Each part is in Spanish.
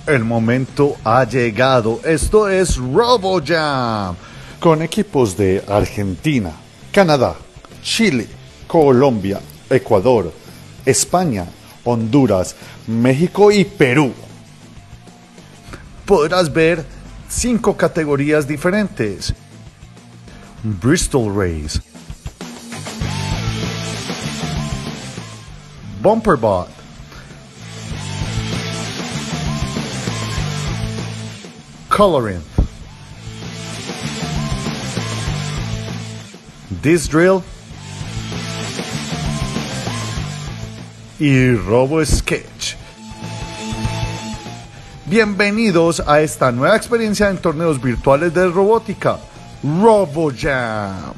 El momento ha llegado. Esto es RoboJam, con equipos de Argentina, Canadá, Chile, Colombia, Ecuador, España, Honduras, México y Perú. Podrás ver 5 categorías diferentes: Bristol Race, Bumperbot, Coloring, Disc Drill y Robo Sketch. Bienvenidos a esta nueva experiencia en torneos virtuales de robótica, RoboJam.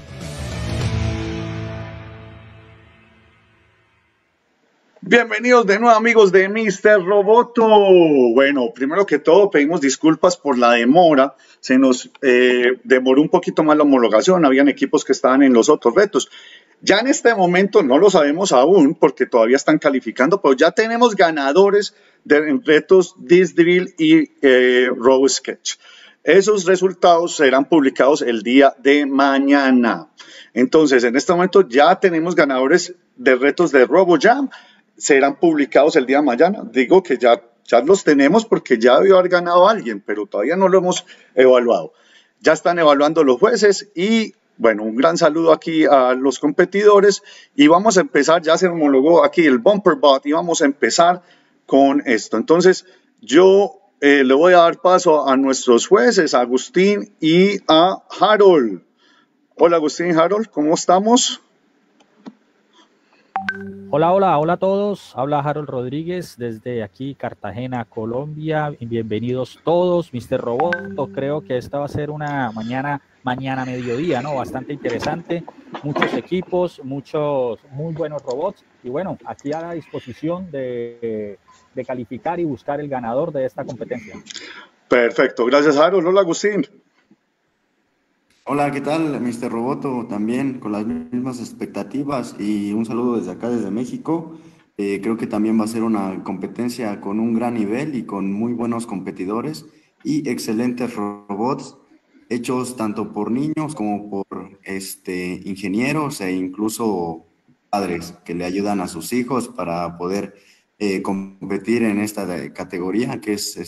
Bienvenidos de nuevo, amigos de Mr. Roboto. Bueno, primero que todo pedimos disculpas por la demora. Se nos demoró un poquito más la homologación. Habían equipos que estaban en los otros retos. Ya en este momento no lo sabemos aún porque todavía están calificando, pero ya tenemos ganadores de retos Disc Drill y Robo Sketch. Esos resultados serán publicados el día de mañana. Entonces, en este momento ya tenemos ganadores de retos de RoboJam. Serán publicados el día de mañana. Digo que ya los tenemos porque ya debió haber ganado alguien, pero todavía no lo hemos evaluado. Ya están evaluando los jueces y, bueno, un gran saludo aquí a los competidores y vamos a empezar. Ya se homologó aquí el Bumperbot y vamos a empezar con esto. Entonces, yo le voy a dar paso a nuestros jueces, a Agustín y a Harold. Hola, Agustín y Harold, ¿cómo estamos? Hola a todos, habla Harold Rodríguez desde aquí Cartagena, Colombia. Bienvenidos todos, Mr. Roboto. Creo que esta va a ser una mañana mediodía, ¿no? Bastante interesante, muchos equipos, muchos muy buenos robots y bueno, aquí a la disposición de calificar y buscar el ganador de esta competencia. Perfecto, gracias Harold. Hola, Agustín. Hola, ¿qué tal, Mr. Roboto? También con las mismas expectativas y un saludo desde acá, desde México. Creo que también va a ser una competencia con un gran nivel y con muy buenos competidores y excelentes robots hechos tanto por niños como por ingenieros e incluso padres que le ayudan a sus hijos para poder competir en esta categoría que es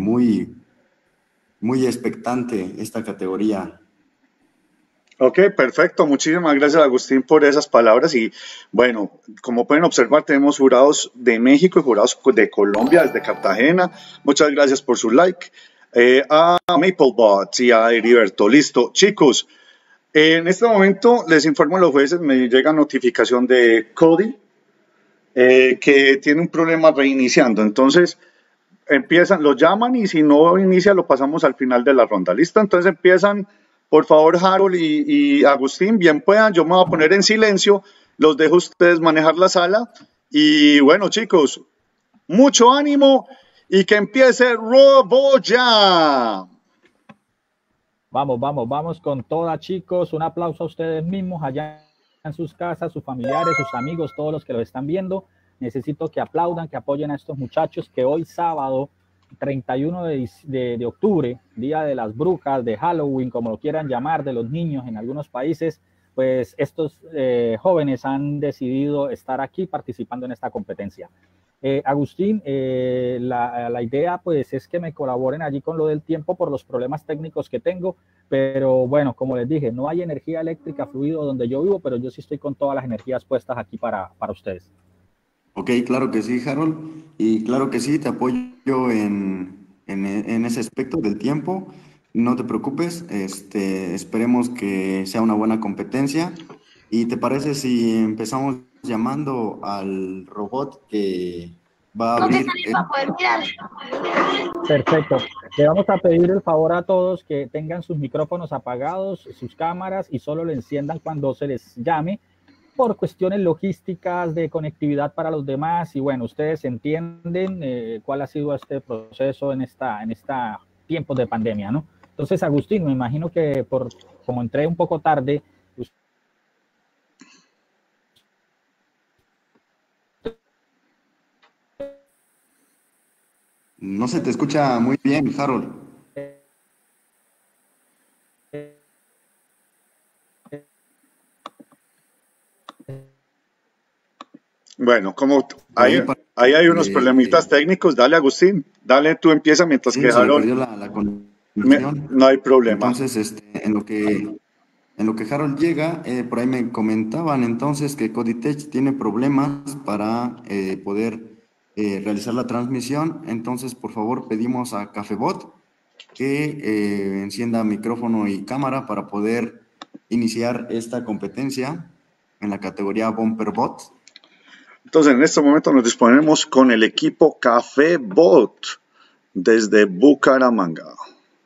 muy expectante esta categoría. Ok, perfecto. Muchísimas gracias, Agustín, por esas palabras. Y bueno, como pueden observar, tenemos jurados de México y jurados de Colombia, desde Cartagena. Muchas gracias por su like. A MapleBot y a Heriberto. Listo. Chicos, en este momento les informo a los jueces, me llega notificación de Cody que tiene un problema reiniciando. Entonces, lo llaman y si no inicia, lo pasamos al final de la ronda. ¿Listo? Entonces empiezan. Por favor, Harold y Agustín, bien puedan, yo me voy a poner en silencio, los dejo a ustedes manejar la sala. Y bueno, chicos, mucho ánimo y que empiece RoboJam. Vamos con toda, chicos. Un aplauso a ustedes mismos allá en sus casas, sus familiares, sus amigos, todos los que lo están viendo. Necesito que aplaudan, que apoyen a estos muchachos que hoy sábado 31 de octubre, Día de las Brujas, de Halloween, como lo quieran llamar, de los niños en algunos países, pues estos jóvenes han decidido estar aquí participando en esta competencia. Agustín, la idea pues es que me colaboren allí con lo del tiempo por los problemas técnicos que tengo, pero bueno, como les dije, no hay energía eléctrica fluido donde yo vivo, pero yo sí estoy con todas las energías puestas aquí para ustedes. Ok, claro que sí, Harold. Y claro que sí, te apoyo en ese aspecto del tiempo. No te preocupes, esperemos que sea una buena competencia. ¿Y te parece si empezamos llamando al robot que va a abrir? Perfecto. Le vamos a pedir el favor a todos que tengan sus micrófonos apagados, sus cámaras y solo lo enciendan cuando se les llame, por cuestiones logísticas de conectividad para los demás. Y bueno, ustedes entienden cuál ha sido este proceso en esta tiempos de pandemia, ¿no? Entonces, Agustín, me imagino que como entré un poco tarde, No se te escucha muy bien, Harold. Bueno, como Por ahí, ahí ahí hay unos problemitas de- técnicos, dale Agustín, dale tú empieza mientras que sí, se le Harold, perdió la conexión. no hay problema. Entonces, en lo que Harold llega, por ahí me comentaban entonces que Coditech tiene problemas para poder realizar la transmisión. Entonces, por favor, pedimos a Cafebot que encienda micrófono y cámara para poder iniciar esta competencia en la categoría Bumper Bot. Entonces, en este momento nos disponemos con el equipo Café Bot desde Bucaramanga.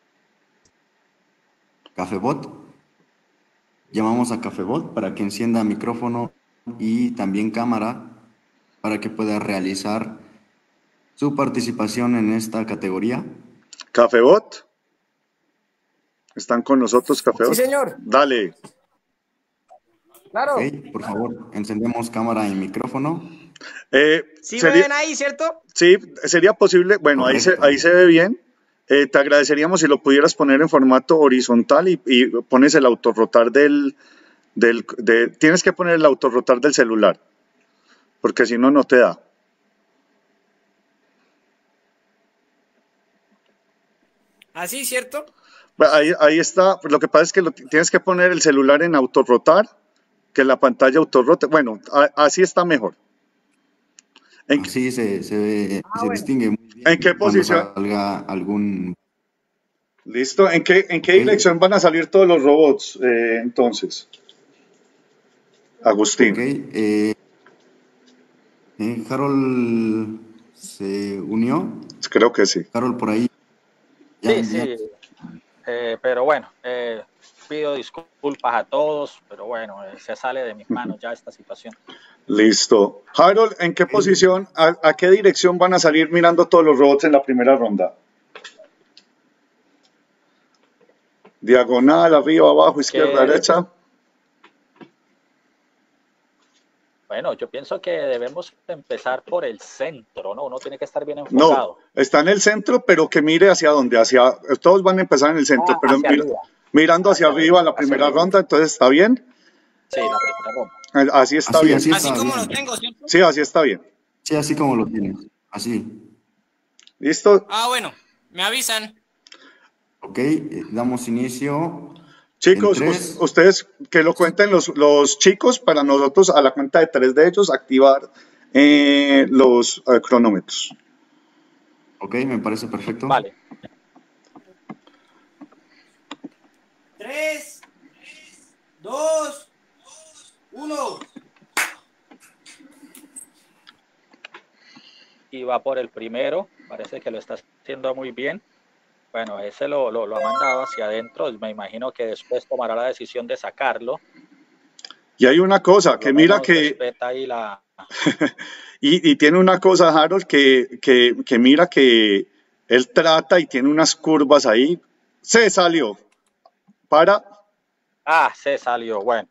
Cafebot. Llamamos a Cafebot para que encienda micrófono y también cámara para que pueda realizar su participación en esta categoría. Café Bot, ¿están con nosotros Café Sí, Bot? señor. Dale. Claro. Ok, por favor, encendemos cámara y micrófono. Sí me ven ahí, ¿cierto? Sí, sería posible, bueno, Correcto. ahí se ve bien. Te agradeceríamos si lo pudieras poner en formato horizontal y pones el autorrotar tienes que poner el autorrotar del celular, porque si no, no te da. Así, ¿cierto? Bueno, ahí está, lo que pasa es que tienes que poner el celular en autorrotar, que la pantalla autorrote. Bueno, así está mejor. Así se ve, se Bueno. distingue muy ¿En qué bien cuando posición? salga algún... ¿Listo? ¿En qué Ok. dirección van a salir todos los robots entonces? Agustín. Ok, Harold se unió. Creo que sí. Harold, por ahí. Sí, pero bueno, pido disculpas a todos, pero bueno, se sale de mis manos ya esta situación. Listo. Harold, ¿en qué posición, a qué dirección van a salir mirando todos los robots en la primera ronda? Diagonal, arriba, abajo, izquierda, derecha. Bueno, yo pienso que debemos empezar por el centro, ¿no? Uno tiene que estar bien No, enfocado. está en el centro, pero que mire hacia dónde, todos van a empezar en el centro, pero hacia arriba. mirando hacia arriba la primera ronda, entonces está bien. Sí, la primera ronda. Así está bien. Así Así como bien. lo tengo, ¿cierto? Sí, así está bien. Sí, así como lo tienes. Así. ¿Listo? Bueno, me avisan. Ok, damos inicio. Chicos, ustedes que lo cuenten los chicos para nosotros a la cuenta de 3 de ellos activar los cronómetros. Ok, me parece perfecto. Vale. 3, 2, 1. Y va por el primero, parece que lo está haciendo muy bien. Bueno, ese lo ha mandado hacia adentro, me imagino que después tomará la decisión de sacarlo. Y hay una cosa, que mira que... Respeta ahí la... y tiene una cosa, Harold, que mira que él trata y tiene unas curvas ahí. Se salió. Para. Se salió, bueno.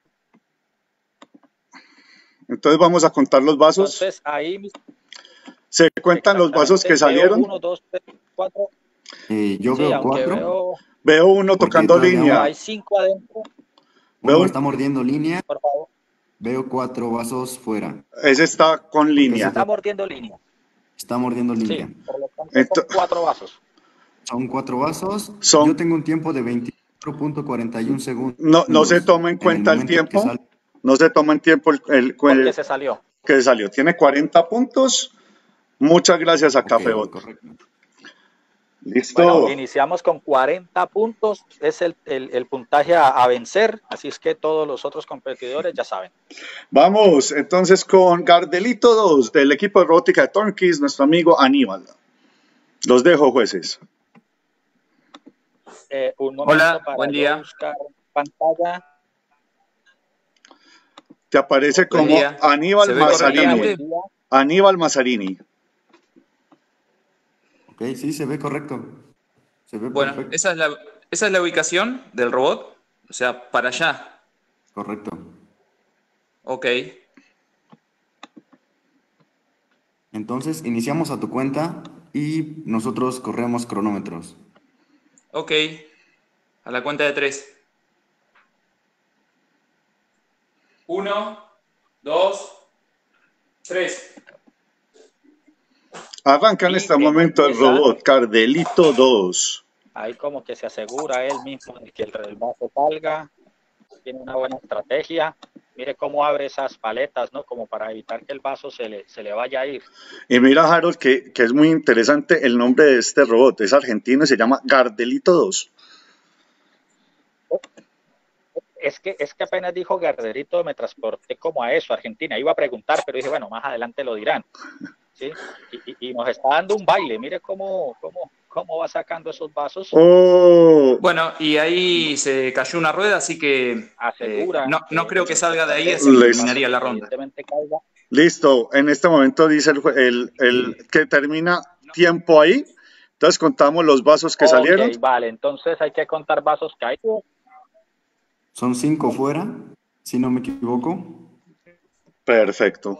Entonces vamos a contar los vasos. Entonces ahí... ¿Se cuentan los vasos que salieron? 1, 2, 3, 4. Yo veo 4. Veo uno tocando línea. No, hay 5 adentro. Uno está mordiendo línea. Por favor. Veo 4 vasos fuera. Ese está con línea. Está mordiendo línea. Está mordiendo línea. Sí, por lo tanto son 4 vasos. Son 4 vasos. Yo tengo un tiempo de 24.41 segundos. No se toma en cuenta el tiempo. No se toma en tiempo porque se salió. Que salió. Tiene 40 puntos. Muchas gracias a Cafebot. Correcto. Listo. Bueno, iniciamos con 40 puntos. Es el puntaje a vencer. Así es que todos los otros competidores ya saben. Vamos entonces con Gardelito 2 del equipo de robótica de Tornkeys, nuestro amigo Aníbal. Los dejo, jueces. Un momento. Hola, para buen día. Buscar pantalla. Te aparece como Aníbal Mazzarini. Aníbal Mazzarini. Ok, sí, se ve correcto. Se ve bueno, perfecto. Esa es la ubicación del robot, o sea, para allá. Correcto. Ok. Entonces, iniciamos a tu cuenta. y nosotros corremos cronómetros. Ok, a la cuenta de 3. 1, 2, 3. Arranca en este momento el robot Cardelito 2. Ahí como que se asegura él mismo de que el vaso salga. Tiene una buena estrategia. Mire cómo abre esas paletas, ¿no? Como para evitar que el vaso se le vaya a ir. Y mira, Harold, que es muy interesante el nombre de este robot. Es argentino y se llama Gardelito 2. Es que apenas dijo Gardelito, me transporté como a eso, Argentina. Iba a preguntar, pero dije, bueno, más adelante lo dirán. ¿Sí? Y nos está dando un baile. Mire cómo va sacando esos vasos. Oh. Bueno, y ahí se cayó una rueda, así que no creo que salga de ahí, así que terminaría la ronda. Listo, en este momento dice el que termina tiempo ahí. Entonces contamos los vasos que salieron. Vale, entonces hay que contar vasos que hay. Son 5 fuera, si no me equivoco. Perfecto.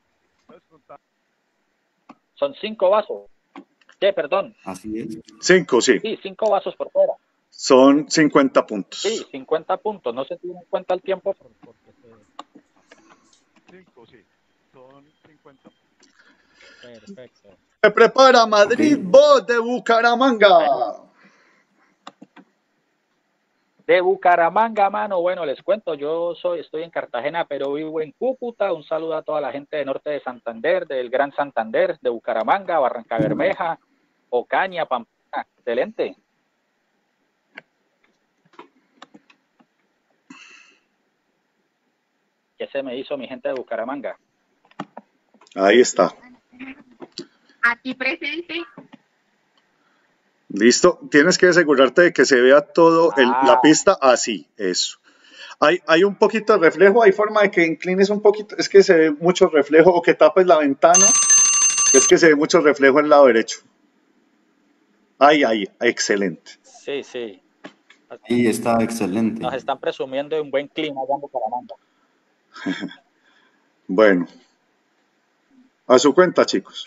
Son 5 vasos. ¿Qué? Perdón. Así es. 5, sí. Sí, 5 vasos por fuera. Son 50 puntos. Sí, 50 puntos. No se tiene en cuenta el tiempo. 5, sí. Son 50 puntos. Perfecto. Se prepara Madrid Bot de Bucaramanga. De Bucaramanga, mano. Bueno, les cuento, yo estoy en Cartagena, pero vivo en Cúcuta. Un saludo a toda la gente de norte de Santander, del Gran Santander, de Bucaramanga, Barranca Bermeja, Ocaña, Pamplona. Excelente. ¿Qué se me hizo mi gente de Bucaramanga? Ahí está. Aquí presente. Listo. Tienes que asegurarte de que se vea todo la pista así. Eso. Hay un poquito de reflejo. Hay forma de que inclines un poquito. Es que se ve mucho reflejo. O que tapes la ventana. Es que se ve mucho reflejo en el lado derecho. Ahí. Excelente. Sí, sí. Ahí está, excelente. Nos están presumiendo de un buen clima allá en Bucaramanga. Bueno. A su cuenta, chicos.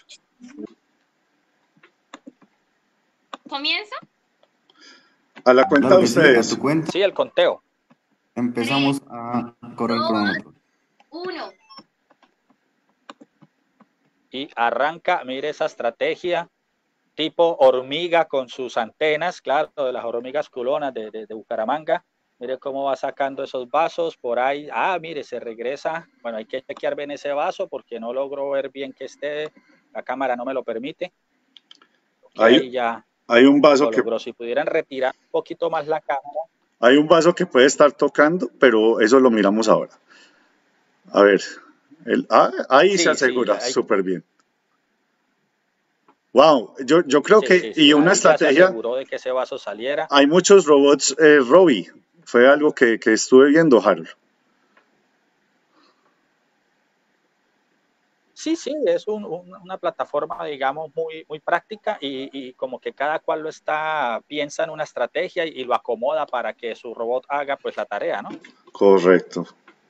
¿Comienza? A la cuenta de ustedes. Sí, a tu cuenta. Sí, el conteo. Empezamos a correr el cronómetro. 1. Y arranca, mire esa estrategia, tipo hormiga con sus antenas, claro, de las hormigas culonas de Bucaramanga. Mire cómo va sacando esos vasos por ahí. Mire, se regresa. Bueno, hay que chequear bien ese vaso porque no logro ver bien que esté. La cámara no me lo permite. Ahí ya hay un vaso que... Si pudieran retirar un poquito más la cámara. Hay un vaso que puede estar tocando, pero eso lo miramos ahora. A ver. Ahí se asegura. Súper bien. Wow, yo creo que... Y una estrategia... Se aseguró de que ese vaso saliera. Hay muchos robots Robbie. Fue algo que estuve viendo, Harold. Sí, es una plataforma, digamos, muy práctica y como que cada cual piensa en una estrategia y lo acomoda para que su robot haga pues la tarea, ¿no? Correcto.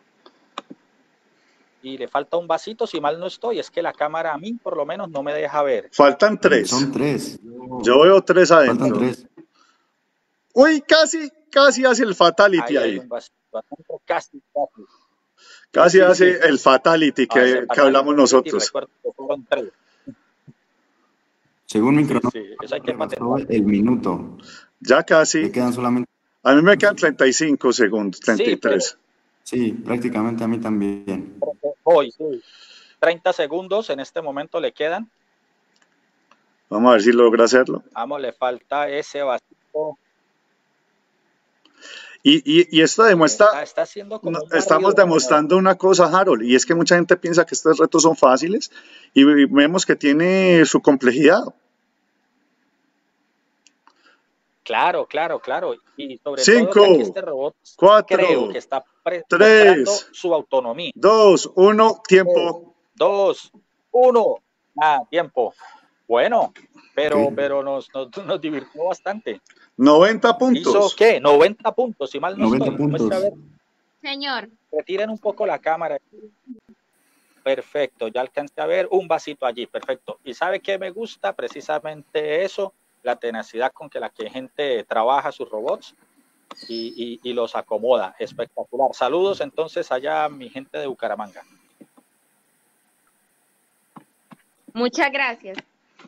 Y le falta un vasito, si mal no estoy, es que la cámara a mí por lo menos no me deja ver. Faltan 3. Son 3. Yo veo 3 adentro. Faltan 3. Uy, casi hace el fatality ahí. Casi hace el fatality que hablamos nosotros. Según mi cronómetro, eso hay que patentar. el minuto. Ya casi. Me quedan solamente... A mí me quedan 35 segundos, 33. Sí, prácticamente a mí también. Hoy, sí. 30 segundos en este momento le quedan. Vamos a ver si logra hacerlo. Vamos, le falta ese vasito. Y esto demuestra, estamos demostrando una cosa, Harold, y es que mucha gente piensa que estos retos son fáciles y vemos que tiene su complejidad. Claro. Y sobre 5, todo que este robot 4, creo que está 3, su autonomía. 2, 1, tiempo. 2, 1, tiempo. Bueno, pero nos divirtió bastante. 90 puntos. ¿Hizo qué? 90 puntos, si mal no 90 estoy. puntos. Señor. Retiren un poco la cámara. perfecto, ya alcancé a ver un vasito allí, perfecto. ¿Y sabe qué me gusta? Precisamente eso, la tenacidad con que la gente trabaja sus robots y los acomoda, espectacular. Saludos entonces allá a mi gente de Bucaramanga. Muchas gracias.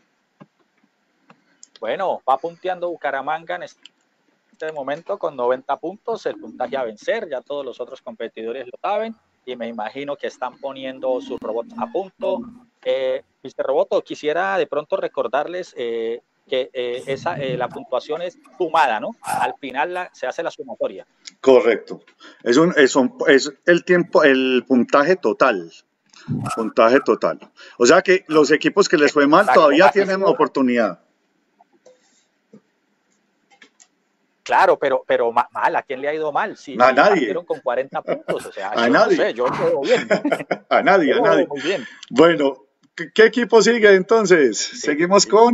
Bueno, va punteando Bucaramanga en este momento con 90 puntos, el puntaje a vencer, ya todos los otros competidores lo saben y me imagino que están poniendo sus robots a punto. Mr. Roboto, quisiera de pronto recordarles que la puntuación es sumada, ¿no? Al final se hace la sumatoria. Correcto. Es el tiempo, el puntaje total. Puntaje total. O sea que los equipos que les fue mal todavía tienen oportunidad. Claro, pero mal, ¿a quién le ha ido mal? Si a nadie. Partieron con 40 puntos, o sea, a nadie. No sé, yo quedo bien. a nadie. Muy bien. Bueno, ¿qué equipo sigue entonces? Sí, seguimos con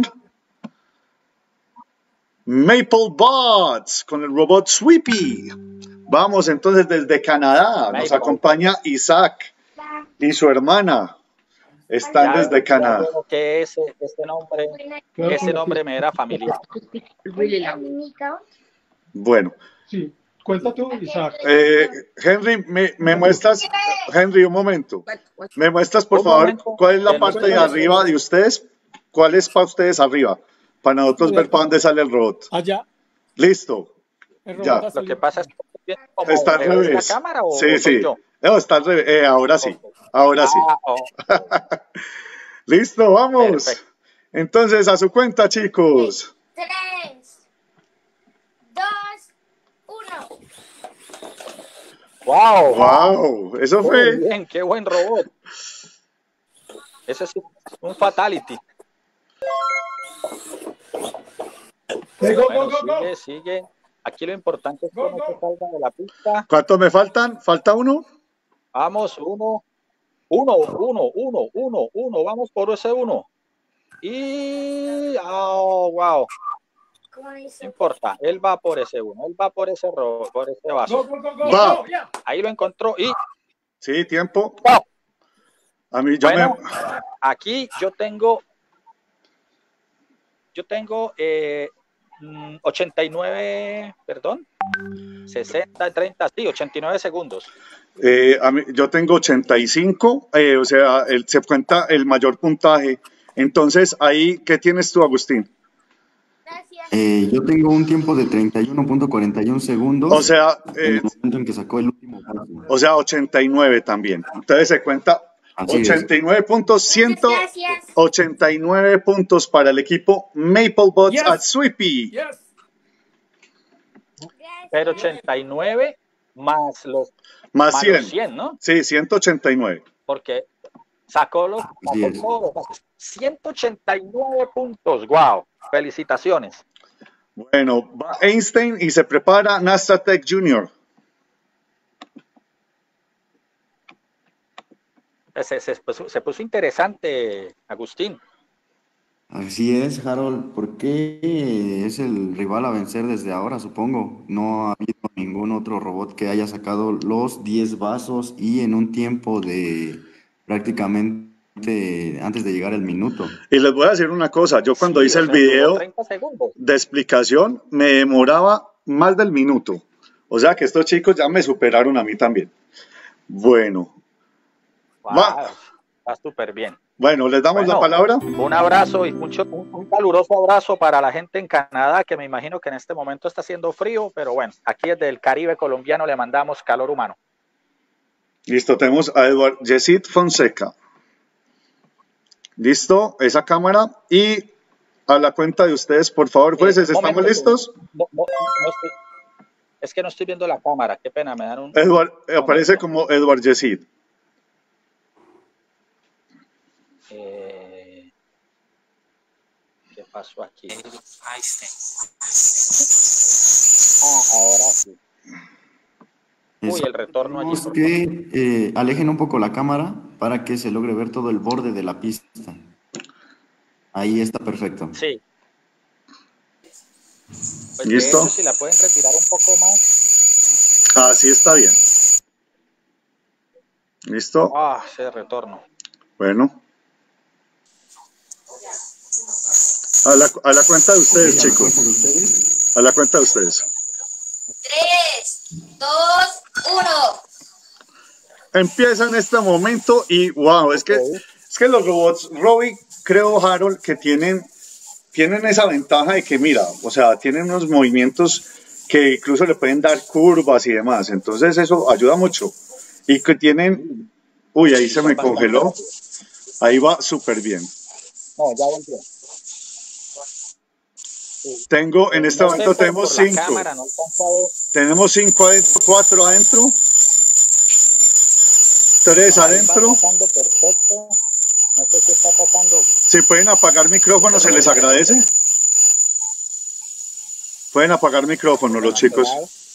MapleBots, con el robot Sweepy. Vamos entonces desde Canadá, nos acompaña Isaac y su hermana. Están desde Canadá. Que ese nombre me era familiar. Bueno. Sí, cuenta tú, Isaac. Henry, ¿me muestras? Henry, un momento. ¿Me muestras, por favor, cuál es la parte de arriba de ustedes? ¿Cuál es para ustedes arriba? Para nosotros ver para dónde sale el robot. Allá. Listo. Ya. Lo que pasa es que está al revés. ¿La cámara o sí. yo? No, está al revés. Ahora sí. Ahora sí. Listo, vamos. Perfecto. Entonces, a su cuenta, chicos. 3, 2, 1. ¡Wow! Eso fue. Muy bien, qué buen robot. Ese es un fatality. Bueno, sigue. Aquí lo importante es que no se salga de la pista. ¿Cuántos me faltan? ¿Falta uno? Vamos, uno. Vamos por ese uno. Y... ¡Oh, wow! No importa, él va por ese uno. Él va por ese vaso. Va. Ahí lo encontró y... Sí, tiempo. Wow. A mí, aquí yo tengo 89, perdón, 60, 30, sí, 89 segundos. Yo tengo 85, o sea, se cuenta el mayor puntaje. Entonces, ahí, ¿qué tienes tú, Agustín? Yo tengo un tiempo de 31.41 segundos. O sea, en el momento en que sacó el último paso. O sea, 89 también. Entonces se cuenta 89 puntos, 189 puntos para el equipo MapleBots at Sweepy. Pero 89 más los 100, ¿no? Sí, 189. Porque sacó los 189 puntos. ¡Wow! Felicitaciones. Bueno, va Einstein y se prepara Nastatech Jr. Se puso interesante, Agustín. Así es, Harold, porque es el rival a vencer desde ahora, supongo. No ha habido ningún otro robot que haya sacado los 10 vasos y en un tiempo de prácticamente antes de llegar el minuto. Y les voy a decir una cosa, yo cuando hice el video de explicación me demoraba más del minuto. O sea que estos chicos ya me superaron a mí también. Bueno. Wow, está súper bien. Bueno, les damos la palabra. Un abrazo y un caluroso abrazo para la gente en Canadá, que me imagino que en este momento está haciendo frío, pero bueno, aquí desde el Caribe colombiano le mandamos calor humano. Listo, tenemos a Edward Yesid Fonseca. Listo, esa cámara. Y a la cuenta de ustedes, por favor, jueces, ¿estamos listos? Es que no estoy viendo la cámara, qué pena, me dan un... Edward, aparece como Edward Yesid. ¿Qué pasó aquí? Ahora sí. Uy, el retorno allí. Que alejen un poco la cámara para que se logre ver todo el borde de la pista. Ahí está perfecto. Sí. Pues ¿listo? Si la pueden retirar un poco más. Así está bien. ¿Listo? Ese retorno. Bueno. A la cuenta de ustedes, chicos. A la cuenta de ustedes. 3, 2, 1. Empieza en este momento y wow, es que los robots, Robbie, creo, Harold, que tienen esa ventaja de que, mira, o sea, tienen unos movimientos que incluso le pueden dar curvas y demás. Entonces eso ayuda mucho. Y que tienen... Uy, ahí se me congeló. Ahí va súper bien. No, ya volvió. Tengo, en este momento tenemos 5. Tenemos 5 adentro, 4 adentro. 3 adentro. Perfecto. No sé qué está pasando. Si pueden apagar micrófono, se les agradece. Pueden apagar micrófono los chicos.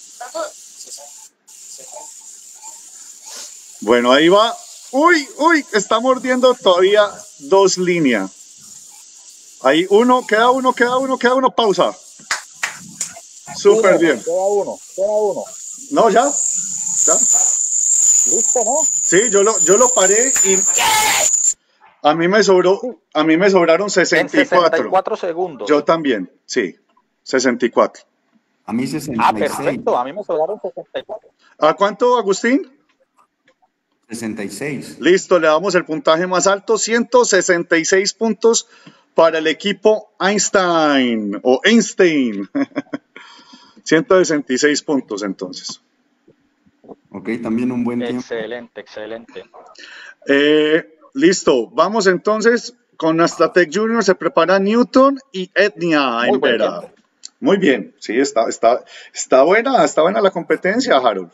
Bueno, ahí va. Uy, está mordiendo todavía 2 líneas. Ahí queda uno, pausa. Súper bien. Queda uno. No, ya. Listo, ¿no? Sí, yo lo paré y a mí me sobraron 64. 64 segundos. Yo también, sí, 64. A mí 66. Ah, perfecto, a mí me sobraron 64. ¿A cuánto, Agustín? 66. Listo, le damos el puntaje más alto, 166 puntos para el equipo Einstein o Einstein. 166 puntos entonces. Ok, también un buen tiempo. Excelente. Listo, vamos entonces con Astatec Junior, se prepara Newton y Etnia en Vera. Muy bien, sí, está buena la competencia, Harold.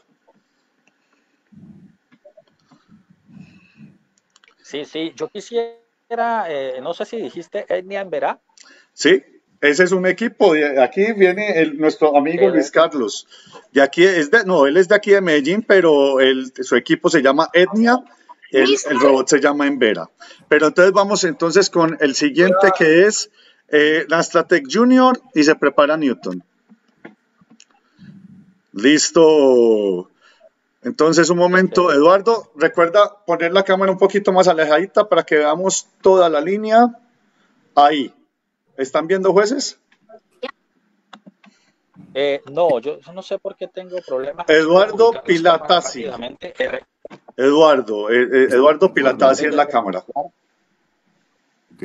Sí, yo quisiera, no sé si dijiste Etnia en Vera. Sí, ese es un equipo, aquí viene nuestro amigo Luis Carlos, de aquí él es de aquí de Medellín, pero su equipo se llama Etnia, el robot se llama Envera. Pero entonces vamos con el siguiente que es Astatec Junior y se prepara Newton. Listo. Entonces un momento, Eduardo, recuerda poner la cámara un poquito más alejadita para que veamos toda la línea. Ahí. ¿Están viendo, jueces? No, yo no sé por qué tengo problemas. Eduardo Pilatazzi. Eduardo Pilatazzi en la cámara. Ok.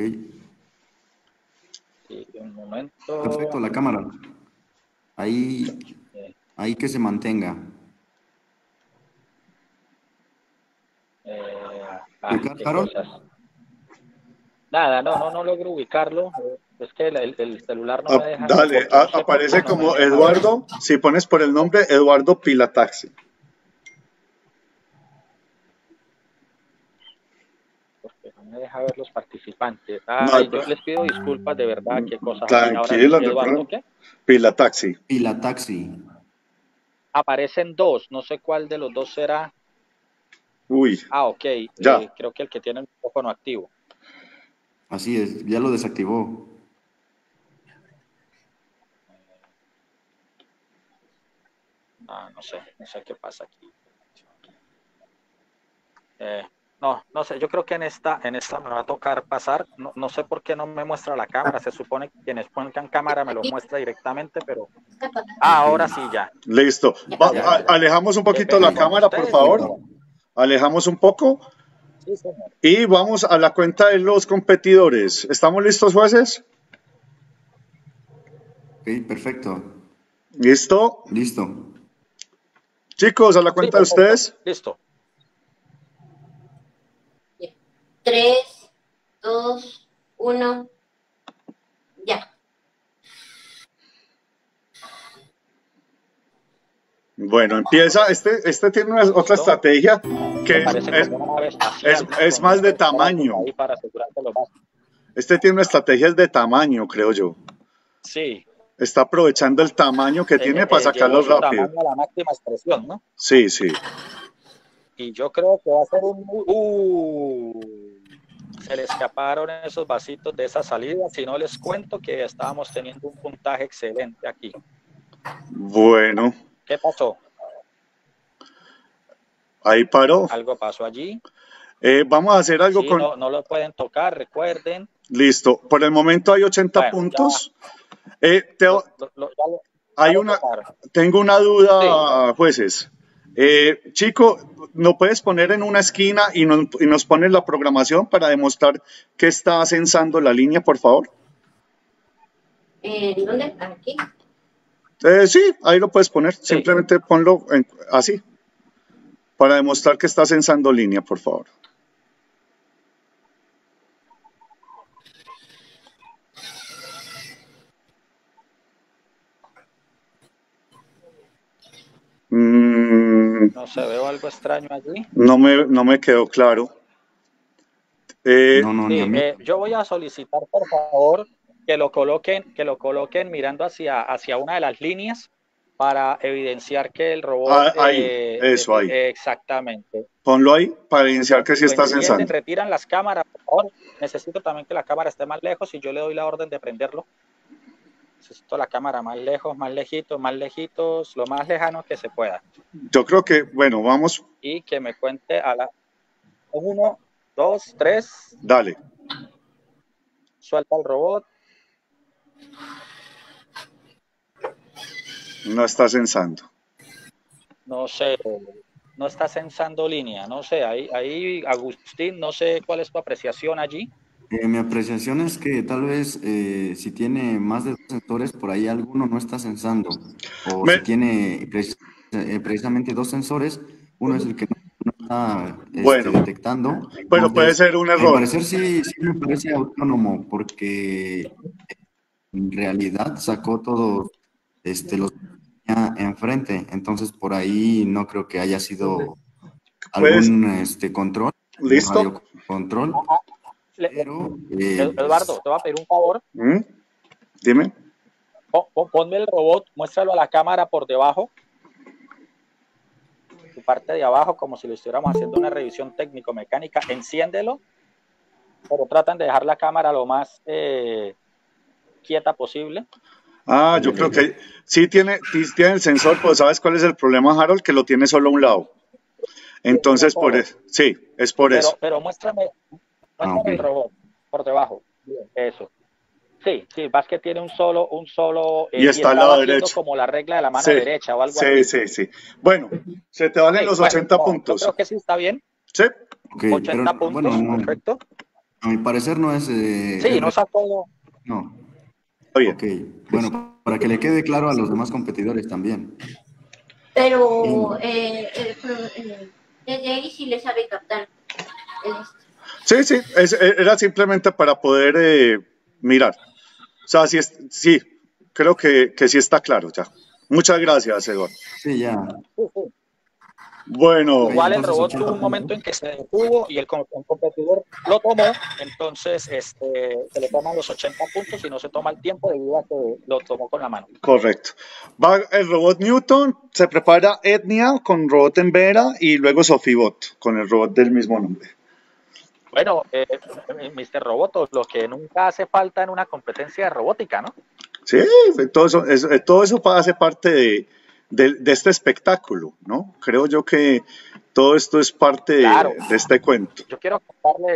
Sí, un momento. Perfecto, la cámara. Ahí que se mantenga. Nada, no logro ubicarlo. Es que el celular no me deja. Dale, aparece como Eduardo, si pones por el nombre Eduardo Pilatazzi. Porque no me deja ver los participantes. Yo les pido disculpas, de verdad, qué cosas. Tranquilo, Eduardo, ¿qué? Pilatazzi. Aparecen 2, no sé cuál de los 2 será. Uy. Ok, creo que el que tiene el micrófono activo. Así es, ya lo desactivó. No sé qué pasa aquí. No sé, yo creo que en esta me va a tocar pasar. No sé por qué no me muestra la cámara. Se supone que quienes pongan cámara me lo muestra directamente, pero ahora sí ya. Listo. Alejamos un poquito la cámara, por favor. Alejamos un poco. Sí, señor. Y vamos a la cuenta de los competidores. ¿Estamos listos, jueces? Ok, perfecto. ¿Listo? Listo. Chicos, a la cuenta de ustedes. Listo. 3, 2, 1, ya. Bueno, empieza. Este tiene otra estrategia que es más de tamaño. Este tiene una estrategia de tamaño, creo yo. Sí. Está aprovechando el tamaño que tiene para sacarlo rápido. A la máxima expresión, ¿no? Sí. Y yo creo que va a ser se le escaparon esos vasitos de esa salida. Si no, les cuento que estábamos teniendo un puntaje excelente aquí. Bueno. ¿Qué pasó? Ahí paró. Algo pasó allí. Vamos a hacer algo sí, con... No lo pueden tocar, recuerden. Listo. Por el momento hay 80 puntos. Tengo una duda, sí. Jueces. Chico, ¿no puedes poner en una esquina y nos pones la programación para demostrar que está censando la línea, por favor? ¿Dónde? ¿Aquí? Sí, ahí lo puedes poner. Sí. Simplemente ponlo así. Para demostrar que está censando línea, por favor. No sé, veo algo extraño allí. No me quedó claro. Yo voy a solicitar, por favor, que lo coloquen mirando hacia una de las líneas para evidenciar que el robot... ahí. Exactamente. Ponlo ahí para evidenciar que sí está censando. Retiran las cámaras, por favor. Necesito también que la cámara esté más lejos y yo le doy la orden de prenderlo. Necesito la cámara más lejos, más lejitos, lo más lejano que se pueda. Yo creo que, bueno, vamos. Y que me cuente a la 1, 2, 3. Dale. Suelta el robot. No está censando. No sé, no está censando línea, no sé, ahí Agustín, no sé cuál es tu apreciación allí. Mi apreciación es que tal vez si tiene más de 2 sensores, por ahí alguno no está censando. O si tiene precisamente 2 sensores, uno es el que no está detectando. Bueno, entonces, puede ser un error. Al parecer sí me parece autónomo, porque en realidad sacó todos los enfrente. Entonces por ahí no creo que haya sido algún control. ¿Listo? Control. Pero, Eduardo, te voy a pedir un favor. Dime. Ponme el robot, muéstralo a la cámara por debajo. Tu parte de abajo, como si lo estuviéramos haciendo una revisión técnico-mecánica. Enciéndelo, pero tratan de dejar la cámara lo más quieta posible. Yo creo que sí tiene el sensor, pero ¿sabes cuál es el problema, Harold? Que lo tiene solo a un lado. Entonces, sí, es por eso. Pero muéstrame el robot por debajo. Bien, eso. Sí, vas que tiene un solo y está al lado derecho. Como la regla de la mano derecha o algo así. Sí. Bueno, se te valen los 80 puntos. Yo creo que sí está bien. Sí. 80 puntos, perfecto. A mi parecer no es... no sacó... No. Está bien. Ok, bueno, para que le quede claro a los demás competidores también. Pero desde ahí sí le sabe captar. Sí, era simplemente para poder mirar. O sea, sí, creo que sí está claro ya. Muchas gracias, Eduardo. Sí, ya. Bueno. Igual el robot tuvo un momento en que se detuvo y el competidor lo tomó, entonces se le toman los 80 puntos y no se toma el tiempo debido a que lo tomó con la mano. Correcto. Va el robot Newton, se prepara Etnia con robot Envera y luego Sofibot con el robot del mismo nombre. Bueno, Mr. Roboto, lo que nunca hace falta en una competencia de robótica, ¿no? Sí, todo eso hace parte de este espectáculo, ¿no? Creo yo que todo esto es parte de este cuento. Yo quiero contarle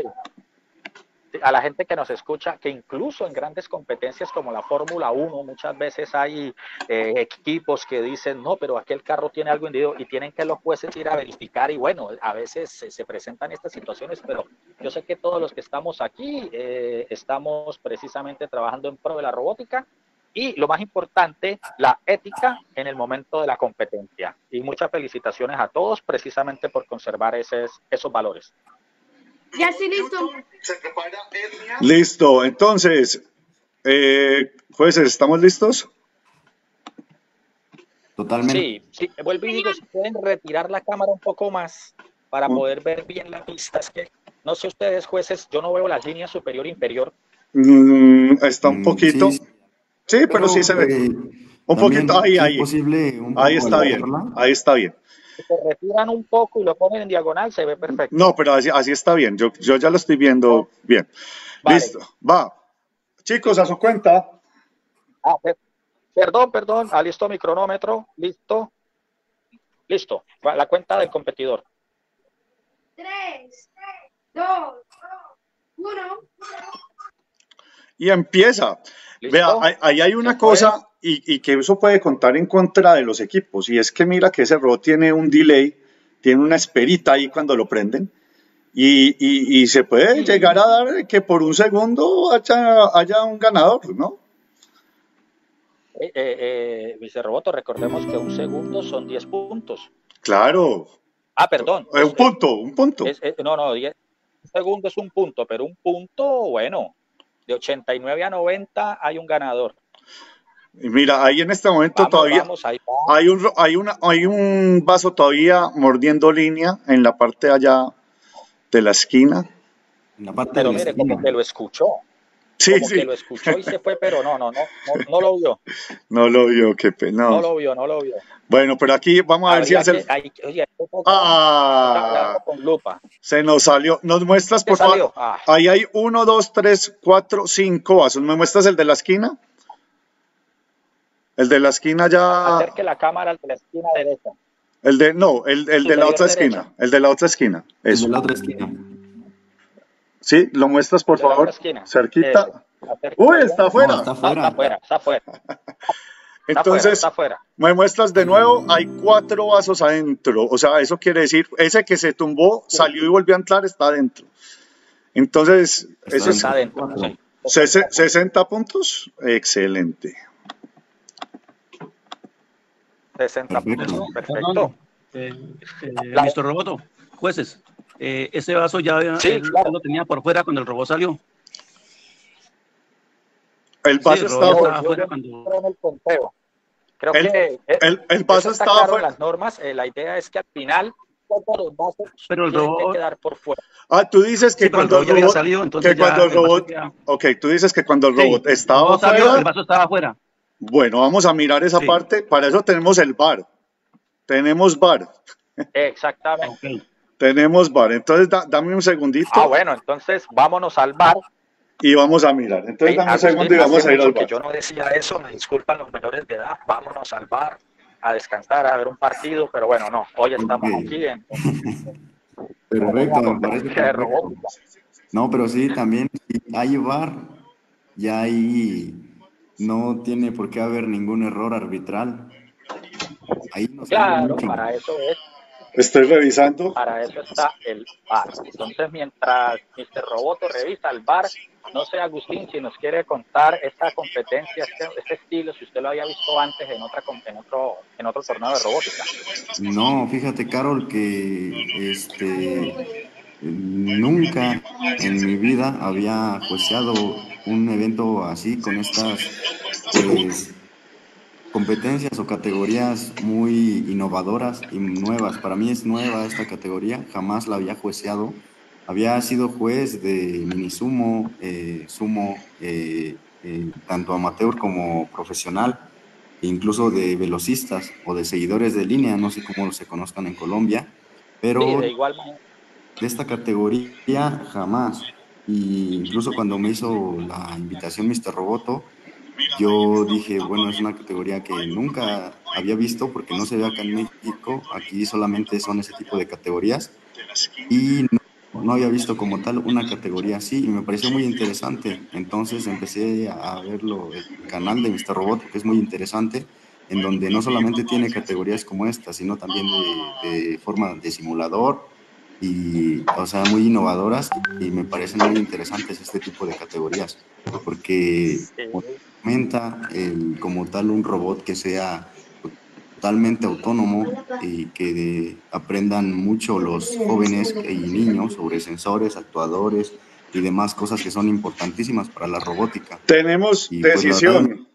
a la gente que nos escucha que incluso en grandes competencias como la Fórmula 1 muchas veces hay equipos que dicen no, pero aquel carro tiene algo hundido y tienen que los jueces ir a verificar y bueno, a veces se presentan estas situaciones, pero yo sé que todos los que estamos aquí estamos precisamente trabajando en pro de la robótica y lo más importante, la ética en el momento de la competencia. Y muchas felicitaciones a todos precisamente por conservar esos valores. Ya sí, listo. Listo, entonces, jueces, ¿estamos listos? Totalmente. Sí, vuelvo y digo, si pueden retirar la cámara un poco más para poder ver bien la pista. Es que, no sé ustedes, jueces, yo no veo las líneas superior e inferior. Está un poquito. Sí, pero sí se ve. Un poquito, ahí. Ahí está bien, ahí está bien. Si se retiran un poco y lo ponen en diagonal, se ve perfecto. No, pero así está bien. Yo ya lo estoy viendo bien. Vale. Listo, va. Chicos, a su cuenta. Perdón. Listo mi cronómetro. Listo. La cuenta del competidor. 3, 2, 1. Y empieza. ¿Listo? Vea, ahí hay una cosa y que eso puede contar en contra de los equipos. Y es que mira que ese robot tiene un delay, tiene una esperita ahí cuando lo prenden. Y se puede llegar a dar que por un segundo haya un ganador, ¿no? Mr. Roboto, recordemos que un segundo son 10 puntos. Claro. Ah, perdón. Un punto. No, 10 segundos es un punto, pero un punto, bueno, de 89 a 90 hay un ganador. Y mira, ahí en este momento hay un vaso todavía mordiendo línea en la parte allá de la esquina. Pero mire, como que lo escuchó. Sí, como sí. que lo escuchó y se fue, pero no lo vio. No lo vio, qué pena. No lo vio. Bueno, pero aquí vamos a ver si hace. Oye, con lupa. Se nos salió. ¿Nos muestras, por favor? Ahí hay 1, 2, 3, 4, 5 vasos. ¿Me muestras el de la esquina? El de la esquina ya. Acerque la cámara al de la esquina derecha. El de la otra esquina. El de la otra esquina. Eso. El de la otra esquina. Sí, lo muestras, por favor. Cerquita. Uy, está afuera. No, Está afuera. Entonces, está afuera. Me muestras de nuevo, hay 4 vasos adentro. O sea, eso quiere decir, ese que se tumbó, salió y volvió a entrar, está adentro. Entonces, eso está adentro. Sí. 60 puntos. Excelente. 60 puntos. Perfecto. Mr. Roboto, jueces, ese vaso ya lo tenía por fuera cuando el robot salió. El vaso estaba fuera cuando... el conteo. Creo que el vaso estaba claro fuera. Las normas, la idea es que al final todos los vasos pero el robot tienen que quedar por fuera. Tú dices que cuando el robot salido, entonces tú dices que cuando el robot estaba fuera, el vaso estaba afuera. Bueno, vamos a mirar esa parte. Para eso tenemos el VAR. Tenemos VAR. Exactamente. Tenemos VAR. Entonces, dame un segundito. Bueno, entonces vámonos al VAR. Y vamos a mirar. Entonces, dame un segundo y vamos a ir al VAR. Yo no decía eso, me disculpan los menores de edad. Vámonos al VAR a descansar, a ver un partido, pero bueno, no. Hoy estamos aquí en... Perfecto, me parece perfecto. No, pero sí, también si hay VAR, ya ahí no tiene por qué haber ningún error arbitral. Ahí no claro, para eso es. Estoy revisando. Para eso está el VAR. Entonces, mientras Mr. Roboto revisa el VAR, no sé, Agustín, si nos quiere contar esta competencia, este estilo, si usted lo había visto antes en otro torneo de robótica. No, fíjate, Carol, que nunca en mi vida había jueceado un evento así con estas competencias o categorías muy innovadoras y nuevas. Para mí es nueva esta categoría, jamás la había jueceado. Había sido juez de mini sumo, sumo, tanto amateur como profesional, e incluso de velocistas o de seguidores de línea, no sé cómo se conozcan en Colombia, pero sí, de igual manera. De esta categoría jamás. Y incluso cuando me hizo la invitación Mr. Roboto, yo dije, bueno, es una categoría que nunca había visto porque no se ve acá en México, aquí solamente son ese tipo de categorías y no había visto como tal una categoría así y me pareció muy interesante. Entonces empecé a verlo, el canal de Mr. Roboto, que es muy interesante, en donde no solamente tiene categorías como esta, sino también de forma de simulador y, o sea, muy innovadoras, y me parecen muy interesantes este tipo de categorías porque aumenta como tal un robot que sea totalmente autónomo y que aprendan mucho los jóvenes y niños sobre sensores, actuadores y demás cosas que son importantísimas para la robótica. Tenemos decisión.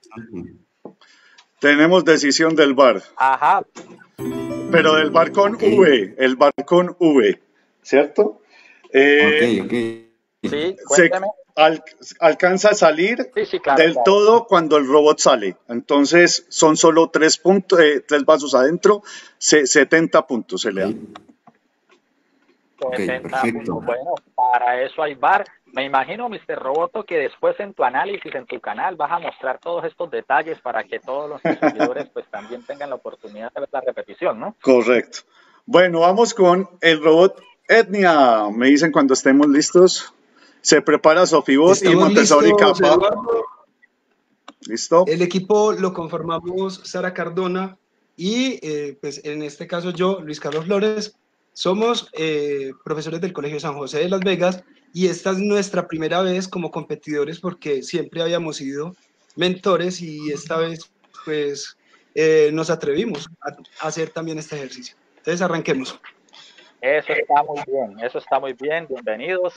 Tenemos decisión del VAR. Ajá. Pero del VAR con V, el VAR con V, ¿cierto? Ok. Sí, cuéntame. Alcanza a salir del todo cuando el robot sale. Entonces son solo 3 vasos adentro, 70 puntos se le da. Okay, perfecto. Bueno, para eso hay VAR. Me imagino, Mr. Roboto, que después en tu análisis, en tu canal, vas a mostrar todos estos detalles para que todos los seguidores pues también tengan la oportunidad de ver la repetición, ¿no? Correcto. Bueno, vamos con el robot Etnia, me dicen cuando estemos listos. Se prepara Sofibot y Montessori Capa. ¿Listo? El equipo lo conformamos Sara Cardona y pues en este caso yo, Luis Carlos Flores, somos profesores del Colegio San José de Las Vegas y esta es nuestra primera vez como competidores porque siempre habíamos sido mentores y esta vez pues nos atrevimos a hacer también este ejercicio. Entonces arranquemos. Eso está muy bien, bienvenidos.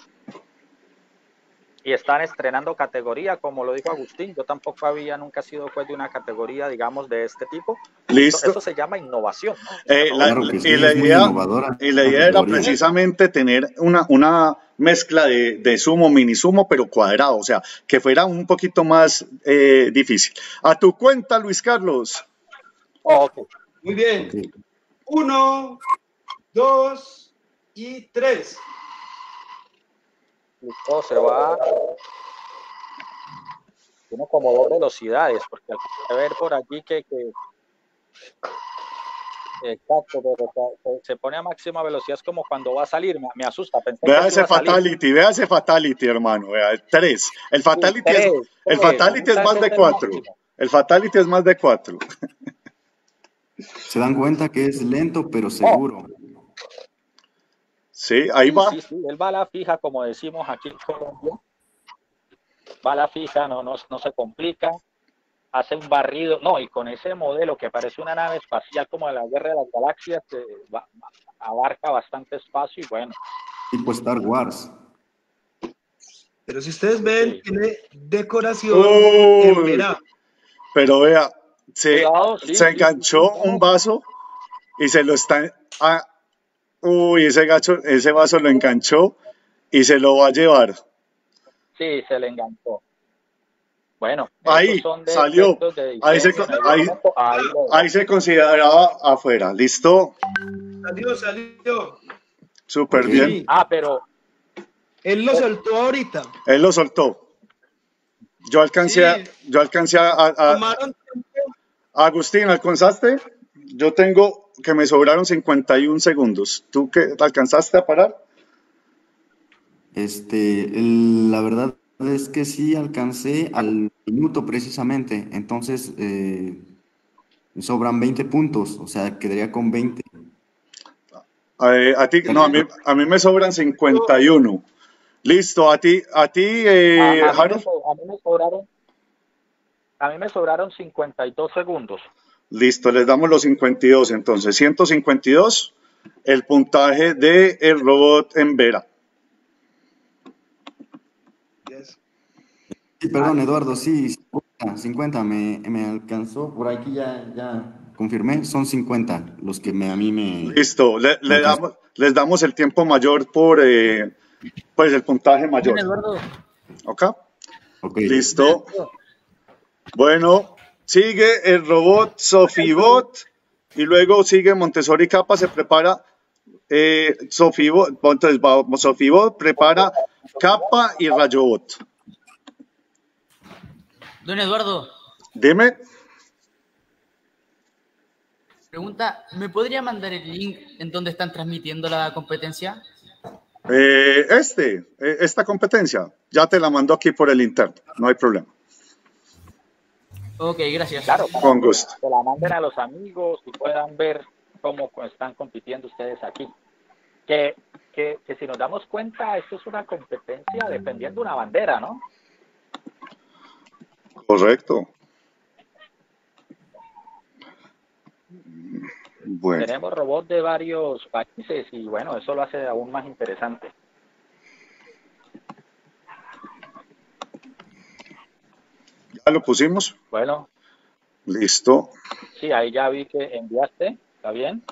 Y están estrenando categoría, como lo dijo Agustín, yo tampoco había nunca sido juez de una categoría, digamos, de este tipo. Listo. Eso se llama innovación, ¿no? Y la idea era precisamente tener una mezcla de sumo, mini sumo, pero cuadrado, o sea, que fuera un poquito más difícil. A tu cuenta, Luis Carlos. Okay. Muy bien. 1, 2 y 3. Listo, se va. Tiene como dos velocidades, porque al ver por aquí que exacto, pero se pone a máxima velocidad, es como cuando va a salir, me asusta. Vea ese fatality, hermano. Vea, 3. El fatality es más de 4. El fatality es más de 4. Se dan cuenta que es lento, pero seguro. Sí, ahí va. Sí, él va a la fija, como decimos aquí en Colombia. Va a la fija, no se complica. Hace un barrido. No, y con ese modelo que parece una nave espacial como de la Guerra de las Galaxias, abarca bastante espacio y bueno. Tipo Star Wars. Pero si ustedes ven, tiene decoración en verano. Pero vea, se enganchó un vaso y se lo está... ese vaso lo enganchó y se lo va a llevar. Sí, se le enganchó. Bueno, ahí salió. Ahí se consideraba afuera. ¿Listo? Salió. Súper bien. Pero... Él lo soltó ahorita. Él lo soltó. Yo alcancé a Agustín, ¿alcanzaste? Yo tengo que me sobraron 51 segundos. ¿Tú qué alcanzaste a parar? La verdad es que sí alcancé al minuto precisamente. Entonces, me sobran 20 puntos. O sea, quedaría con 20. A mí me sobran 51. Listo, a ti, Harold. A mí me sobraron 52 segundos. Listo, les damos los 52, entonces 152, el puntaje del robot en Vera. Sí, perdón, Eduardo, sí, 50 me alcanzó, por aquí ya confirmé, son 50 los que a mí me... Listo, les damos el tiempo mayor por, pues el puntaje mayor. Bien, Eduardo. Ok, listo. Bueno, sigue el robot Sofibot y luego sigue Montessori Capa, se prepara Sofibot, entonces Sofibot prepara Capa y Rayobot. Don Eduardo. Dime. Pregunta, ¿me podría mandar el link en donde están transmitiendo la competencia? Esta competencia, ya te la mando aquí por el interno, no hay problema. Ok, gracias. Claro, con gusto. Que la manden a los amigos y puedan ver cómo están compitiendo ustedes aquí. Que si nos damos cuenta, esto es una competencia defendiendo una bandera, ¿no? Correcto. Bueno. Tenemos robots de varios países y bueno, eso lo hace aún más interesante. ¿Ya lo pusimos? Bueno. Listo. Sí, ahí ya vi que enviaste. ¿Está bien?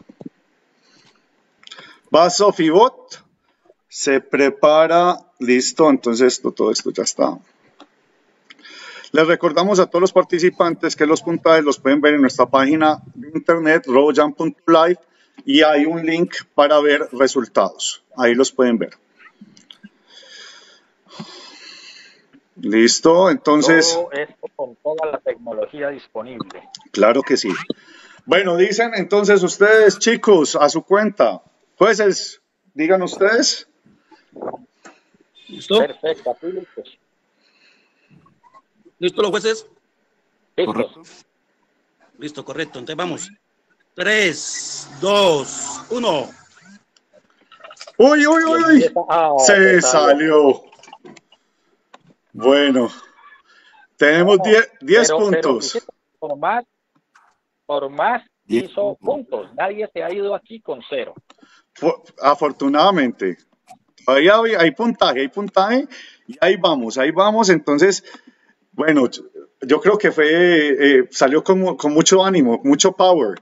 Va Sofibot. Se prepara. Listo. Entonces todo esto ya está. Les recordamos a todos los participantes que los puntajes los pueden ver en nuestra página de internet robojam.live y hay un link para ver resultados. Ahí los pueden ver. Listo, entonces... Todo esto con toda la tecnología disponible. Claro que sí. Bueno, dicen entonces ustedes, chicos, a su cuenta. Jueces, Digan ustedes. ¿Listo? Perfecto, aquí listos. ¿Listo los jueces? Listos. Listo, correcto. Entonces vamos. 3, 2, 1. ¡Uy, uy, uy! Se salió. Bueno, tenemos 10 puntos. Pero por más hizo puntos. Nadie se ha ido aquí con 0. Afortunadamente. Todavía hay puntaje y ahí vamos. Entonces, bueno, yo creo que salió con mucho ánimo, mucho power.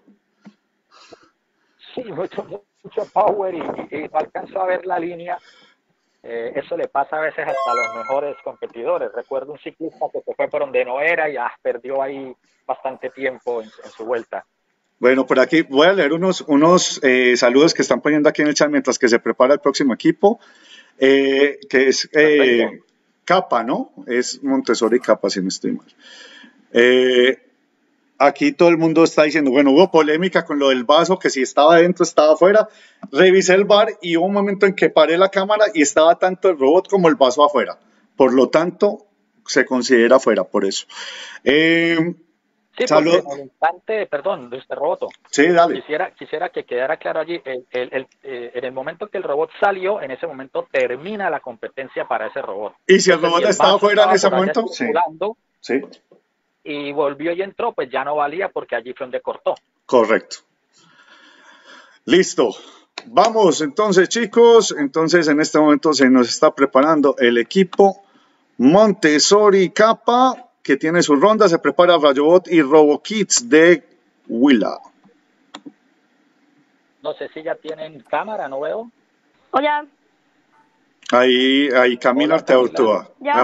Sí, mucho power y no alcanzó a ver la línea. Eso le pasa a veces hasta a los mejores competidores. Recuerdo un ciclista que se fue por donde no era y perdió ahí bastante tiempo en su vuelta. Bueno, por aquí voy a leer unos saludos que están poniendo aquí en el chat mientras que se prepara el próximo equipo, que es Capa, ¿no? Es Montessori Capa, si no estoy mal. Aquí todo el mundo está diciendo, bueno, hubo polémica con lo del vaso, que si estaba adentro, estaba afuera. Revisé el VAR y hubo un momento en que paré la cámara y estaba tanto el robot como el vaso afuera. Por lo tanto, se considera afuera, por eso. Sí, porque en el instante, perdón, de este robot. Sí, dale. Quisiera que quedara claro allí, en el momento que el robot salió, en ese momento termina la competencia para ese robot. ¿Y si el robot estaba afuera en ese momento? Sí. Y volvió y entró, pues ya no valía porque allí fue donde cortó. Correcto. Listo. Vamos entonces, chicos. Entonces, en este momento se nos está preparando el equipo Montessori Capa, que tiene su ronda. Se prepara Rayobot y RoboKids de Huila. No sé si ya tienen cámara, ¿no veo? Hola. Ahí Camila Arteurtúa. Ya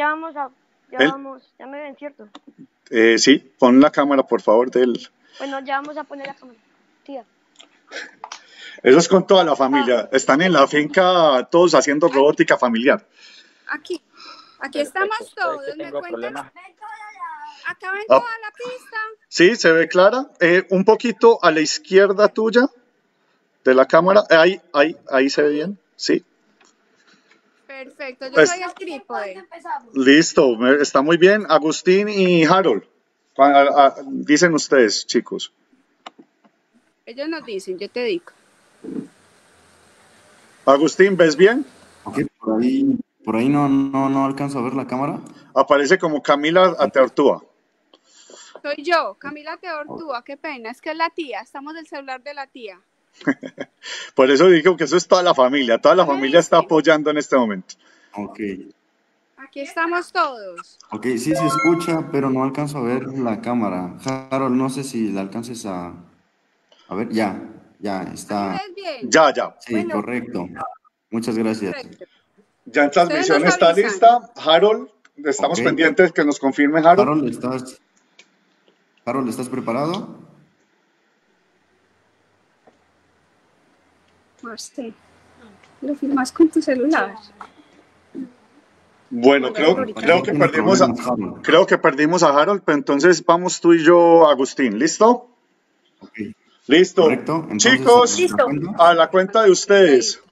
me ven, ¿cierto? Sí, pon la cámara, por favor, de él. Bueno, ya vamos a poner la cámara. Tía. Eso es con toda la familia. Están en la finca todos haciendo robótica familiar. Aquí estamos todos. ¿Me cuentan? Acá ven toda la pista. Sí, se ve clara. Un poquito a la izquierda tuya de la cámara. Ahí se ve bien. Sí. Perfecto, yo soy el trípode. Listo, está muy bien. Agustín y Harold. Dicen ustedes, chicos. Ellos nos dicen, yo te digo. Agustín, ¿ves bien? Ok, por ahí no alcanzo a ver la cámara. Aparece como Camila Arteurtúa. Soy yo, Camila Arteurtúa, qué pena, es que es la tía, estamos del celular de la tía. Por eso digo que eso es toda la familia está apoyando en este momento. Ok. Aquí estamos todos. Ok, sí se escucha, pero no alcanzo a ver la cámara. Harold, no sé si la alcances a ver, ya está. Bien? Ya. Sí, bueno. Correcto. Muchas gracias. Perfecto. Ya en transmisión está lista. Harold, estamos pendientes que nos confirme Harold. Harold, ¿estás preparado? Marce, lo filmas con tu celular. Bueno, creo que perdimos a Harold, pero entonces vamos tú y yo, Agustín. ¿Listo? Okay. Listo. Correcto. Entonces, chicos, a la cuenta de ustedes.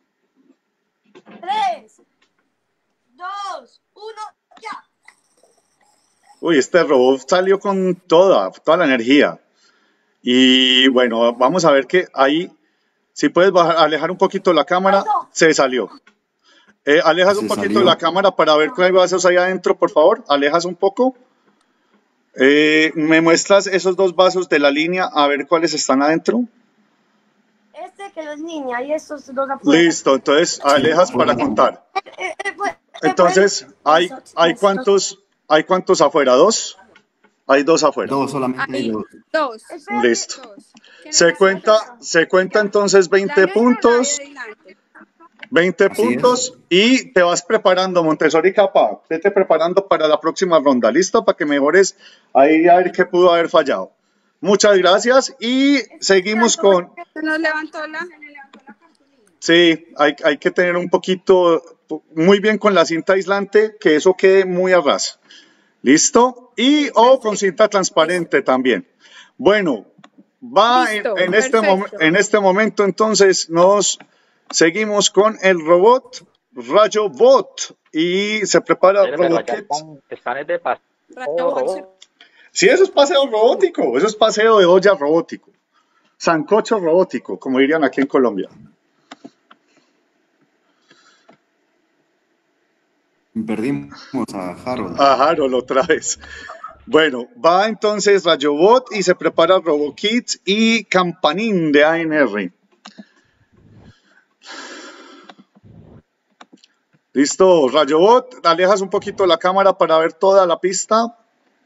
3, 2, 1, ya. Uy, este robot salió con toda la energía. Y bueno, vamos a ver que ahí, si puedes alejar un poquito la cámara, se salió. Alejas un poquito la cámara para ver qué hay vasos ahí adentro, por favor. Alejas un poco. ¿Me muestras esos dos vasos de la línea a ver cuáles están adentro? Este que es niña y estos dos afuera. Listo, entonces alejas para contar. Entonces, ¿hay cuántos afuera? ¿Dos? Hay dos afuera. Dos, solamente hay dos. Listo. Se cuenta entonces 20 puntos. 20 puntos y te vas preparando, Montessori Capa. Vete preparando para la próxima ronda. ¿Listo? Para que mejores ahí a ver qué pudo haber fallado. Muchas gracias y seguimos con... Nos levantó la... Sí, hay que tener un poquito, muy bien con la cinta aislante, que eso quede muy a ras. ¿Listo? Y con cinta transparente también. Bueno, va en este momento entonces nos Seguimos con el robot RayoBot y se prepara RoboKids. Están de paseo. Sí, eso es paseo robótico, eso es paseo de olla robótico. Sancocho robótico, como dirían aquí en Colombia. Perdimos a Harold. A Harold otra vez. Bueno, va entonces RayoBot y se prepara RoboKids y Campanín de ANR. Listo, RayoBot, alejas un poquito la cámara para ver toda la pista.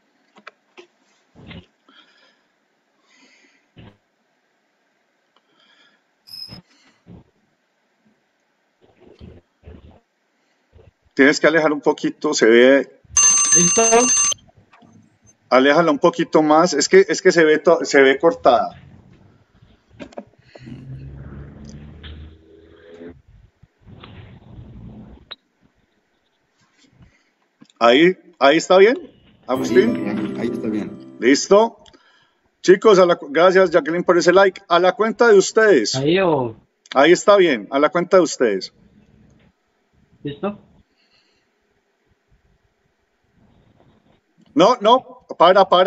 Tienes que alejar un poquito, se ve. ¿Listo? Aléjala un poquito más, es que se ve cortada. Ahí está bien, Agustín. Ahí está bien. Listo. Chicos, gracias Jacqueline por ese like. A la cuenta de ustedes. Ahí está bien, a la cuenta de ustedes. ¿Listo? No, para, por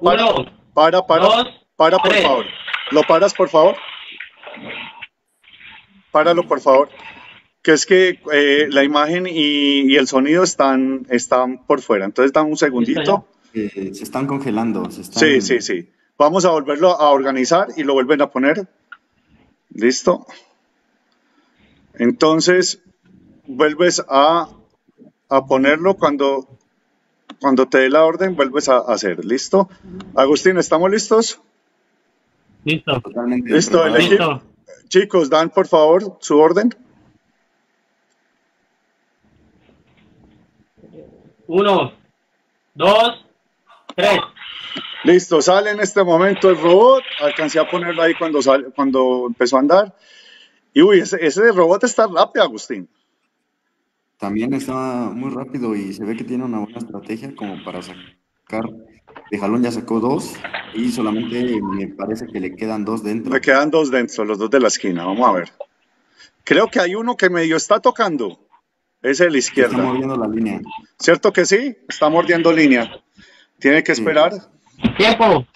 favor. ¿Lo paras, por favor? Páralo, por favor. Que es que la imagen y el sonido están por fuera. Entonces, dame un segundito. Se están congelando. Sí. Vamos a volverlo a organizar y lo vuelven a poner. Listo. Entonces, vuelves a ponerlo cuando te dé la orden, vuelves a hacer. ¿Listo? Agustín, ¿estamos listos? Listo. Totalmente. Listo. Listo. Chicos, dan por favor su orden. 1, 2, 3. Listo, sale en este momento el robot. Alcancé a ponerlo ahí cuando empezó a andar. Y uy, ese robot está rápido, Agustín. También está muy rápido y se ve que tiene una buena estrategia como para sacar. De jalón ya sacó 2 y solamente me parece que le quedan 2 dentro. Le quedan 2 dentro, los 2 de la esquina. Vamos a ver. Creo que hay uno que medio está tocando. Es el izquierdo. Está mordiendo la línea. ¿Cierto que sí? Está mordiendo línea. Tiene que esperar. ¡Tiempo!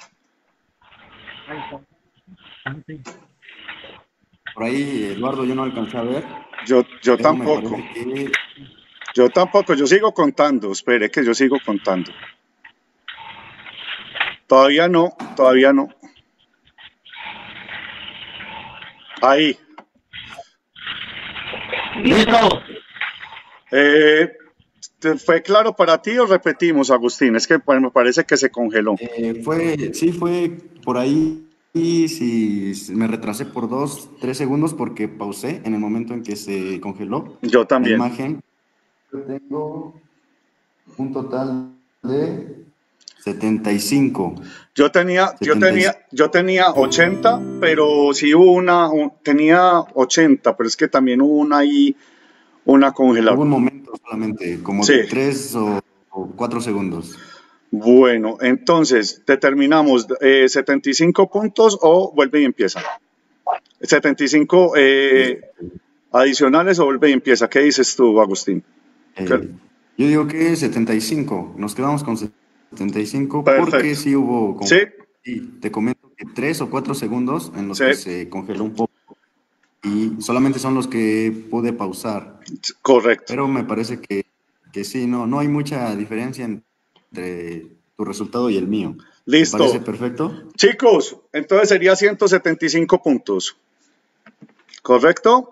Por ahí, Eduardo, yo no alcancé a ver. Yo tampoco. Yo tampoco. Yo sigo contando. Espere que yo sigo contando. Todavía no. Ahí. ¡Listo! ¿Fue claro para ti o repetimos, Agustín? Es que me parece que se congeló. Fue por ahí. Y si me retrasé por 2-3 segundos porque pausé en el momento en que se congeló. Yo también. La imagen. Yo tengo un total de 75. Yo tenía 80, pero sí hubo tenía 80, pero es que también hubo una congelada. Hubo un momento solamente, como de 3 o 4 segundos. Bueno, entonces, determinamos 75 puntos o vuelve y empieza. 75 adicionales o vuelve y empieza. ¿Qué dices tú, Agustín? Yo digo que 75. Nos quedamos con 75. Perfecto. Porque sí hubo... Sí. Y te comento que 3 o 4 segundos en los que se congeló un poco. Y solamente son los que pude pausar. Correcto. Pero me parece que sí, no hay mucha diferencia entre tu resultado y el mío. Listo. ¿Te parece perfecto? Chicos, entonces sería 175 puntos. ¿Correcto?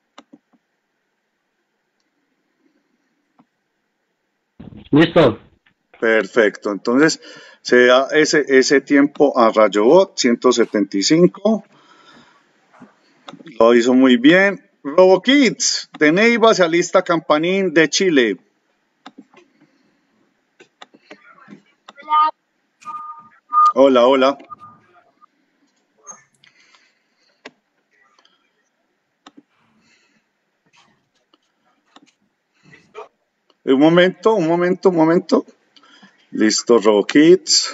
Listo. Perfecto. Entonces se da ese tiempo a RayoBot, 175. Lo hizo muy bien. RoboKids de Neiva se alista Campanín de Chile. Hola. Un momento. Listo, RoboKids.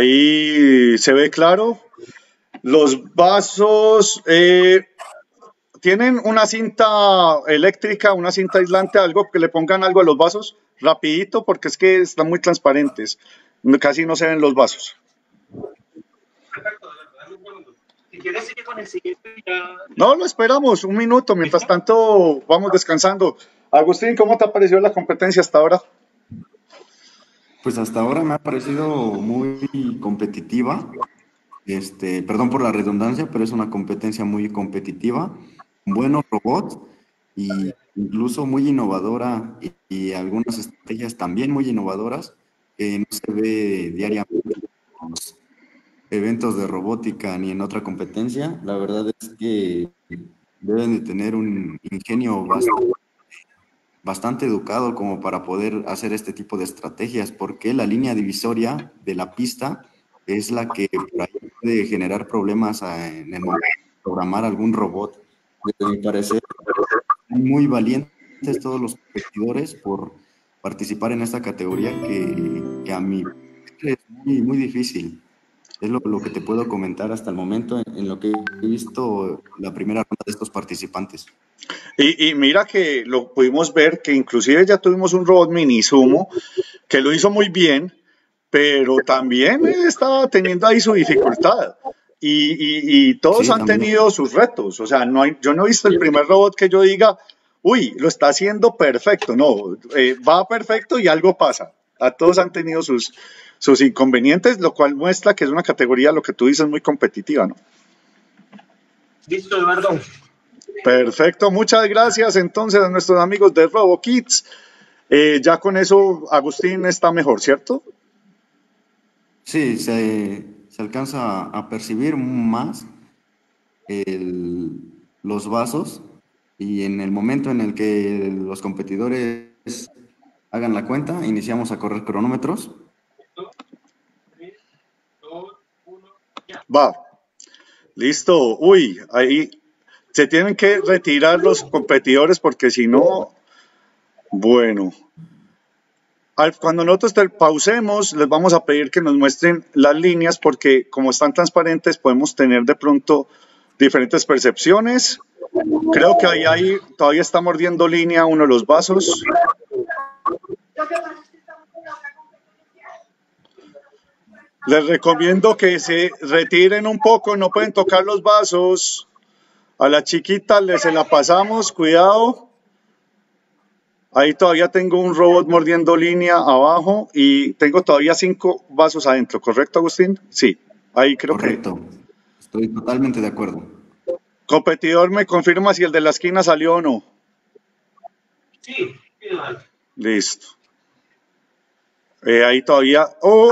Ahí se ve claro. Los vasos ¿tienen una cinta eléctrica, una cinta aislante, algo que le pongan algo a los vasos? Rapidito, porque es que están muy transparentes. Casi no se ven los vasos. Si quieres seguir con el siguiente ya... No, lo esperamos, un minuto. Mientras tanto, vamos descansando. Agustín, ¿cómo te ha parecido la competencia hasta ahora? Pues hasta ahora me ha parecido muy competitiva. Perdón por la redundancia, pero es una competencia muy competitiva. Buenos robots y incluso muy innovadora y algunas estrategias también muy innovadoras que no se ve diariamente en los eventos de robótica ni en otra competencia. La verdad es que deben de tener un ingenio bastante educado como para poder hacer este tipo de estrategias, porque la línea divisoria de la pista es la que por ahí puede generar problemas en el momento de programar algún robot. Desde mi parecer, muy valientes todos los competidores por participar en esta categoría que a mí es muy difícil. Es lo que te puedo comentar hasta el momento en lo que he visto la primera ronda de estos participantes. Y mira que lo pudimos ver, que inclusive ya tuvimos un robot mini Sumo que lo hizo muy bien, pero también estaba teniendo ahí su dificultad. Y todos han tenido sus retos. O sea, yo no he visto el primer robot que yo diga, uy, lo está haciendo perfecto. No, va perfecto y algo pasa. A todos han tenido sus inconvenientes, lo cual muestra que es una categoría, lo que tú dices, muy competitiva, ¿no? Listo, Eduardo. Perfecto, muchas gracias entonces a nuestros amigos de RoboKids. Ya con eso Agustín está mejor, ¿cierto? Sí, se alcanza a percibir más los vasos, y en el momento en el que los competidores hagan la cuenta, iniciamos a correr cronómetros. Va, listo. Uy, ahí se tienen que retirar los competidores porque si no, bueno. Cuando nosotros pausemos, les vamos a pedir que nos muestren las líneas porque como están transparentes podemos tener de pronto diferentes percepciones. Creo que ahí todavía está mordiendo línea uno de los vasos. Les recomiendo que se retiren un poco, no pueden tocar los vasos. A la chiquita se la pasamos, cuidado. Ahí todavía tengo un robot mordiendo línea abajo y tengo todavía 5 vasos adentro, ¿correcto, Agustín? Sí, ahí creo Correcto. Estoy totalmente de acuerdo. Competidor, ¿me confirma si el de la esquina salió o no? Sí. Listo. Ahí todavía...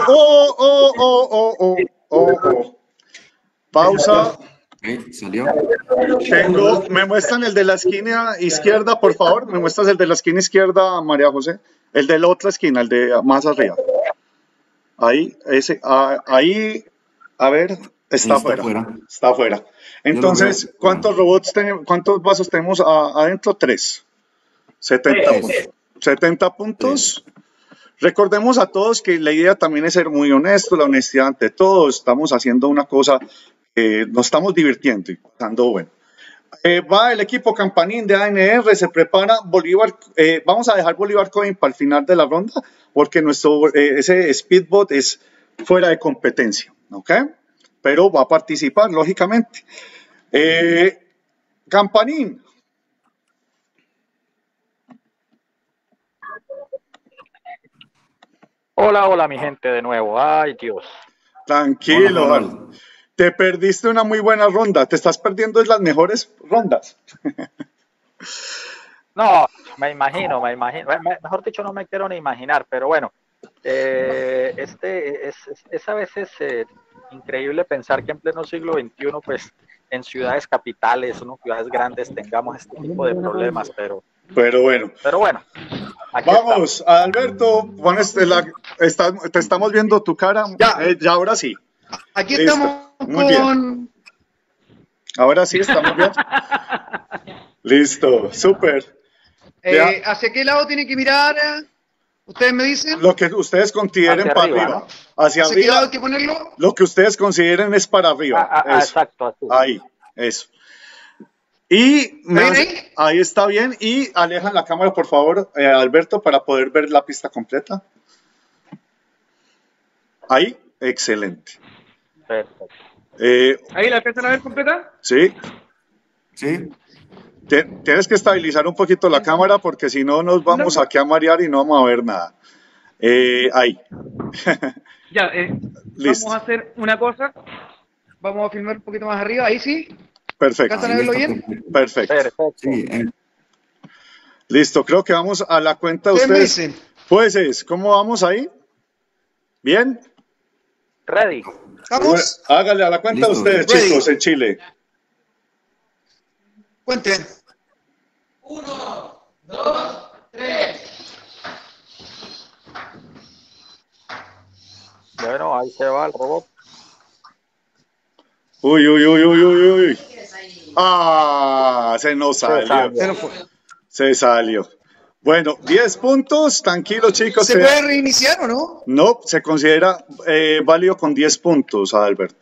Pausa. Salió. ¿Me muestran el de la esquina izquierda, por favor? ¿Me muestras el de la esquina izquierda, María José? El de la otra esquina, el de más arriba. Ahí, ahí, a ver, está afuera. Está afuera. Entonces, ¿cuántos vasos tenemos adentro? 3. 70 puntos. 70 puntos. Recordemos a todos que la idea también es ser muy honesto, la honestidad ante todo. Estamos haciendo una cosa... nos estamos divirtiendo y pasando bueno. Va el equipo Campanín de ANR, se prepara Bolívar. Vamos a dejar Bolívar Coin para el final de la ronda porque ese Speedbot es fuera de competencia, ¿ok? Pero va a participar, lógicamente. Campanín. Hola, mi gente de nuevo. Ay, Dios. Tranquilo, hola. Te perdiste una muy buena ronda. Te estás perdiendo las mejores rondas. No, me imagino. Mejor dicho, no me quiero ni imaginar, pero bueno. Es a veces increíble pensar que en pleno siglo XXI, pues, en ciudades capitales, ¿no? Ciudades grandes, tengamos este tipo de problemas, pero bueno. Vamos, Alberto, te estamos viendo tu cara. Ya ahora sí. Aquí estamos. Muy bien. Ahora sí estamos bien. Listo, súper. ¿Hacia qué lado tiene que mirar? ¿Ustedes me dicen? Lo que ustedes consideren para arriba. ¿No? ¿Hacia arriba, qué lado hay que ponerlo? Lo que ustedes consideren es para arriba. Exacto. Ahí, eso. Y ahí está bien. Y alejan la cámara, por favor, Alberto, para poder ver la pista completa. Ahí, excelente. Perfecto. ¿Ahí la alcanzan a ver completa? Sí. Sí. Tienes que estabilizar un poquito la cámara porque si no nos vamos aquí a marear y no vamos a ver nada. Ahí. Ya, Listo. vamos a hacer una cosa. Vamos a filmar un poquito más arriba. Ahí sí. Perfecto. ¿Alcanzan a verlo bien? Perfecto. Sí, Listo, creo que vamos a la cuenta de ustedes. Jueces, ¿cómo vamos ahí? ¿Bien? Ready. ¿Vamos? Hágale a la cuenta de ustedes, chicos, en Chile. Cuenten. 1, 2, 3. Bueno, ahí se va el robot. Uy. Ah, se nos salió. Se salió. Bueno, 10 puntos, tranquilo chicos. ¿Se puede reiniciar o no? No, se considera válido con 10 puntos, Alberto.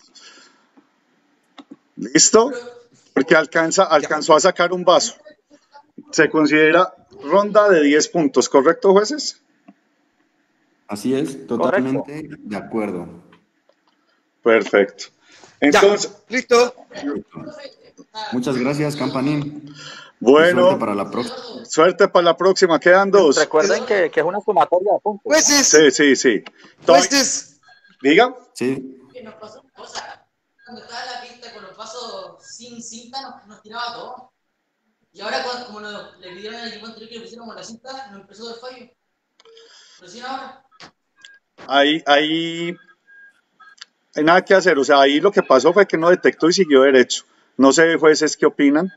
¿Listo? Porque alcanzó a sacar un vaso. Se considera ronda de 10 puntos, ¿correcto, jueces? Así es, totalmente de acuerdo. Perfecto. Entonces, ya, listo. Muchas gracias, Campanín. Bueno, suerte para la próxima. Suerte para la próxima, quedan 2. Recuerden que es una sumatoria de puntos. Jueces. Sí. Jueces. ¿Diga? Sí. Que nos pasó una cosa. Cuando estaba en la pista con los pasos sin cinta, nos tiraba todo. Y ahora, como le pidieron al equipo anterior que le pusiéramos la cinta, nos empezó a dar fallo. Recién ahora. Ahí hay nada que hacer. O sea, ahí lo que pasó fue que no detectó y siguió derecho. No sé, jueces, ¿qué opinan?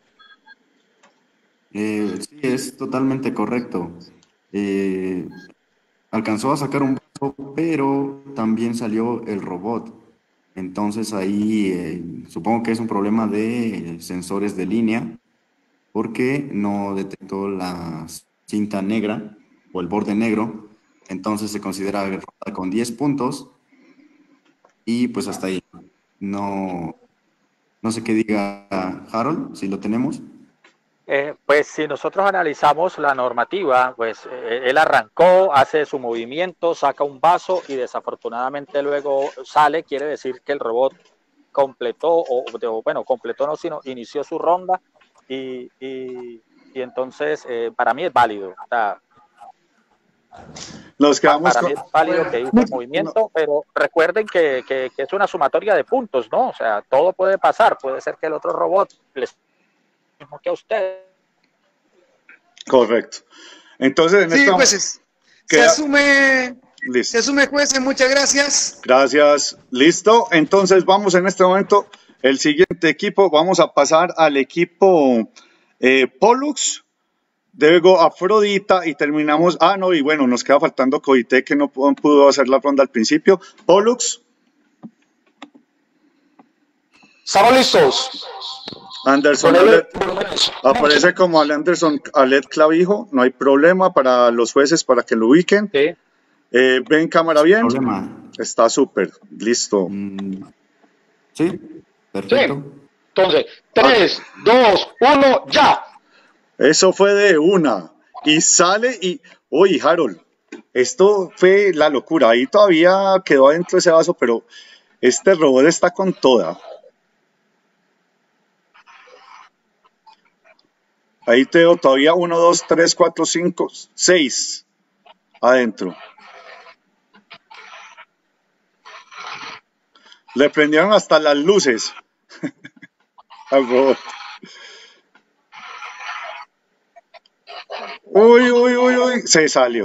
Sí, es totalmente correcto. Alcanzó a sacar un vaso, pero también salió el robot. Entonces ahí supongo que es un problema de sensores de línea, porque no detectó la cinta negra o el borde negro. Entonces se considera ronda con 10 puntos. Y pues hasta ahí. No sé qué diga Harold, si lo tenemos. Pues si nosotros analizamos la normativa, pues él arrancó, hace su movimiento, saca un vaso y desafortunadamente luego sale, quiere decir que el robot completó, completó no, sino inició su ronda y entonces para mí es válido. O sea, Nos quedamos para mí es válido que hizo el movimiento, pero recuerden que es una sumatoria de puntos, ¿no? O sea, todo puede pasar, puede ser que el otro robot les mismo que a usted. Correcto. Entonces, sí, jueces. Se asume, jueces, muchas gracias. Gracias. Listo. Entonces, vamos en este momento, el siguiente equipo, vamos a pasar al equipo Pollux, luego Afrodita y terminamos. Y bueno, nos queda faltando Coité, que no pudo hacer la ronda al principio. Pollux. Estamos listos. Anderson aparece como Anderson Alet Clavijo, no hay problema para los jueces para que lo ubiquen. Sí. ¿Ven cámara bien? Problema. Está súper, listo. Sí, perfecto. Sí. Entonces, 3, 2, 1, ya. Eso fue de una. Y sale y... Uy, Harold, esto fue la locura. Ahí todavía quedó adentro ese vaso, pero este robot está con toda. Ahí tengo todavía 1, 2, 3, 4, 5, 6 adentro. Le prendieron hasta las luces al robot. Uy, se salió.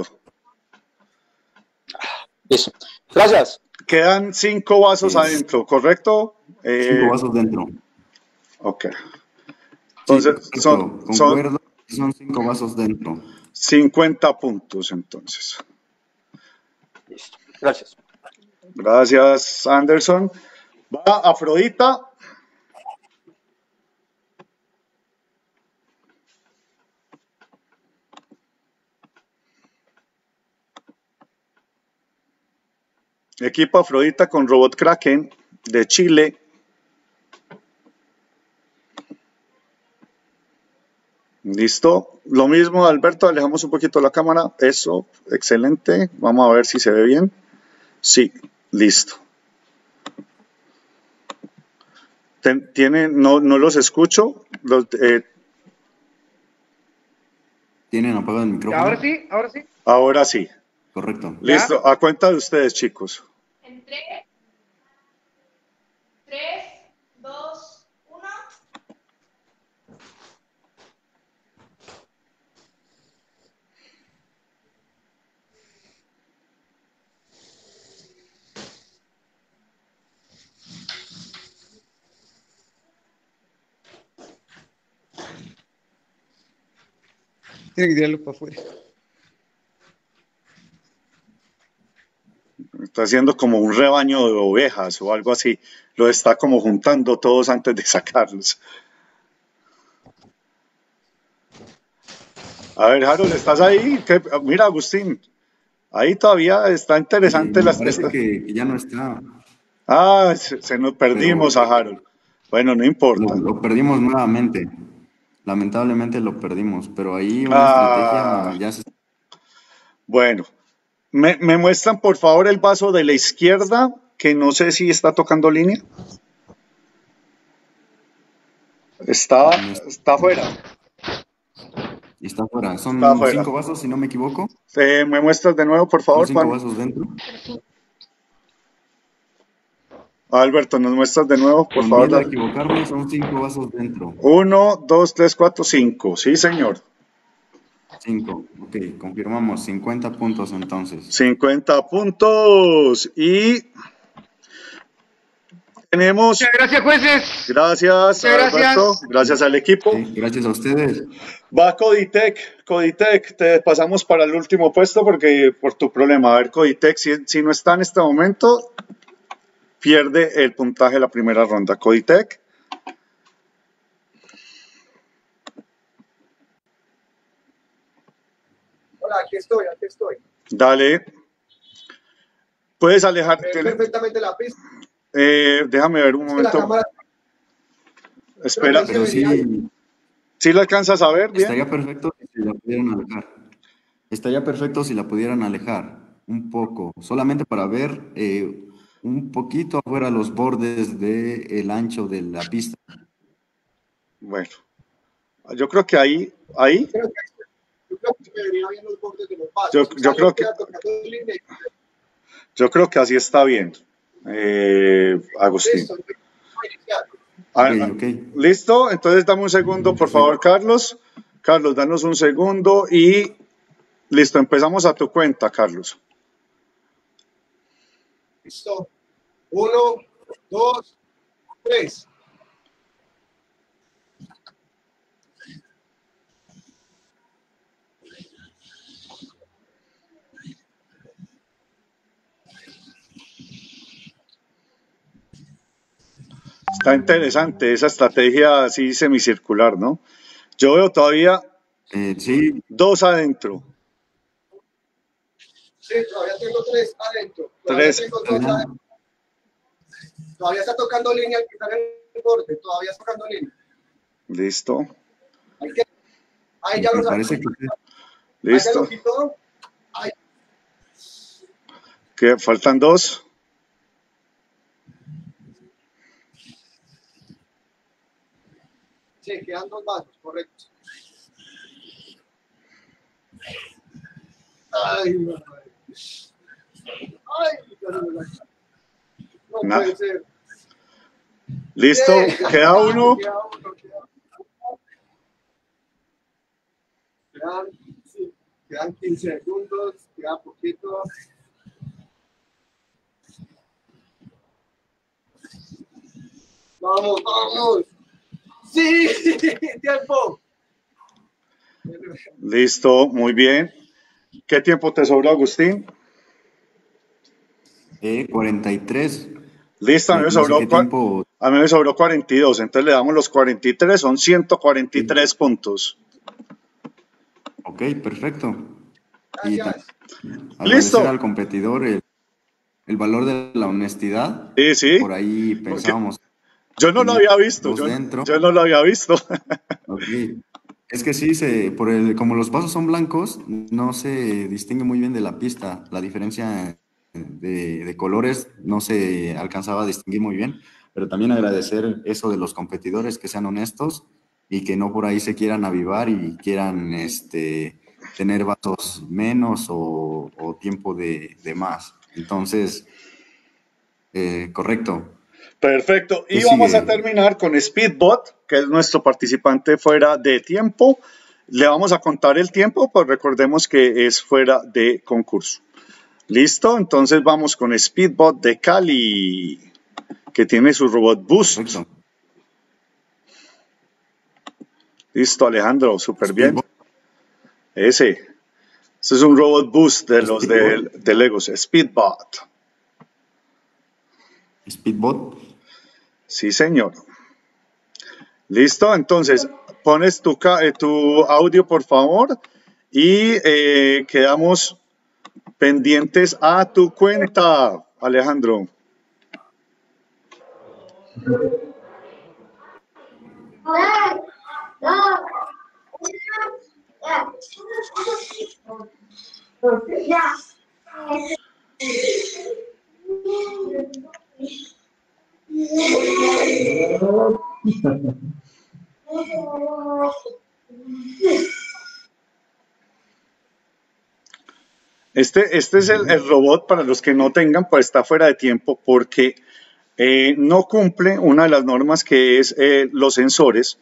Listo. Gracias. Quedan 5 vasos adentro, ¿correcto? 5 vasos dentro. Ok. Entonces, sí, son 5 vasos dentro. 50 puntos, entonces. Listo. Gracias. Gracias, Anderson. Va Afrodita. Equipo Afrodita con Robot Kraken de Chile. Listo. Lo mismo, Alberto, alejamos un poquito la cámara. Eso, excelente. Vamos a ver si se ve bien. Sí, listo. No los escucho. ¿Tienen apagado el micrófono? Ahora sí, ahora sí. Ahora sí. Correcto. Listo. A cuenta de ustedes, chicos. En 3, 2, 1. Tiene que tirarlo para afuera. Está haciendo como un rebaño de ovejas o algo así. Lo está como juntando todos antes de sacarlos. A ver, Harold, ¿estás ahí? Mira, Agustín, ahí todavía está interesante las parece que ya no está. Ah, se nos perdimos a Harold. Bueno, no importa. Lo perdimos nuevamente. Lamentablemente lo perdimos, pero ahí una estrategia ya se... Bueno, ¿me muestran por favor el vaso de la izquierda, que no sé si está tocando línea? Está afuera. Está afuera. Son Está afuera. 5 vasos, si no me equivoco. ¿Me muestras de nuevo, por favor, Son 5 Juan? vasos dentro. Alberto, ¿nos muestras de nuevo, por Con favor? miedo a equivocarme, son 5 vasos dentro. 1, 2, 3, 4, 5. Sí, señor. 5. Ok, confirmamos. 50 puntos entonces. 50 puntos. Y tenemos... Muchas gracias, jueces. Gracias, Alberto. Gracias al equipo. Sí, gracias a ustedes. Va Coditec. Coditec, te pasamos para el último puesto porque por tu problema. A ver, Coditec, si no está en este momento, pierde el puntaje de la primera ronda. Coditec. Hola, aquí estoy. Dale. Puedes alejarte. Perfectamente la pista. Déjame ver un momento. Espera. Pero sí. ¿Sí lo alcanzas a ver bien? Estaría perfecto si la pudieran alejar. Estaría perfecto si la pudieran alejar un poco, solamente para ver un poquito afuera los bordes del ancho de la pista. Bueno, yo creo que ahí. Yo creo que se vería bien los bordes de los vasos. Yo creo que así está bien, Agustín. Okay. ¿Listo? Entonces dame un segundo, por favor, Carlos. Carlos, danos un segundo y listo, empezamos a tu cuenta, Carlos. Listo. 1, 2, 3. Está interesante esa estrategia así semicircular, ¿no? Yo veo todavía sí. 2 adentro. Sí, todavía tengo 3 adentro. 3. Todavía está tocando línea, que está en el borde, todavía está tocando línea. Listo. Ahí ya lo parece que... Listo. Ahí ya lo quitó. Ahí. ¿Qué? ¿Faltan 2? Sí, quedan 2 vasos, correcto. Ay, madre. Ay, no puede ser. Listo, queda uno. Quedan 15 segundos, queda poquito. Vamos, vamos. Sí, tiempo. Listo, muy bien. ¿Qué tiempo te sobró, Agustín? 43. Listo, a mí me sobró 42, entonces le damos los 43, son 143 puntos. Ok, perfecto. Y Listo. agradecer al competidor el valor de la honestidad. Sí. Por ahí pensábamos. Yo no lo había visto. Yo no lo había visto. Ok. Es que sí, como los pasos son blancos, no se distingue muy bien de la pista. La diferencia de colores no se alcanzaba a distinguir muy bien, pero también agradecer eso de los competidores, que sean honestos y que no por ahí se quieran avivar y quieran tener vasos menos o tiempo de más. Entonces, correcto. Perfecto. Y vamos a terminar con Speedbot, que es nuestro participante fuera de tiempo. Le vamos a contar el tiempo, pues recordemos que es fuera de concurso. ¿Listo? Entonces vamos con Speedbot de Cali, que tiene su robot Boost. Perfecto. Listo, Alejandro, súper bien. Ese es un robot Boost de los de Legos, Speedbot. Speedbot. Sí, señor. Listo, entonces pones tu audio, por favor, y quedamos pendientes a tu cuenta, Alejandro. Este es el robot, para los que no tengan, pues está fuera de tiempo porque no cumple una de las normas, que es los sensores.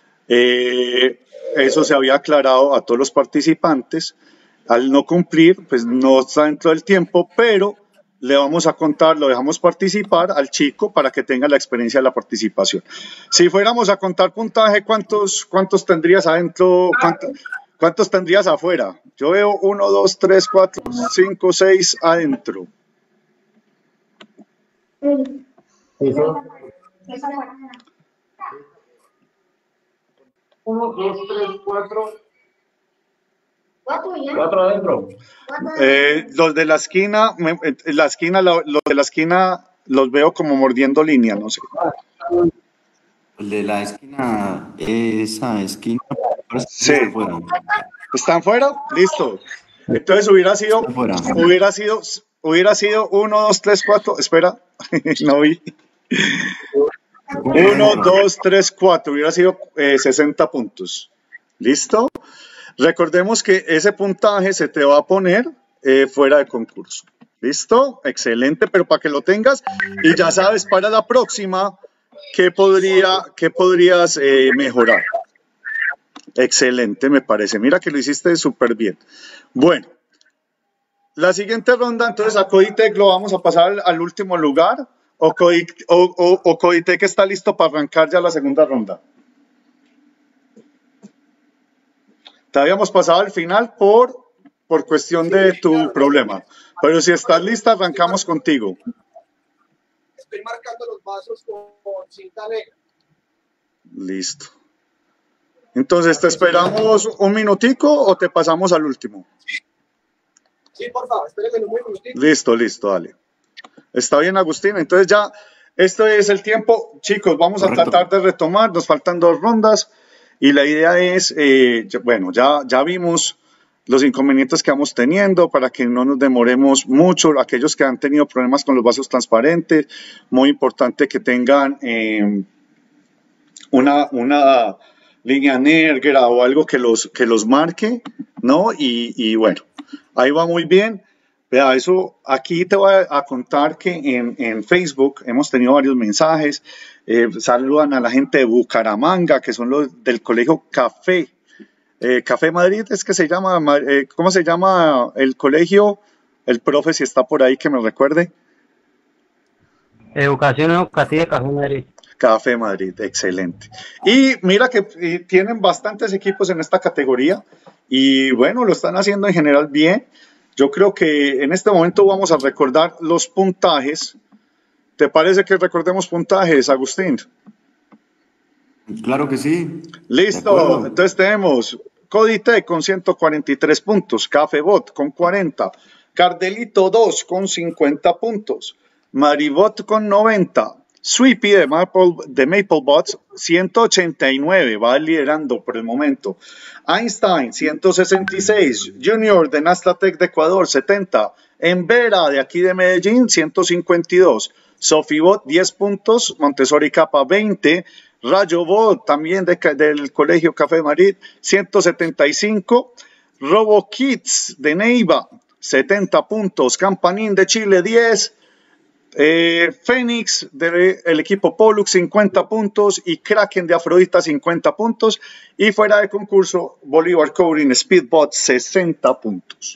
Eso se había aclarado a todos los participantes. Al no cumplir, pues no está dentro del tiempo, pero le vamos a contar, lo dejamos participar al chico para que tenga la experiencia de la participación. Si fuéramos a contar puntaje, ¿cuántos tendrías adentro? ¿Cuántos tendrías afuera? Yo veo 1, 2, 3, 4, 5, 6 adentro. 1, 2, 3, 4. 4 adentro. Los de la esquina, los de la esquina los veo como mordiendo línea, no sé. El de la esquina, esa esquina. Sí. ¿Están fuera? Listo. Entonces hubiera sido 1, 2, 3, 4. Espera, no vi. 1, 2, 3, 4. Hubiera sido 60 puntos. ¿Listo? Recordemos que ese puntaje se te va a poner fuera de concurso. ¿Listo? Excelente, pero para que lo tengas y ya sabes para la próxima qué podrías mejorar. Excelente, me parece. Mira que lo hiciste súper bien. Bueno, la siguiente ronda, entonces a Coditec lo vamos a pasar al último lugar, o Coditec está listo para arrancar ya la segunda ronda. Te habíamos pasado al final por cuestión de tu problema. Pero si estás lista, arrancamos contigo. Estoy marcando los vasos con cinta negra. Listo. Entonces, ¿te esperamos un minutico o te pasamos al último? Sí, por favor, espérenme un minutico. Listo, dale. Está bien, Agustín. Entonces ya, esto es el tiempo. Chicos, vamos a tratar de retomar. Nos faltan 2 rondas. Y la idea es, bueno, ya vimos los inconvenientes que vamos teniendo para que no nos demoremos mucho. Aquellos que han tenido problemas con los vasos transparentes, muy importante que tengan una línea negra o algo que los marque, ¿no? Y bueno, ahí va muy bien. Vea, eso aquí te voy a contar que en Facebook hemos tenido varios mensajes. Saludan a la gente de Bucaramanga, que son los del colegio Café. Café Madrid es que se llama, ¿cómo se llama el colegio? El profe, si está por ahí, que me recuerde. Educación Educativa Café Madrid. Café Madrid, excelente. Y mira que tienen bastantes equipos en esta categoría y bueno, lo están haciendo en general bien. Yo creo que en este momento vamos a recordar los puntajes. ¿Te parece que recordemos puntajes, Agustín? Claro que sí. Listo, entonces tenemos Coditec con 143 puntos, Cafebot con 40, Cardelito 2 con 50 puntos, Maribot con 90, Sweepy de MapleBots, 189, va liderando por el momento. Einstein, 166. Junior de Nastatec de Ecuador, 70. Envera de aquí de Medellín, 152. Sofibot, 10 puntos. Montessori Capa, 20. Rayobot, también del Colegio Café Madrid, 175. RoboKids de Neiva, 70 puntos. Campanín de Chile, 10. Fénix del equipo Pollux, 50 puntos. Y Kraken de Afrodita, 50 puntos. Y fuera de concurso, Bolívar Coding Speedbot, 60 puntos.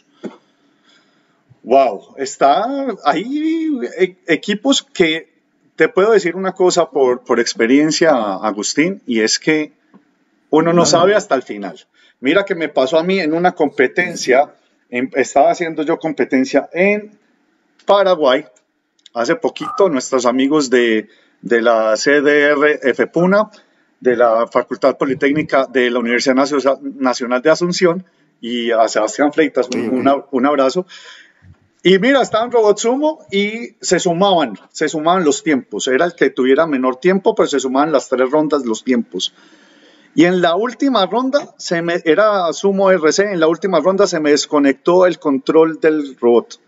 Wow, está ahí equipos que te puedo decir una cosa por experiencia, Agustín, y es que uno no sabe hasta el final. Mira que me pasó a mí en una competencia, estaba haciendo yo competencia en Paraguay, hace poquito, nuestros amigos de la CDR Puna, de la Facultad Politécnica de la Universidad Nacional de Asunción, y a Sebastián Fleitas, un abrazo. Y mira, estaban Robot Sumo y se sumaban los tiempos. Era el que tuviera menor tiempo, pero se sumaban las 3 rondas los tiempos. Y en la última ronda, era Sumo RC, en la última ronda se me desconectó el control del robot.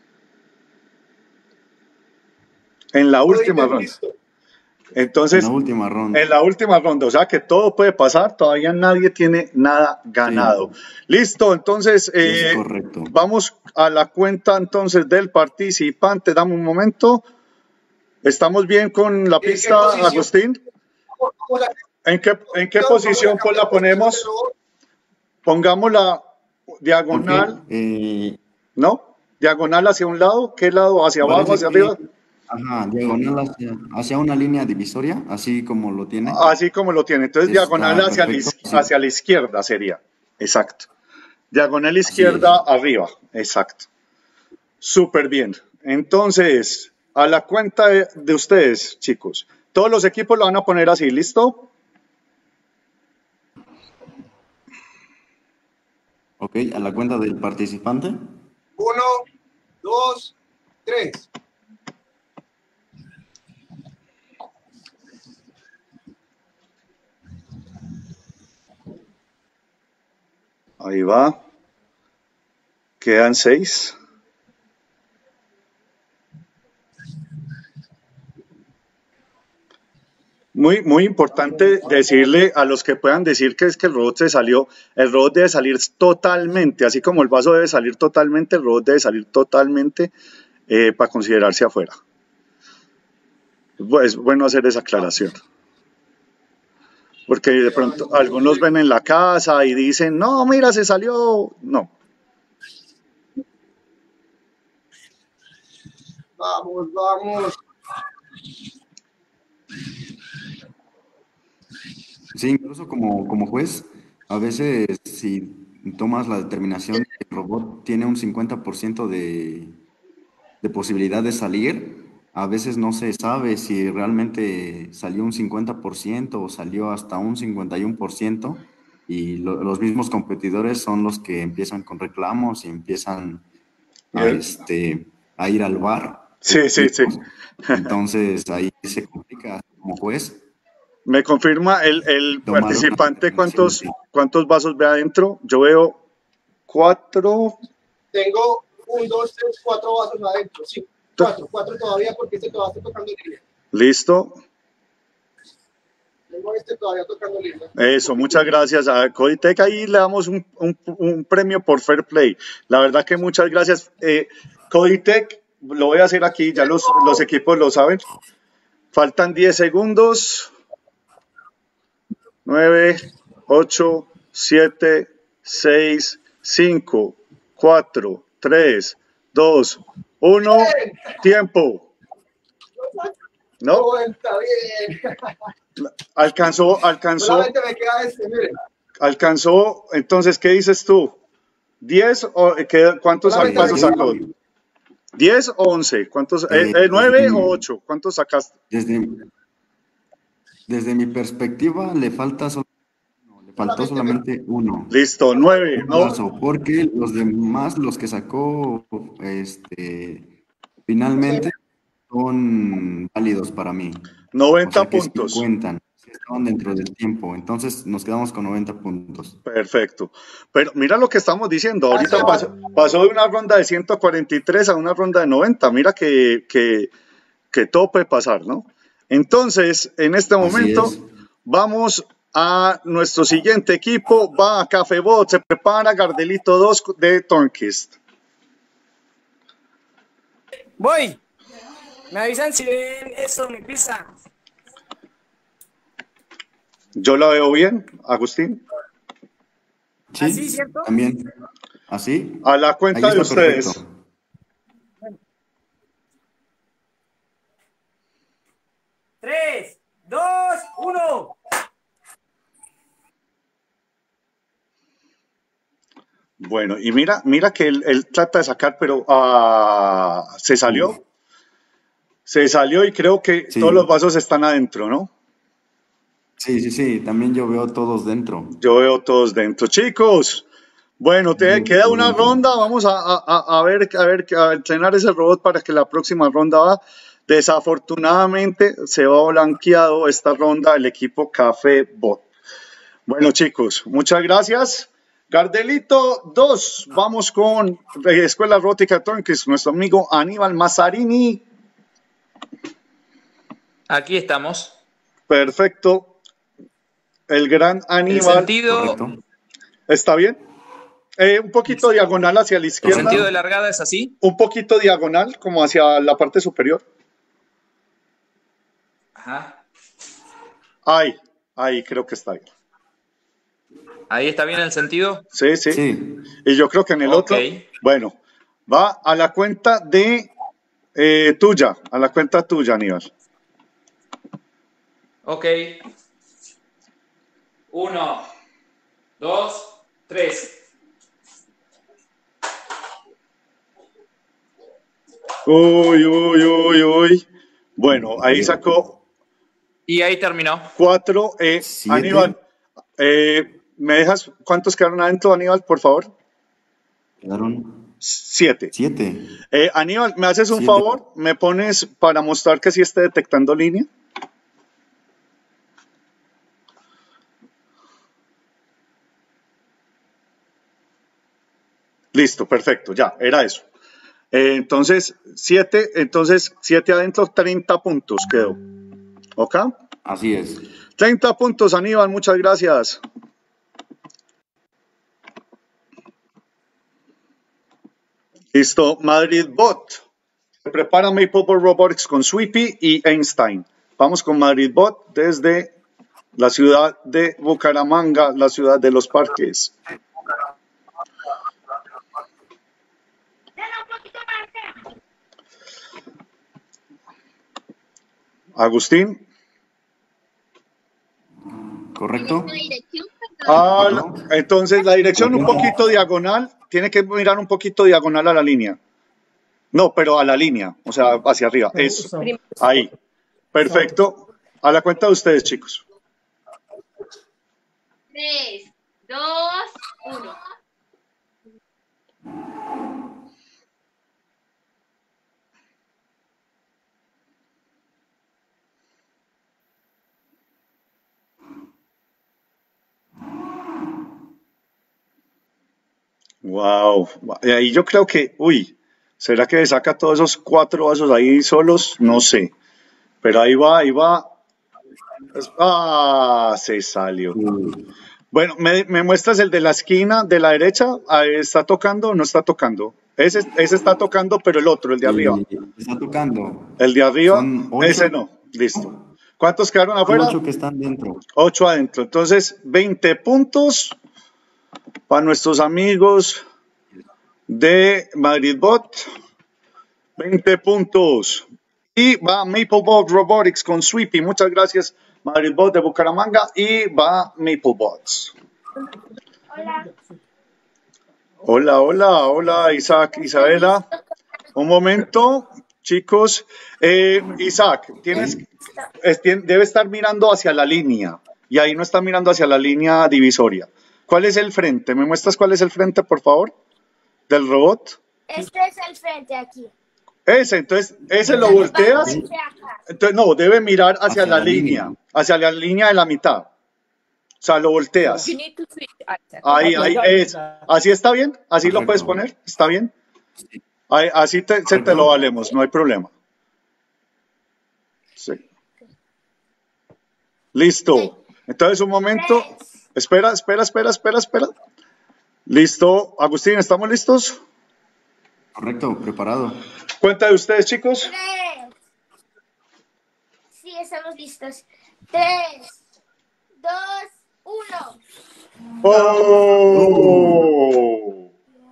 En la última ronda. Entonces, en la última ronda, o sea que todo puede pasar, todavía nadie tiene nada ganado. Sí. Listo, entonces vamos a la cuenta entonces del participante. Dame un momento. ¿Estamos bien con la pista, Agustín? ¿En qué posición pues la ponemos? Pongámosla diagonal. ¿No? Diagonal hacia un lado. ¿Qué lado? ¿Hacia abajo, hacia arriba? Ajá, diagonal hacia una línea divisoria, así como lo tiene. Así como lo tiene. Entonces, diagonal hacia la izquierda sería. Exacto. Diagonal izquierda arriba. Exacto. Súper bien. Entonces, a la cuenta de ustedes, chicos. Todos los equipos lo van a poner así. ¿Listo? Ok, a la cuenta del participante. 1, 2, 3. Ahí va. Quedan 6. Muy importante decirle a los que puedan decir que es que el robot se salió. El robot debe salir totalmente, así como el vaso debe salir totalmente, el robot debe salir totalmente para considerarse afuera. Es bueno hacer esa aclaración. Porque de pronto algunos ven en la casa y dicen, no, mira, se salió. No. Vamos, vamos. Sí, incluso como juez, a veces si tomas la determinación de que el robot tiene un 50% de posibilidad de salir, a veces no se sabe si realmente salió un 50% o salió hasta un 51%, y los mismos competidores son los que empiezan con reclamos y empiezan a ir al VAR. Sí. Entonces ahí se complica como juez. ¿Me confirma el participante cuántos vasos ve adentro? Yo veo 4. Tengo 1, 2, 3, 4 vasos adentro, sí. 4 todavía porque este todavía está tocando línea. Listo. Tengo este todavía tocando línea. Eso, muchas gracias a Coditech. Ahí le damos un premio por Fair Play. La verdad que muchas gracias. Coditech, lo voy a hacer aquí, ya los equipos lo saben. Faltan 10 segundos. 9, 8, 7, 6, 5, 4, 3, 2, 1, tiempo. ¿No? Está bien. Alcanzó. Solamente me queda miren. Alcanzó, entonces, ¿qué dices tú? ¿10 o cuántos pasos sacó? ¿10 o 11? ¿Cuántos? ¿9 o 8? ¿Cuántos sacaste? Desde mi perspectiva, le faltó solamente 1. Listo, 9. No. Porque los demás, los que sacó finalmente, son válidos para mí. 90 o sea que puntos. Sí cuentan, estaban dentro del tiempo, entonces nos quedamos con 90 puntos. Perfecto. Pero mira lo que estamos diciendo, ahorita pasó de una ronda de 143 a una ronda de 90, mira que todo puede pasar, ¿no? Entonces, en este momento vamos a nuestro siguiente equipo, va a Cafebot, se prepara Gardelito 2 de Tornquist. Voy. Me avisan si ven eso, mi pizza. Yo la veo bien, Agustín. Sí, ¿Así, cierto? También. ¿Así? A la cuenta de ustedes. Perfecto. Tres, dos, uno. Bueno, y mira que él trata de sacar, pero se salió. Se salió y creo que todos los vasos están adentro, ¿no? Sí, también yo veo todos dentro. Yo veo todos dentro. Chicos, bueno, te queda una ronda, vamos a entrenar ese robot para que la próxima ronda va. Desafortunadamente se va blanqueado esta ronda el equipo Cafebot. Bueno, chicos, muchas gracias. Gardelito 2, vamos con Escuela Robótica Tornquist, nuestro amigo Aníbal Mazzarini. Aquí estamos. Perfecto. El gran Aníbal. El sentido... ¿Está bien? Un poquito diagonal hacia la izquierda. ¿El sentido de largada es así? Un poquito diagonal, como hacia la parte superior. Ajá. Ahí creo que está bien. ¿Ahí está bien el sentido? Sí. Y yo creo que en el otro... Bueno, va a la cuenta de tuya. A la cuenta tuya, Aníbal. Ok. 1, 2, 3. Uy. Bueno, ahí sacó. Y ahí terminó. 4. Aníbal, ¿me dejas? ¿Cuántos quedaron adentro, Aníbal, por favor? Quedaron 7. Aníbal, ¿me haces un favor? ¿Me pones para mostrar que sí esté detectando línea? Listo, perfecto, ya, era eso. Entonces, 7 adentro, 30 puntos quedó. ¿Ok? Así es. 30 puntos, Aníbal, muchas gracias. Listo, Madrid Bot. Se prepara MapleBot Robotics con Sweepy y Einstein. Vamos con Madrid Bot desde la ciudad de Bucaramanga, la ciudad de los parques. Agustín. ¿Correcto? Entonces la dirección un poquito diagonal, tiene que mirar un poquito diagonal a la línea. No, pero a la línea, o sea, hacia arriba. Eso. Ahí. Perfecto. A la cuenta de ustedes, chicos. 3, 2, 1. Wow. Y ahí yo creo que, ¿será que saca todos esos 4 vasos ahí solos? No sé. Pero ahí va. Se salió. Bueno, ¿me muestras el de la esquina de la derecha? ¿Está tocando o no está tocando? Ese está tocando, pero el otro, el de arriba. Está tocando. El de arriba, ese no. Listo. ¿Cuántos quedaron afuera? 8 que están dentro. 8 adentro. Entonces, 20 puntos para nuestros amigos de MadridBot. 20 puntos. Y va MapleBot Robotics con Sweepy. Muchas gracias, MadridBot de Bucaramanga. Y va MapleBots. Hola, Isaac, Isabela. Un momento, chicos. Isaac, debe estar mirando hacia la línea. Y ahí no está mirando hacia la línea divisoria. ¿Cuál es el frente? ¿Me muestras cuál es el frente, por favor? ¿Del robot? Este es el frente aquí. entonces, ese lo volteas. Entonces, no, debe mirar hacia la línea, hacia la línea de la mitad. O sea, lo volteas. Ahí es. ¿Así está bien? ¿Así lo puedes poner? ¿Está bien? Ahí, así te lo valemos, no hay problema. Sí. Listo. Entonces, un momento. Espera. Listo. Agustín, ¿estamos listos? Correcto, preparado. ¿Cuenta de ustedes, chicos? 3. Sí, estamos listos. 3, 2, 1. ¡Oh!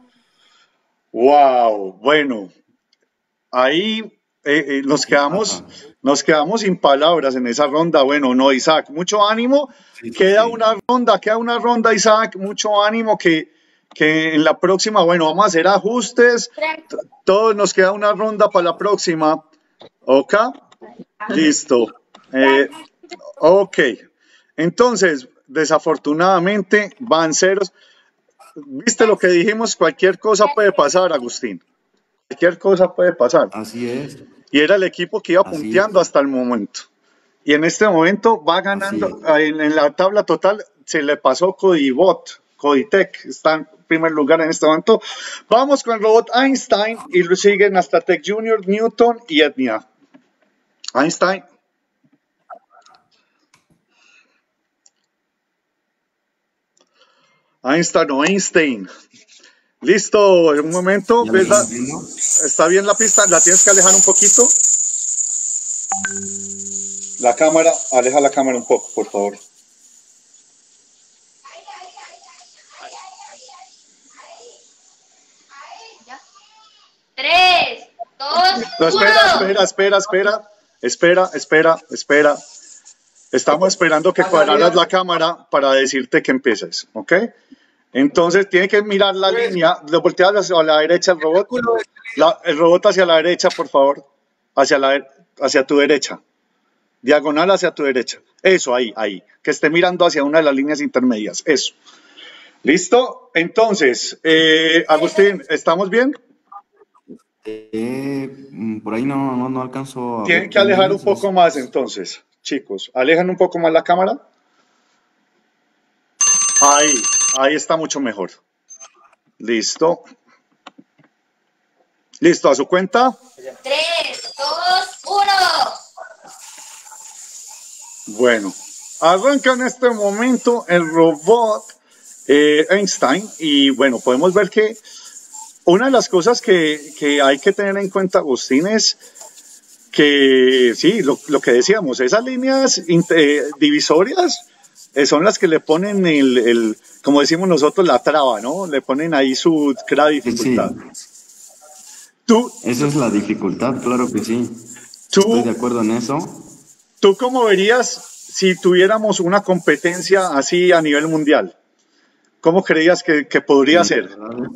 ¡Wow! Bueno, ahí nos quedamos sin palabras en esa ronda. Bueno, no, Isaac, mucho ánimo. Queda una ronda, Isaac, mucho ánimo que en la próxima, bueno, vamos a hacer ajustes. Todos nos queda una ronda para la próxima. ¿Ok? Listo. Ok. Entonces, desafortunadamente, van ceros. ¿Viste lo que dijimos? Cualquier cosa puede pasar, Agustín. Cualquier cosa puede pasar. Así es. Y era el equipo que iba punteando hasta el momento. Y en este momento va ganando. En la tabla total se le pasó Coditech. Está en primer lugar en este momento. Vamos con el robot Einstein y lo siguen hasta Tech Junior, Newton y Etnia. Einstein. Listo, en un momento. ¿Está bien la pista? ¿La tienes que alejar un poquito? La cámara, aleja la cámara un poco, por favor. Tres, dos, Espera. Estamos esperando que cuadraras la cámara para decirte que empieces, ¿ok? Entonces tiene que mirar la línea, lo volteas hacia la derecha el robot, el robot hacia la derecha, por favor, hacia tu derecha, diagonal hacia tu derecha, eso, ahí, que esté mirando hacia una de las líneas intermedias, eso. ¿Listo? Entonces, Agustín, ¿estamos bien? Por ahí no alcanzo a... Tienen que alejar un poco más entonces, chicos, alejan un poco más la cámara. Ahí está mucho mejor. Listo, a su cuenta. 3, 2, 1. Bueno, arranca en este momento el robot Einstein y bueno, podemos ver que una de las cosas que hay que tener en cuenta, Agustín, es que sí, lo que decíamos, esas líneas divisorias son las que le ponen como decimos nosotros, la traba, ¿no? Le ponen ahí cada dificultad. Sí. Esa es la dificultad, claro que sí. Estoy de acuerdo en eso. ¿Tú cómo verías si tuviéramos una competencia así a nivel mundial? ¿Cómo creías que podría ser?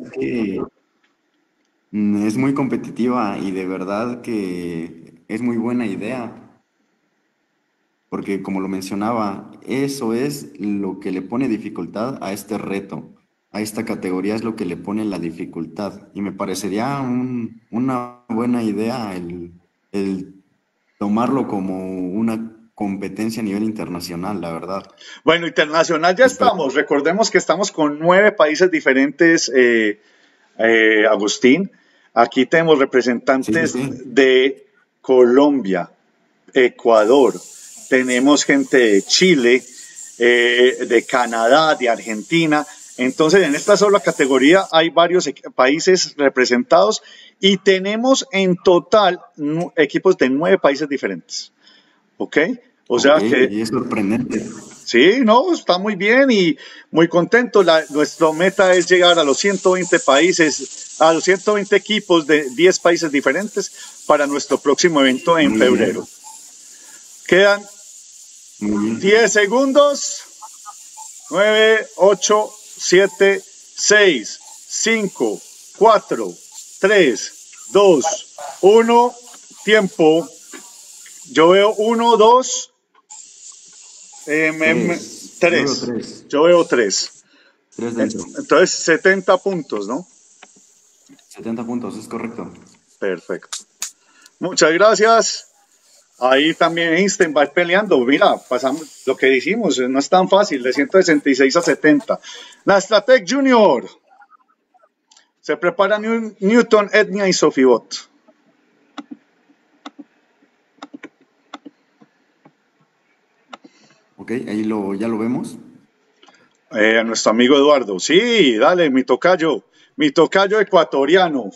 Es muy competitiva y de verdad que es muy buena idea. Porque como lo mencionaba, eso es lo que le pone dificultad a este reto. A esta categoría es lo que le pone la dificultad. Y me parecería una buena idea el tomarlo como una competencia a nivel internacional, la verdad. Bueno, internacional ya estamos. Recordemos que estamos con 9 países diferentes, Agustín. Aquí tenemos representantes de Colombia, Ecuador, tenemos gente de Chile, de Canadá, de Argentina. Entonces, en esta sola categoría hay varios países representados y tenemos en total equipos de 9 países diferentes. ¿Ok? O sea que... Y es sorprendente. Sí, no, está muy bien y muy contento. Nuestra meta es llegar a los 120 países, a los 120 equipos de 10 países diferentes para nuestro próximo evento en febrero. Quedan 10 segundos. 9, 8, 7, 6, 5, 4, 3, 2, 1. Tiempo. Yo veo 1, 2. 3. Yo veo 3. Entonces 70 puntos, ¿no? 70 puntos, es correcto. Perfecto. Muchas gracias. Ahí también Einstein va peleando. Mira, pasamos lo que dijimos, no es tan fácil, de 166 a 70. Nastratec Junior. Se prepara Newton, Etnia y Sofibot. Ok, ahí ya lo vemos. A nuestro amigo Eduardo. Sí, dale, mi tocayo ecuatoriano.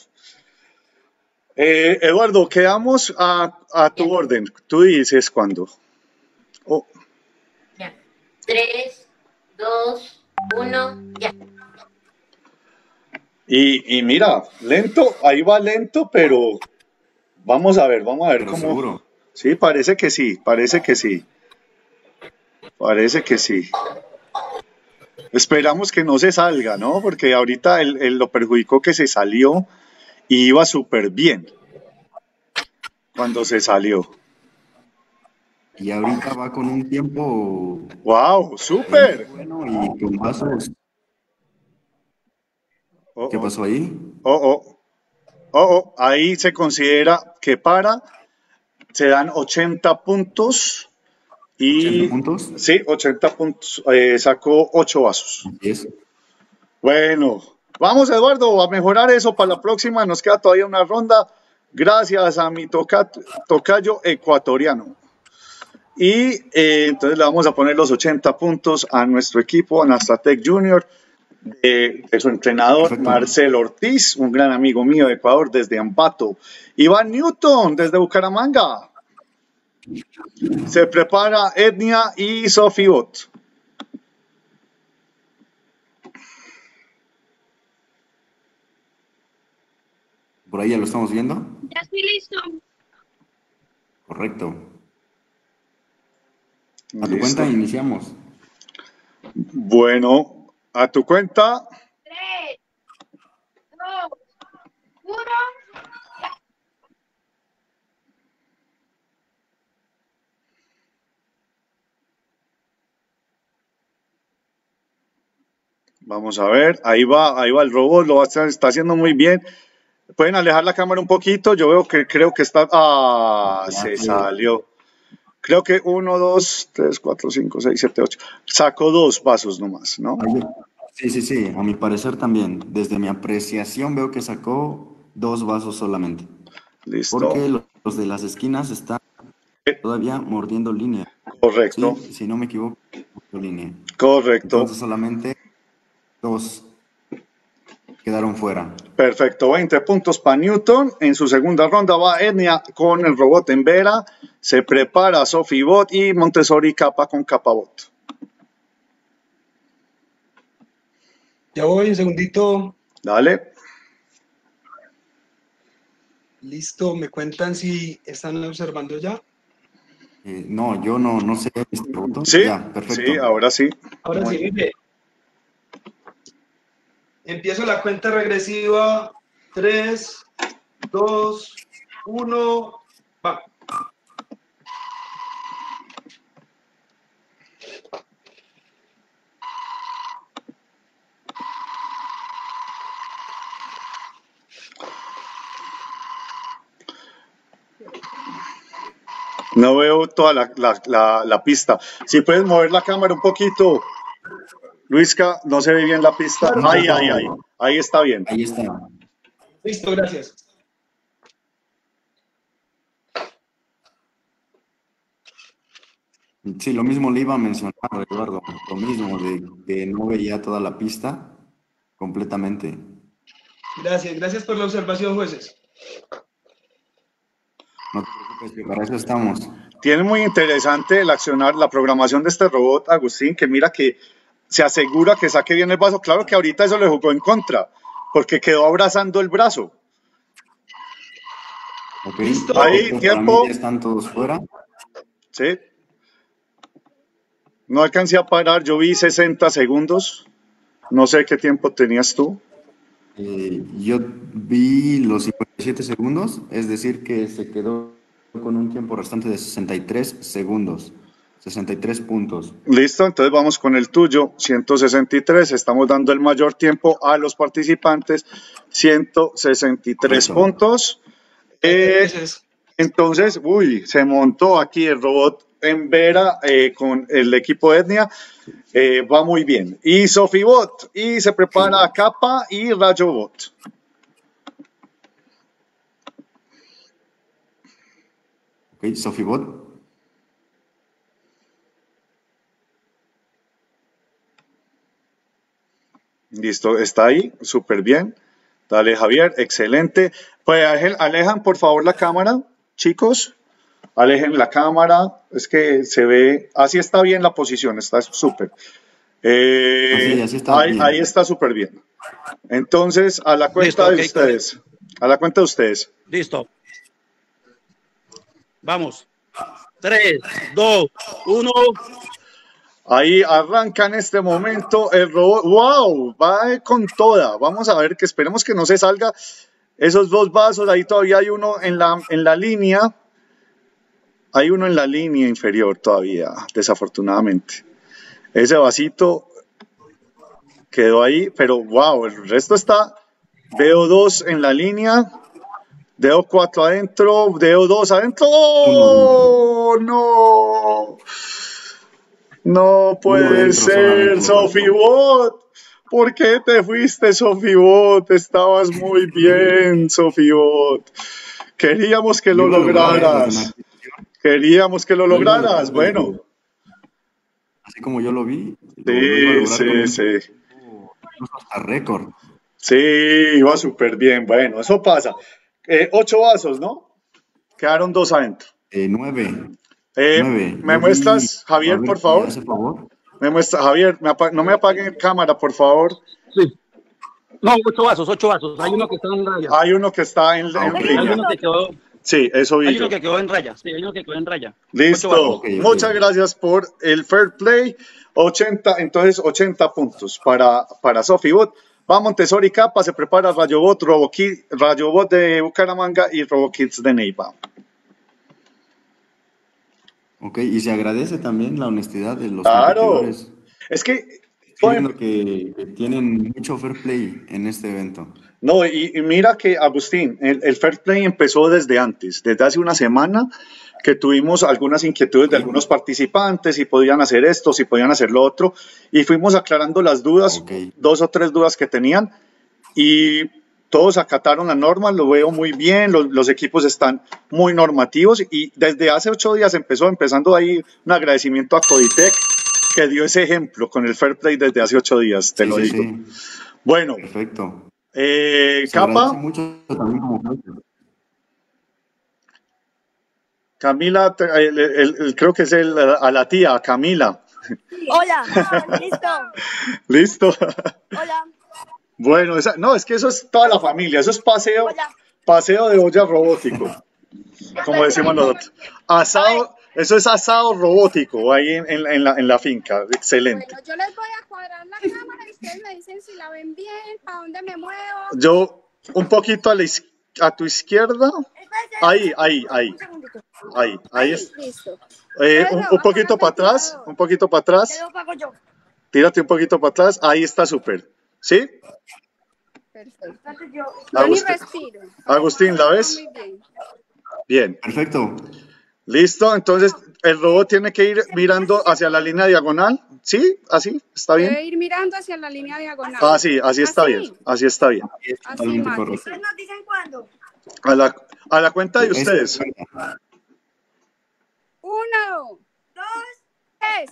Eduardo, quedamos a tu orden. Tú dices cuándo. Oh. 3, 2, 1, ya. Y mira, lento, ahí va lento, pero vamos a ver pero cómo. Seguro. Sí, parece que sí. Esperamos que no se salga, ¿no? Porque ahorita lo perjudicó que se salió y iba súper bien cuando se salió. Y ahorita va con un tiempo... ¡Wow! ¡Súper! Bueno, y con pasos... ¿Qué pasó ahí? Ahí se considera que se dan 80 puntos. Y, ¿80 puntos? Sí, 80 puntos. Sacó 8 vasos. Yes. Bueno, vamos, Eduardo, a mejorar eso para la próxima. Nos queda todavía una ronda. Gracias a mi tocayo ecuatoriano. Y entonces le vamos a poner los 80 puntos a nuestro equipo, a Nastratec Junior, de su entrenador. Perfecto. Marcelo Ortiz, un gran amigo mío de Ecuador desde Ambato. Iván Newton desde Bucaramanga. Se prepara Etnia y Sofibot. ¿Por ahí ya lo estamos viendo? Ya estoy listo. Correcto. A tu cuenta iniciamos. Bueno, a tu cuenta. 3, 2, 1. Vamos a ver, ahí va el robot, está haciendo muy bien. Pueden alejar la cámara un poquito, yo veo que creo que está... se salió. Creo que 1, 2, 3, 4, 5, 6, 7, 8. Sacó 2 vasos nomás, ¿no? Sí, a mi parecer también. Desde mi apreciación veo que sacó 2 vasos solamente. Listo. Porque los de las esquinas están todavía mordiendo línea. Correcto. Sí, si no me equivoco, línea. Correcto. Entonces solamente 2 quedaron fuera. Perfecto, 20 puntos para Newton. En su segunda ronda va Etnia con el robot en Vera. Se prepara Sofibot y Montessori Capa con Capabot. Ya voy, un segundito. Dale. Listo, ¿me cuentan si están observando ya? No, yo no sé. Sí, ya, perfecto. Sí, ahora sí. Ahora sí, mire. Empiezo la cuenta regresiva. 3, 2, 1, va. No veo toda la pista. Si puedes mover la cámara un poquito, Luisca, no se ve bien la pista. Ahí está bien. Ahí está. Listo, gracias. Sí, lo mismo le iba a mencionar, Eduardo. Lo mismo, de no veía toda la pista completamente. Gracias por la observación, jueces. No te preocupes, que para eso estamos. Tiene muy interesante el accionar, la programación de este robot, Agustín, que mira que se asegura que saque bien el vaso. Claro que ahorita eso le jugó en contra, porque quedó abrazando el brazo. Ok, ¿Listo? Ahí, tiempo. Ya están todos fuera. Sí. No alcancé a parar, yo vi 60 segundos. No sé qué tiempo tenías tú. Yo vi los 57 segundos, es decir, que se quedó con un tiempo restante de 63 segundos, 63 puntos. Listo, entonces vamos con el tuyo, 163. Estamos dando el mayor tiempo a los participantes, 163 puntos. Entonces, uy, se montó aquí el robot en Vera con el equipo Etnia. Va muy bien. Y Sofibot, y se prepara Capa y Rayobot. Ok, Sofibot. Listo, está ahí, súper bien. Dale, Javier, excelente. Pues alejan por favor la cámara, chicos. Alejen la cámara, es que se ve, así está bien la posición, está súper. Así está bien. Ahí está súper bien. Entonces, a la cuenta de ustedes. A la cuenta de ustedes. Listo. Vamos. 3, 2, 1. Ahí arranca en este momento el robot. ¡Wow! Va con toda. Vamos a ver, que esperemos que no se salga esos dos vasos. Ahí todavía hay uno en la línea. Hay uno en la línea inferior todavía, desafortunadamente. Ese vasito quedó ahí, pero wow, el resto está. Veo 2 en la línea. Veo 4 adentro. Veo 2 adentro. ¡Oh, no! No puede ser, Sofibot. ¿Por qué te fuiste, Sofibot? Estabas muy bien, Sofibot. Queríamos que lo lograras. Queríamos que lo lograras. Bueno. Así como yo lo vi. Sí. Hasta récord. Sí, iba súper bien. Bueno, eso pasa. 8 vasos, ¿no? Quedaron 2 adentro. 9. ¿Me muestras, Javier, por favor? Me muestra, Javier, no me apaguen cámara, por favor. Sí. No, 8 vasos. Hay uno que está en raya. Hay uno que está en línea. Hay uno que quedó. Sí, eso vi yo. Hay uno que quedó en raya. Sí, hay uno que quedó en raya. Listo. Muchas gracias por el fair play. 80 puntos para Sofibot. Va Montessori Capa, se prepara Rayobot, Rayobot de Bucaramanga y RoboKids de Neiva. Ok, y se agradece también la honestidad de los competidores. Es que viendo que tienen mucho fair play en este evento. No, y mira que, Agustín, el fair play empezó desde antes, desde hace una semana, que tuvimos algunas inquietudes de algunos participantes, si podían hacer esto, si podían hacer lo otro, y fuimos aclarando las dudas, 2 o 3 dudas que tenían, y todos acataron la norma, lo veo muy bien, los equipos están muy normativos, y desde hace 8 días empezando ahí un agradecimiento a Coditec, que dio ese ejemplo con el fair play desde hace 8 días, te lo digo. Sí. Bueno. Perfecto. Capa. Mucho también como Camila, creo que es a la tía, Camila. Hola, listo. Listo. Hola. Bueno, es que eso es toda la familia, eso es paseo de olla robótico, como decimos nosotros. Asado, eso es asado robótico ahí en la finca, excelente. Bueno, yo les voy a cuadrar la cámara y ustedes me dicen si la ven bien, para dónde me muevo. Yo, un poquito a tu izquierda, ahí es. Listo. Un poquito para atrás, tírate un poquito para atrás, ahí está súper, ¿sí? Perfecto. Yo ni respiro. Agustín, ¿la ves? Bien. Perfecto. Listo, entonces el robot tiene que ir mirando hacia la línea diagonal, ¿sí? ¿Así? ¿Está bien? Debe ir mirando hacia la línea diagonal. Sí, así está bien, así está bien. Así, Mati, sí. ¿Nos dicen cuándo? A la cuenta de ustedes. 1, 2, 3.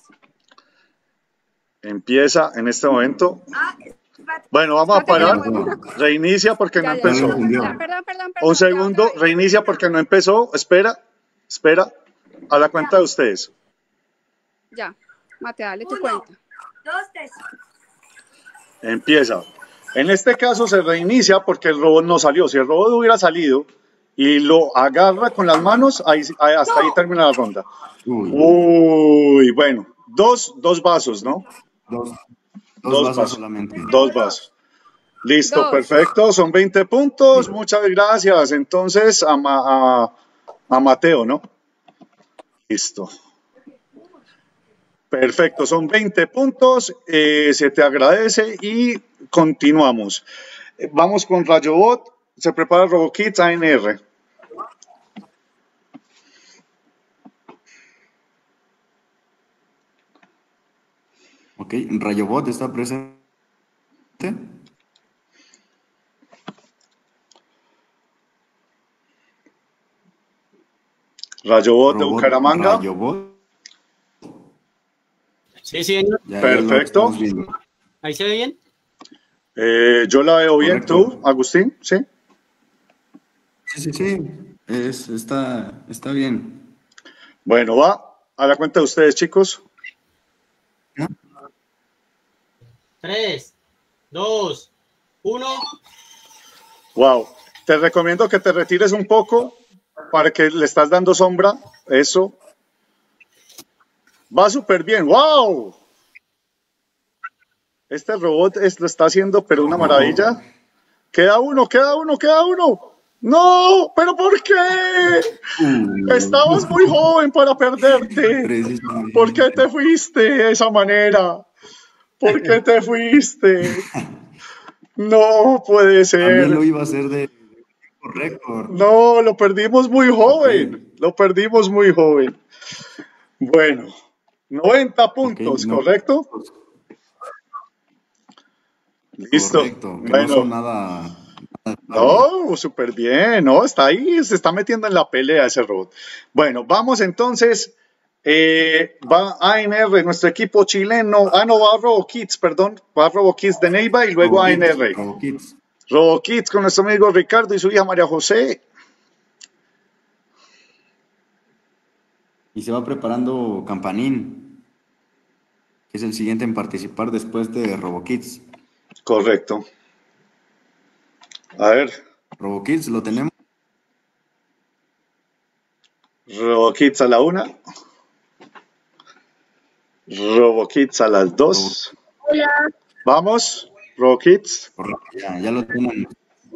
Empieza en este momento. Bueno, vamos a parar. Reinicia porque no empezó. Perdón, Un segundo, reinicia porque no empezó. Espera. A la cuenta de ustedes. Ya, Mate, dale tu cuenta. 2, 3. Empieza. En este caso se reinicia porque el robot no salió. Si el robot hubiera salido y lo agarra con las manos, hasta ahí termina la ronda. Uy, bueno. Dos vasos, ¿no? Dos vasos solamente. 2 vasos. Listo, perfecto. Son 20 puntos. Muchas gracias. Entonces, a Mateo, ¿no? Listo. Perfecto, son 20 puntos. Se te agradece y continuamos. Vamos con Rayobot. Se prepara RoboKids ANR. Ok, Rayobot está presente. Rayobot de Bucaramanga. Rayobot. Sí, señor. Perfecto. ¿Ahí se ve bien? Yo la veo bien. Correcto. ¿Tú, Agustín? ¿Sí? Sí. Está bien. Bueno, va a la cuenta de ustedes, chicos. 3, 2, 1. Wow. Te recomiendo que te retires un poco para que le estás dando sombra. Eso. Va súper bien. ¡Wow! Este robot lo está haciendo, pero una maravilla. Queda uno. ¡No! ¿Pero por qué? Estabas muy joven para perderte. ¿Por qué te fuiste de esa manera? ¿Por qué te fuiste? No puede ser. También lo iba a hacer de récord. No, lo perdimos muy joven. Okay. Lo perdimos muy joven. Bueno, 90 puntos, okay, ¿correcto? Listo. Correcto, que bueno. No son nada no, súper bien, ¿no? Está ahí, se está metiendo en la pelea ese robot. Bueno, vamos entonces. Va ANR, nuestro equipo chileno. No, va RoboKids, perdón. Va RoboKids de Neiva y luego ANR. RoboKids con nuestro amigo Ricardo y su hija María José. Y se va preparando Campanín, que es el siguiente en participar después de RoboKids. Correcto. A ver. RoboKids, ¿lo tenemos? RoboKids a la 1. RoboKids a las 2. Hola. Vamos, RoboKids. Ya lo tenemos.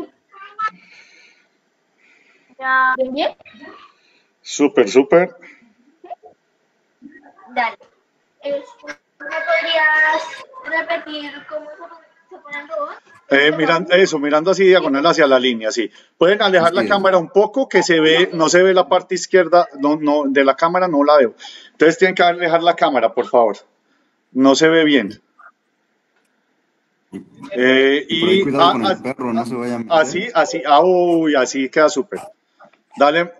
¿Ya bien? Súper. Dale. ¿Me podrías repetir cómo se ponen robots? Mirando así diagonal hacia la línea, sí. Pueden alejar la cámara un poco, que no se ve la parte izquierda, no, de la cámara no la veo. Entonces tienen que alejar la cámara, por favor. No se ve bien. Y cuidado con el perro, no se vaya a meter. Así queda súper. Dale.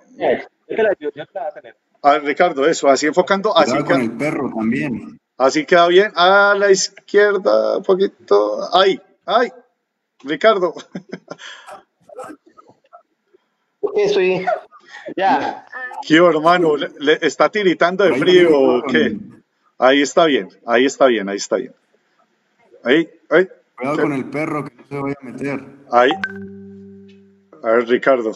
Ricardo, eso, así enfocando. Cuidado así con el perro también. Así queda bien. A la izquierda, un poquito. Ahí. Ricardo. Estoy. Ya. ¿Qué, hermano? ¿Le está tiritando de frío o qué? Ahí está bien. Ahí. Cuidado con el perro, que no se vaya a meter. Ahí. A ver, Ricardo.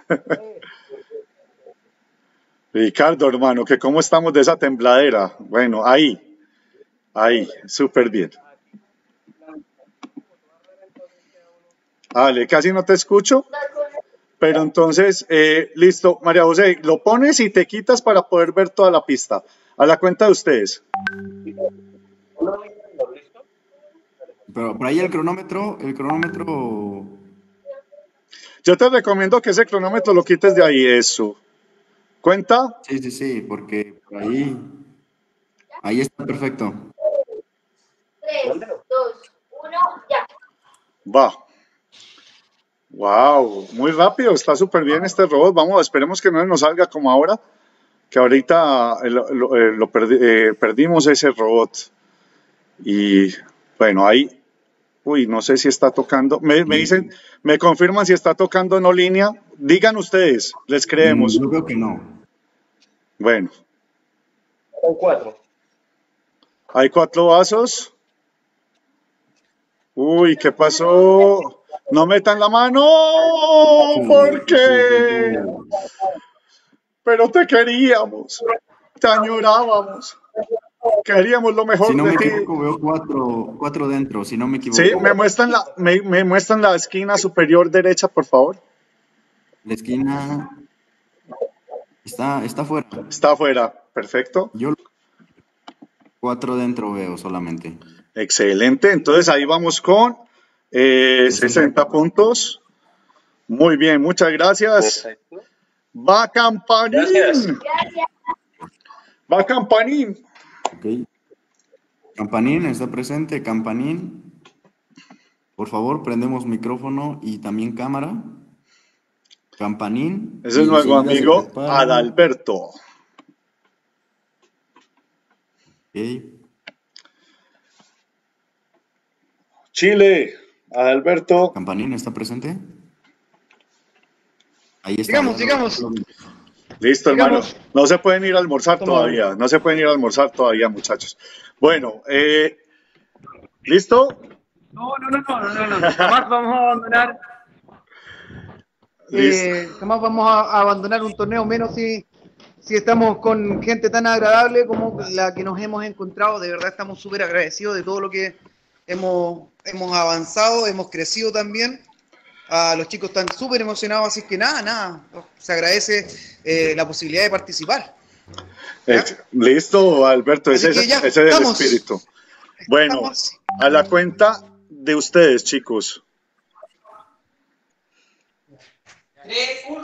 Ricardo, hermano, que cómo estamos de esa tembladera. Bueno, ahí, súper bien. Ale, casi no te escucho, pero entonces, listo, María José, lo pones y te quitas para poder ver toda la pista. A la cuenta de ustedes. Pero por ahí el cronómetro. Yo te recomiendo que ese cronómetro lo quites de ahí, eso. ¿Cuenta? Sí, porque por ahí está perfecto. 3, 2, 1, ya. Va. Wow, muy rápido, está súper bien este robot. Vamos, esperemos que no nos salga como ahora, que ahorita perdimos ese robot. Y bueno, ahí, no sé si está tocando. Me dicen, me confirman si está tocando no línea. Digan ustedes, les creemos. Yo creo que no. Bueno. Hay 4. Hay 4 vasos. Uy, ¿qué pasó? No metan la mano. ¿Por qué? Pero te queríamos. Te añorábamos. Queríamos lo mejor de ti. Si no me equivoco, veo 4 dentro, si no me equivoco. Sí, me muestran la esquina superior derecha, por favor. La esquina está fuera. Está afuera, perfecto. Yo 4 dentro veo solamente. Excelente, entonces ahí vamos con 60 puntos. Muy bien, muchas gracias. Perfecto. Va Campanín. Gracias. Va Campanín. Okay. Campanín está presente, Campanín. Por favor, prendemos micrófono y también cámara. Campanín. Ese es nuestro amigo Adalberto. Okay. Chile, Adalberto. Campanín está presente. Ahí está. Sigamos. Listo, hermano. No se pueden ir a almorzar todavía. No se pueden ir a almorzar todavía, muchachos. Bueno, ¿listo? No. Jamás vamos a abandonar. Jamás vamos a abandonar un torneo, menos si estamos con gente tan agradable como la que nos hemos encontrado. De verdad estamos súper agradecidos de todo lo que hemos avanzado, hemos crecido también. Los chicos están súper emocionados, así que nada, se agradece la posibilidad de participar. Listo, Alberto, ese es el espíritu. Bueno, a la cuenta de ustedes, chicos. 3,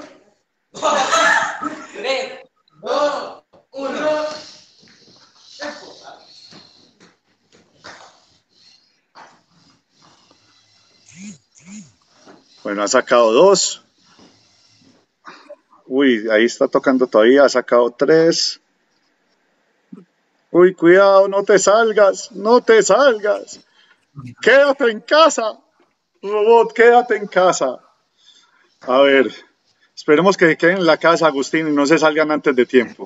2, 1. Bueno, ha sacado 2. Uy, ahí está tocando todavía. Ha sacado 3. Uy, cuidado, no te salgas. Quédate en casa. Robot, quédate en casa. A ver, esperemos que queden en la casa, Agustín, y no se salgan antes de tiempo.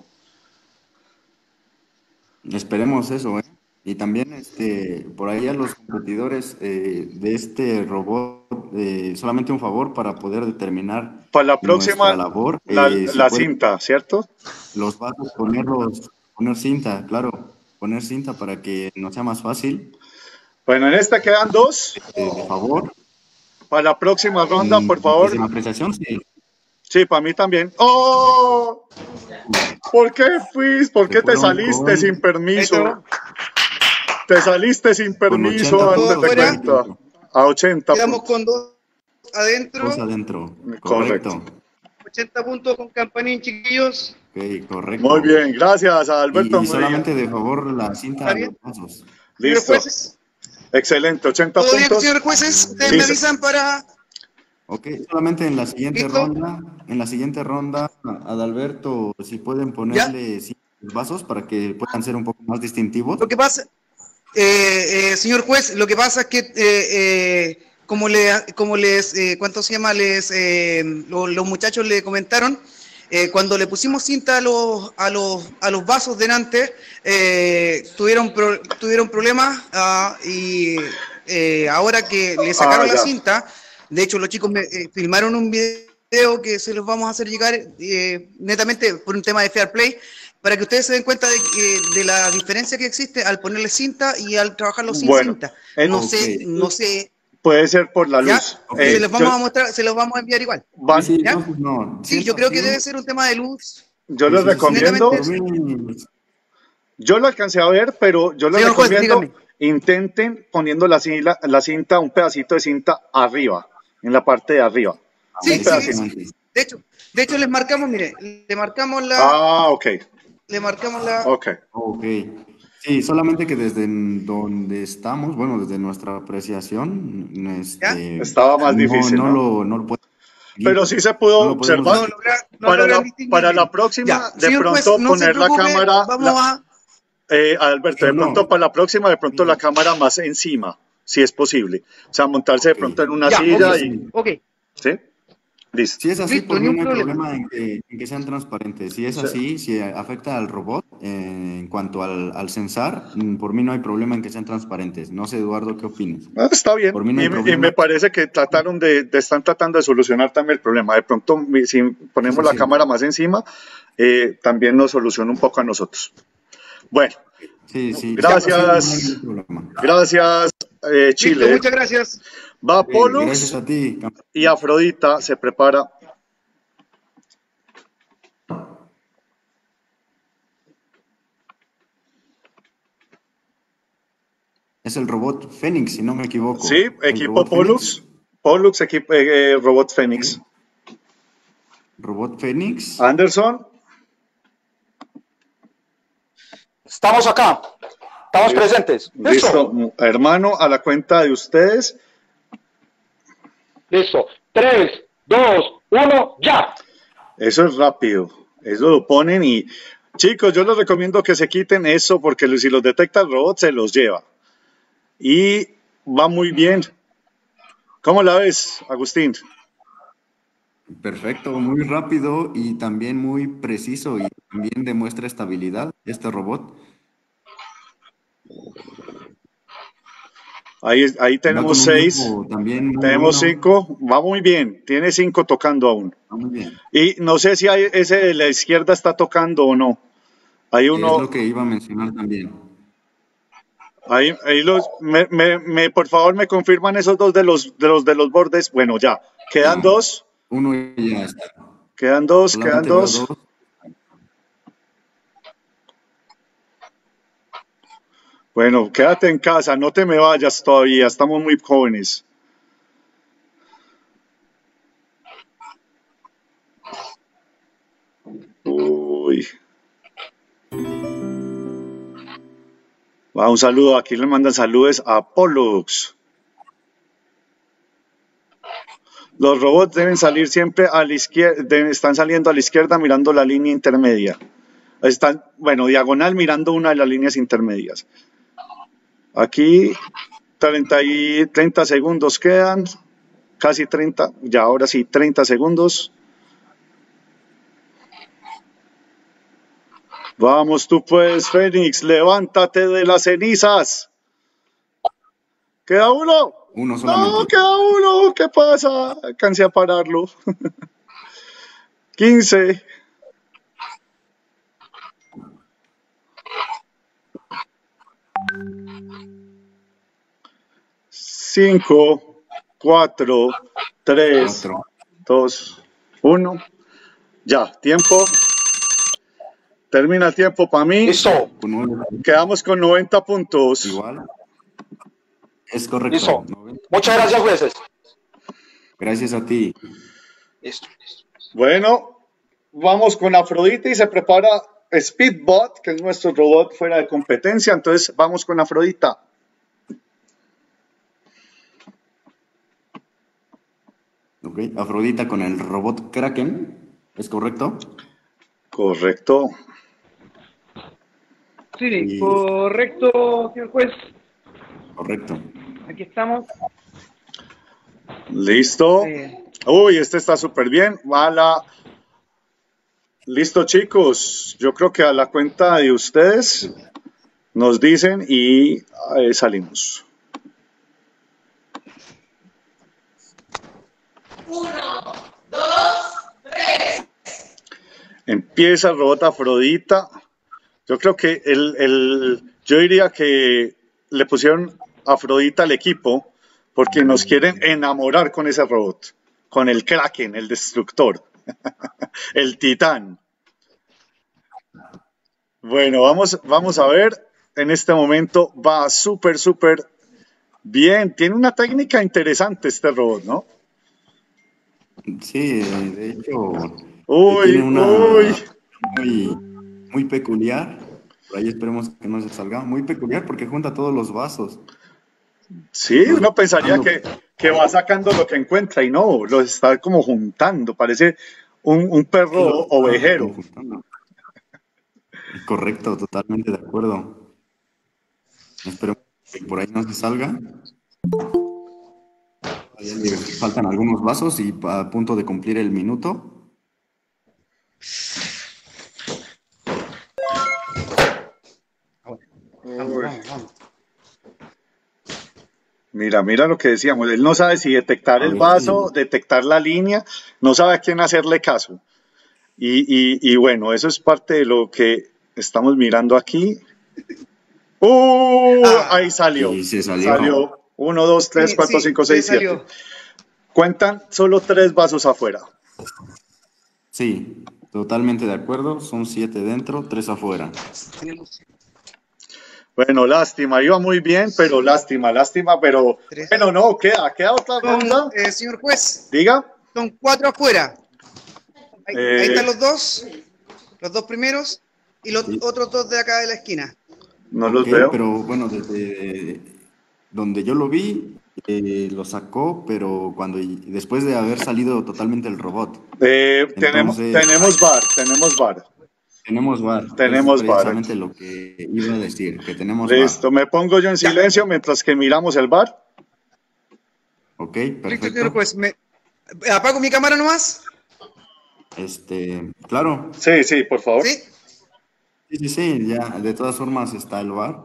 Esperemos eso, Y también por ahí a los competidores de este robot, solamente un favor para poder determinar para la próxima labor. La cinta, ¿cierto? Los vasos, poner cinta, claro, poner cinta para que nos sea más fácil. Bueno, en esta quedan 2. Por favor. Para la próxima ronda, por favor. ¿En la apreciación? Sí. Sí, para mí también. ¡Oh! ¿Por qué te saliste sin permiso? Te saliste sin permiso, a 80. Quedamos con 2 adentro. 2 adentro. Correcto. 80 puntos con Campanín, chiquillos. Ok, correcto. Muy bien, gracias, Alberto. Y solamente de favor la cinta de los pasos. Listo. Excelente, 80 puntos. Bien, señor jueces, ustedes me avisan para... Ok, solamente en la siguiente ronda, Adalberto, si pueden ponerle vasos para que puedan ser un poco más distintivos. Lo que pasa, señor juez, lo que pasa es que los muchachos le comentaron, cuando le pusimos cinta a los vasos delante, tuvieron problemas y ahora que le sacaron la cinta. De hecho, los chicos me filmaron un video que se los vamos a hacer llegar netamente por un tema de fair play, para que ustedes se den cuenta de la diferencia que existe al ponerle cinta y al trabajarlo sin cinta. No sé. Puede ser por la luz. Se los vamos a mostrar, se los vamos a enviar igual. Sí, yo creo que debe ser un tema de luz. Yo les recomiendo. Yo lo alcancé a ver, pero yo les recomiendo intenten poniendo la cinta, un pedacito de cinta arriba. En la parte de arriba. Sí. De hecho, les marcamos, mire, le marcamos la... ok. Le marcamos la... Ok. Sí, solamente que desde donde estamos, bueno, desde nuestra apreciación... estaba más difícil, no lo puedo... Pero sí se pudo observar. Para la próxima, de pronto poner la cámara... Alberto, de pronto para la próxima, de pronto la cámara más encima. Si es posible. O sea, montarse de pronto en una silla ¿Sí? Listo. Si es así, por mí no hay problema en que sean transparentes. Si es así, si afecta al robot, en cuanto al sensar, por mí no hay problema en que sean transparentes. No sé, Eduardo, ¿qué opinas? Está bien. Por mí no y me parece que están tratando de solucionar también el problema. De pronto, si ponemos la cámara más encima, también nos soluciona un poco a nosotros. Bueno. Gracias. Gracias, Chile. Listo, muchas gracias. Va Pollux. Gracias a ti. Y Afrodita se prepara. Es el robot Fénix, si no me equivoco. Sí, equipo Pollux. Pollux, equipo robot Fénix. Robot Fénix. Anderson. Estamos acá. Estamos presentes. Listo, hermano, a la cuenta de ustedes. Listo. 3, 2, 1, ya. Eso es rápido. Eso lo ponen y... Chicos, yo les recomiendo que se quiten eso porque si los detecta el robot se los lleva. Y va muy bien. ¿Cómo la ves, Agustín? Perfecto, muy rápido y también muy preciso y también demuestra estabilidad este robot. Ahí tenemos 6, tenemos 5, va muy bien, tiene 5 tocando aún. Muy bien. Y no sé si ese de la izquierda está tocando o no. Hay uno... Es lo que iba a mencionar también. Ahí por favor me confirman esos dos de los bordes. Bueno, ya, quedan 2. Uno ya está. Quedan 2, quedan 2. Bueno, quédate en casa, no te me vayas todavía, estamos muy jóvenes. Uy. Va, un saludo, aquí le mandan saludos a Pollux. Los robots deben salir siempre a la izquierda, están saliendo a la izquierda mirando la línea intermedia. Están, bueno, diagonal mirando una de las líneas intermedias. Aquí 30 segundos quedan, casi 30, ya ahora sí, 30 segundos. Vamos, tú puedes, Fénix, levántate de las cenizas. ¿Queda uno? Uno solamente. No, queda uno, ¿qué pasa? Alcancé a pararlo. 15. 5, 4, 3, 2, 1. Ya, tiempo. Termina el tiempo para mí. Listo. Quedamos con 90 puntos. Igual. Es correcto. Listo. Muchas gracias, jueces. Gracias a ti. Listo. Bueno, vamos con Afrodita y se prepara Speedbot, que es nuestro robot fuera de competencia. Entonces, vamos con Afrodita. Ok, Afrodita con el robot Kraken, ¿es correcto? Correcto. Sí, correcto, señor juez. Correcto. Aquí estamos. Listo. Uy, este está súper bien. Listo, chicos. Yo creo que a la cuenta de ustedes nos dicen y salimos. 1, 2, 3. Empieza el robot Afrodita. Yo creo que yo diría que le pusieron Afrodita al equipo porque nos quieren enamorar con ese robot, con el Kraken, el destructor, el titán. Bueno, vamos a ver. En este momento va súper bien. Tiene una técnica interesante este robot, ¿no? Sí, de hecho, tiene una muy peculiar. Por ahí esperemos que no se salga. Muy peculiar porque junta todos los vasos. Sí, uno pensaría que va sacando lo que encuentra y no, lo está como juntando. Parece un perro ovejero. Correcto, totalmente de acuerdo. Esperemos que por ahí no se salga. Faltan algunos vasos y a punto de cumplir el minuto. Mira lo que decíamos. Él no sabe si detectar el vaso, detectar la línea, no sabe a quién hacerle caso. Y bueno, eso es parte de lo que estamos mirando aquí. Ahí salió. Sí, salió. 1, 2, 3, 4, 5, 6, 7. Cuentan solo 3 vasos afuera. Sí, totalmente de acuerdo. Son 7 dentro, 3 afuera. Bueno, lástima. Iba muy bien, pero lástima. Pero bueno, no, queda otra ronda. Señor juez. Diga. Son 4 afuera. Ahí están los dos primeros y los otros 2 de acá de la esquina. No los veo. Pero bueno, desde donde yo lo vi, lo sacó, pero después de haber salido totalmente el robot. Tenemos VAR. Tenemos VAR. Tenemos es VAR. precisamente lo que iba a decir, que tenemos Listo, VAR. me pongo yo en silencio mientras que miramos el VAR. Ok, perfecto. Listo, señor juez. ¿Apago mi cámara nomás? Claro. Sí, por favor. ¿Sí? Sí, ya, de todas formas está el VAR.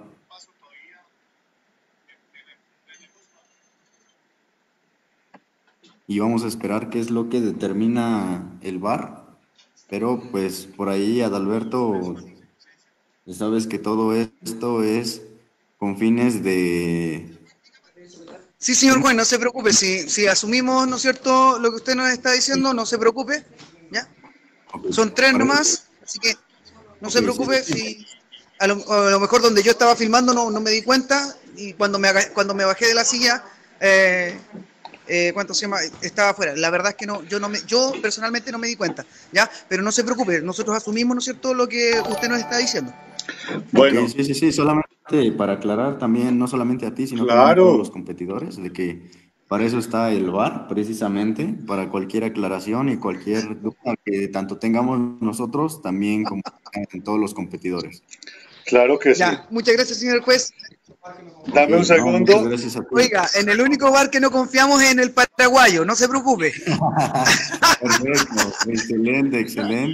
Y vamos a esperar qué es lo que determina el VAR. Pero pues por ahí, Adalberto, sabes que todo esto es con fines de... Sí, señor juez, no se preocupe. Si asumimos, ¿no es cierto?, lo que usted nos está diciendo, no se preocupe. ¿Ya? Son 3 nomás, así que no se preocupe. Si a lo mejor donde yo estaba filmando no me di cuenta, y cuando me bajé de la silla, ¿cuánto se llama? Estaba afuera. La verdad es que yo personalmente no me di cuenta, ¿ya? Pero no se preocupe, nosotros asumimos, ¿no es cierto?, lo que usted nos está diciendo. Bueno. Sí, solamente para aclarar también, no solamente a ti, sino también a todos los competidores, de que para eso está el VAR, precisamente, para cualquier aclaración y cualquier duda que tanto tengamos nosotros, también como en todos los competidores. Claro que ya, sí. Muchas gracias, señor juez. Dame un segundo. Oiga, en el único VAR que no confiamos es en el paraguayo, no se preocupe. Perfecto, excelente.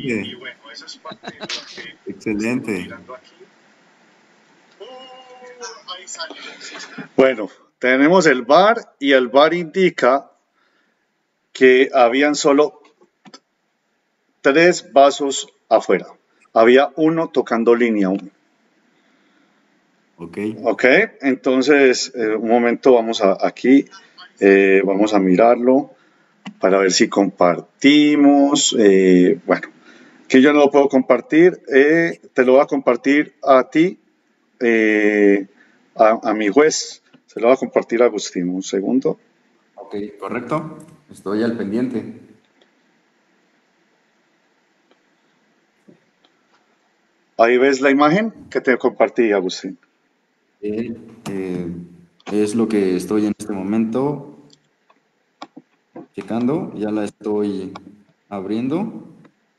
Excelente. Bueno, tenemos el VAR y el VAR indica que habían solo 3 vasos afuera. Había uno tocando línea 1. Ok, entonces, un momento, vamos aquí, vamos a mirarlo para ver si compartimos. Bueno, que yo no lo puedo compartir, te lo voy a compartir a ti, a mi juez, se lo va a compartir a Agustín. Un segundo. Ok, correcto, estoy al pendiente. Ahí ves la imagen que te compartí, Agustín. Es lo que estoy en este momento checando, ya la estoy abriendo.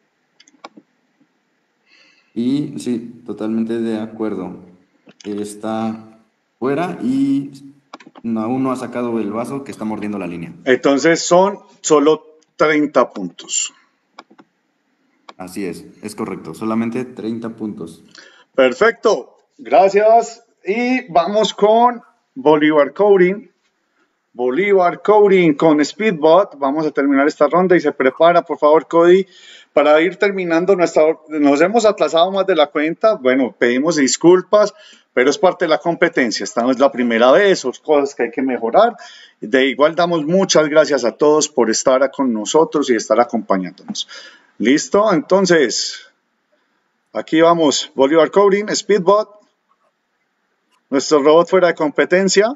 Y sí, totalmente de acuerdo. Está fuera y aún no ha sacado el vaso que está mordiendo la línea. Entonces son solo 30 puntos. Así es correcto, solamente 30 puntos. Perfecto, gracias. Y vamos con Bolívar Coding. Bolívar Coding con Speedbot. Vamos a terminar esta ronda y se prepara, por favor, Cody, para ir terminando nos hemos atrasado más de la cuenta. Bueno, pedimos disculpas, pero es parte de la competencia. Esta no es la primera vez, son cosas que hay que mejorar. De igual damos muchas gracias a todos por estar con nosotros y estar acompañándonos. ¿Listo? Entonces, aquí vamos. Bolívar Coding, Speedbot. Nuestro robot fuera de competencia.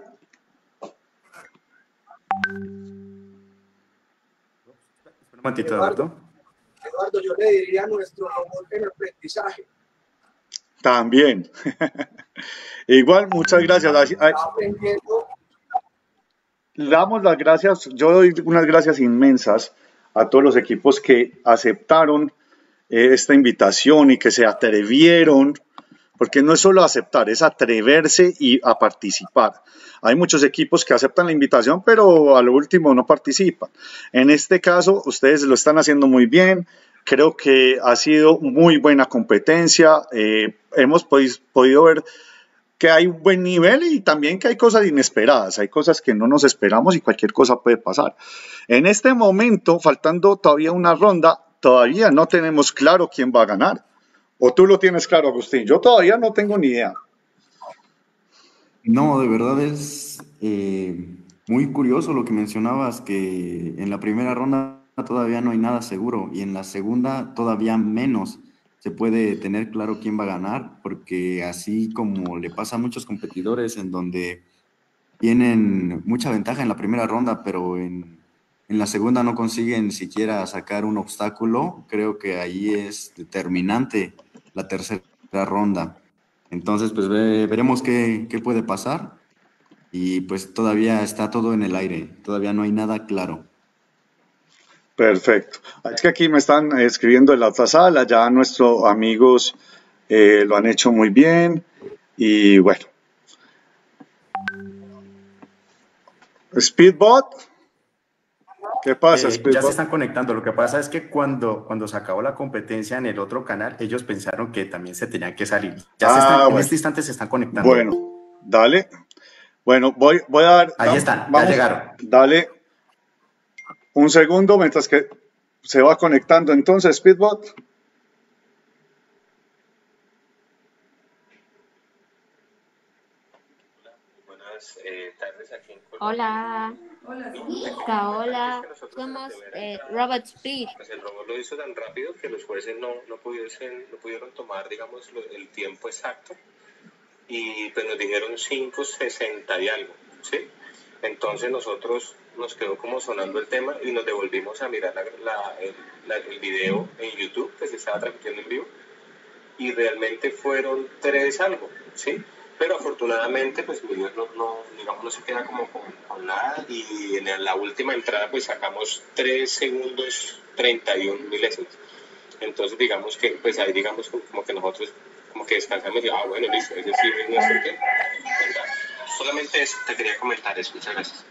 Un momentito, Eduardo, yo le diría a nuestro robot en aprendizaje. También. Igual, muchas gracias. Damos las gracias, yo doy unas gracias inmensas a todos los equipos que aceptaron esta invitación y que se atrevieron, porque no es solo aceptar, es atreverse y a participar. Hay muchos equipos que aceptan la invitación, pero a lo último no participan. En este caso, ustedes lo están haciendo muy bien. Creo que ha sido muy buena competencia. Hemos podido ver que hay un buen nivel y también que hay cosas inesperadas. Hay cosas que no nos esperamos y cualquier cosa puede pasar. En este momento, faltando todavía una ronda, todavía no tenemos claro quién va a ganar. ¿O tú lo tienes claro, Agustín? Yo todavía no tengo ni idea. No, de verdad es muy curioso lo que mencionabas, que en la primera ronda todavía no hay nada seguro y en la segunda todavía menos se puede tener claro quién va a ganar, porque así como le pasa a muchos competidores en donde tienen mucha ventaja en la primera ronda, pero en la segunda no consiguen siquiera sacar un obstáculo, creo que ahí es determinante la tercera ronda. Entonces, pues veremos qué puede pasar. Y pues todavía está todo en el aire, todavía no hay nada claro. Perfecto. Es que aquí me están escribiendo en la otra sala, ya nuestros amigos lo han hecho muy bien. Y bueno. Speedbot. ¿Qué pasa, Speedbot? Ya se están conectando. Lo que pasa es que cuando se acabó la competencia en el otro canal, ellos pensaron que también se tenían que salir. En este instante se están conectando. Bueno, dale. Bueno, voy a dar... Ahí están, ya llegaron. Dale un segundo mientras que se va conectando entonces Speedbot. Buenas tardes aquí en Colombia. Hola. Hola. Somos Robot Speed. Pues el robot lo hizo tan rápido que los jueces no pudieron tomar, digamos, el tiempo exacto. Y pues nos dijeron 5:60 y algo, ¿sí? Entonces nosotros nos quedó como sonando el tema y nos devolvimos a mirar el video en YouTube que se estaba transmitiendo en vivo y realmente fueron 3 algo, ¿sí? Pero afortunadamente pues mi Dios no se queda como con nada y en la última entrada pues sacamos 3 segundos 31 milésimas. Entonces digamos que pues ahí digamos como que nosotros como que descansamos y bueno, listo, ese sí es nuestro tiempo. Solamente eso, te quería comentar eso, muchas gracias.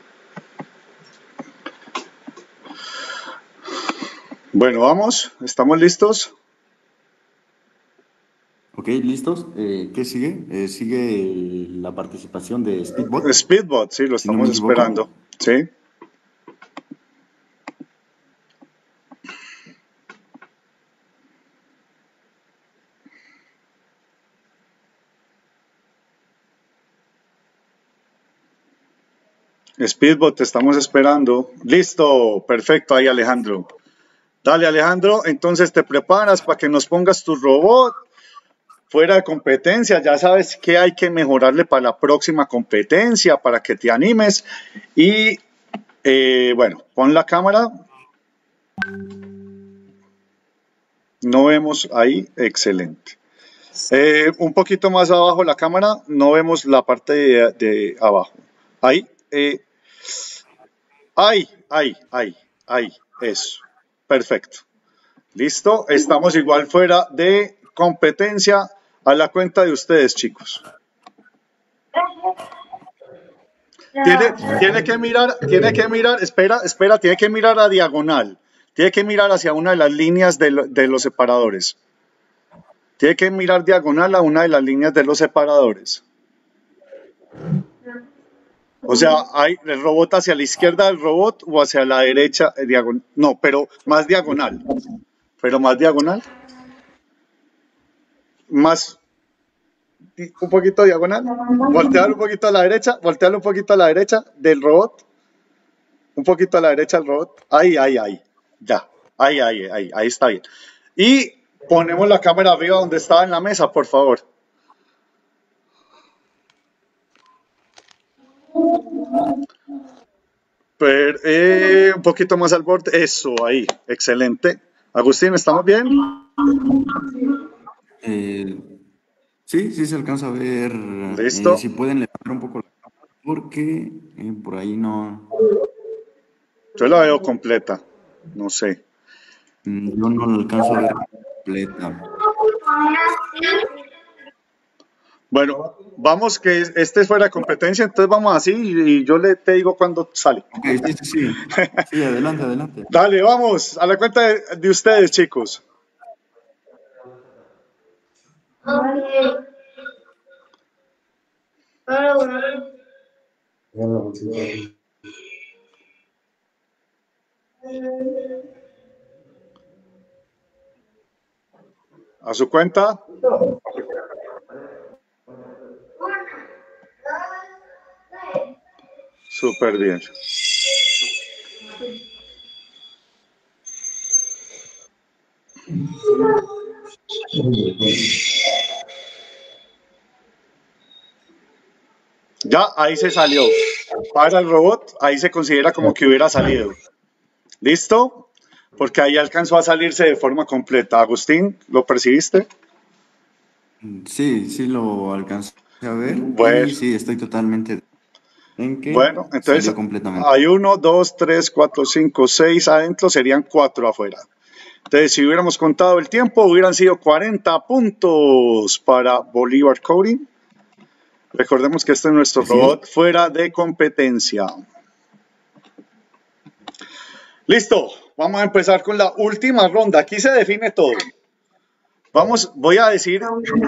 Bueno, vamos, ¿estamos listos? Ok, ¿listos? ¿Qué sigue? Sigue la participación de Speedbot. Speedbot, sí, lo estamos esperando, sí. Speedbot, te estamos esperando. Listo, perfecto, ahí Alejandro. Dale Alejandro, entonces te preparas para que nos pongas tu robot fuera de competencia. Ya sabes qué hay que mejorarle para la próxima competencia, para que te animes. Y bueno, pon la cámara. No vemos ahí, excelente. Un poquito más abajo la cámara, no vemos la parte de abajo. Ahí. Ahí, eso, perfecto, listo, estamos igual fuera de competencia a la cuenta de ustedes, chicos. Tiene que mirar, espera, tiene que mirar a diagonal, tiene que mirar hacia una de las líneas de los separadores, tiene que mirar diagonal a una de las líneas de los separadores. O sea, hay el robot hacia la izquierda del robot o hacia la derecha, diagonal. No, pero más diagonal. Más, un poquito diagonal. Voltearlo un poquito a la derecha, del robot. Un poquito a la derecha del robot. Ahí. Ya. Ahí está bien. Y ponemos la cámara arriba donde estaba en la mesa, por favor. Un poquito más al borde, eso, ahí, excelente. Agustín, ¿estamos bien? Sí, se alcanza a ver. Listo. Si pueden levantar un poco la cámara, porque por ahí no. Yo la veo completa, no sé. Yo no la alcanzo a ver completa. Bueno, vamos que este es fuera de competencia, entonces vamos así y yo te digo cuando sale. Ok, sí. Sí, adelante. Dale, vamos, a la cuenta de ustedes, chicos. A su cuenta. Súper bien. Ya, ahí se salió. Para el robot, ahí se considera como que hubiera salido. ¿Listo? Porque ahí alcanzó a salirse de forma completa. Agustín, ¿lo percibiste? Sí, sí lo alcancé a ver. Bueno. Y sí, estoy totalmente en que bueno, entonces salió completamente. hay 1, 2, 3, 4, 5, 6 adentro, serían 4 afuera. Entonces, si hubiéramos contado el tiempo, hubieran sido 40 puntos para Bolívar Coding. Recordemos que este es nuestro robot fuera de competencia. Listo, vamos a empezar con la última ronda. Aquí se define todo. Voy a decir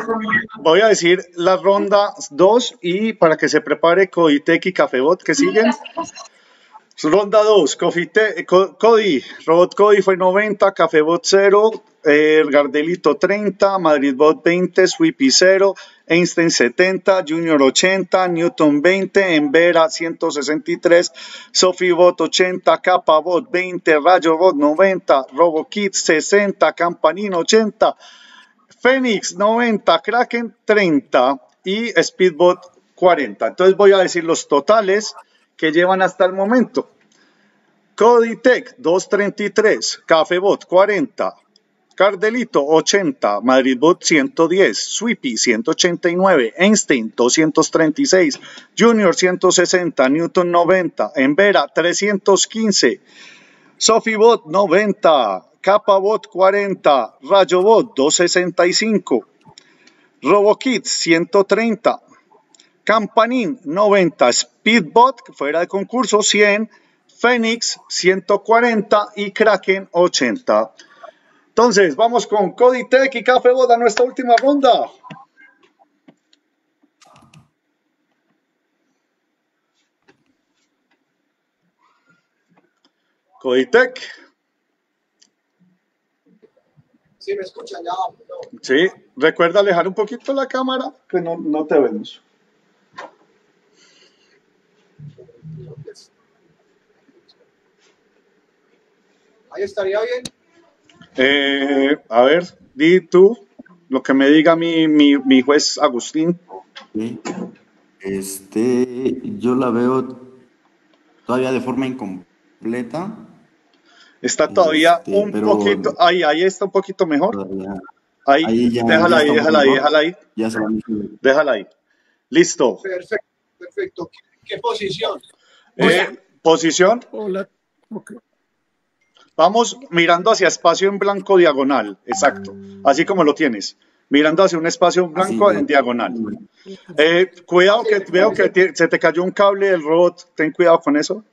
la ronda 2 y para que se prepare Coditech y Cafebot que siguen. Ronda 2, Cody, Robot Cody fue 90, Cafebot 0, Gardelito 30, Madridbot 20, Sweepy 0, Einstein 70, Junior 80, Newton 20, Envera 163, Sophibot 80, Capabot 20, Rayobot 90, RoboKit 60, Campanin 80, Phoenix 90, Kraken 30 y Speedbot 40. Entonces voy a decir los totales que llevan hasta el momento. Coditech 233, Cafebot 40, Cardelito 80, Madridbot 110, Sweepy 189, Einstein 236, Junior 160, Newton 90, Envera 315, Sophibot 90, Capabot 40, Rayobot 265, RoboKit 130, Campanin 90, Speedbot fuera de concurso 100, Phoenix 140 y Kraken 80. Entonces vamos con Coditech y Cafebot a nuestra última ronda. Coditech. Sí, me escuchan ya. No. Sí, recuerda alejar un poquito la cámara que no te vemos. Ahí estaría bien. A ver, di tú lo que me diga mi juez Agustín. Sí. Yo la veo todavía de forma incompleta. Está todavía un poquito, ahí está un poquito mejor. Ahí, déjala ahí. Ya se va. Déjala ahí. Listo. Perfecto. ¿Qué posición? Posición. Hola. Okay. Vamos mirando hacia espacio en blanco diagonal, exacto, así como lo tienes, mirando hacia un espacio en blanco en diagonal. Cuidado que veo que se te cayó un cable del robot, ten cuidado con eso.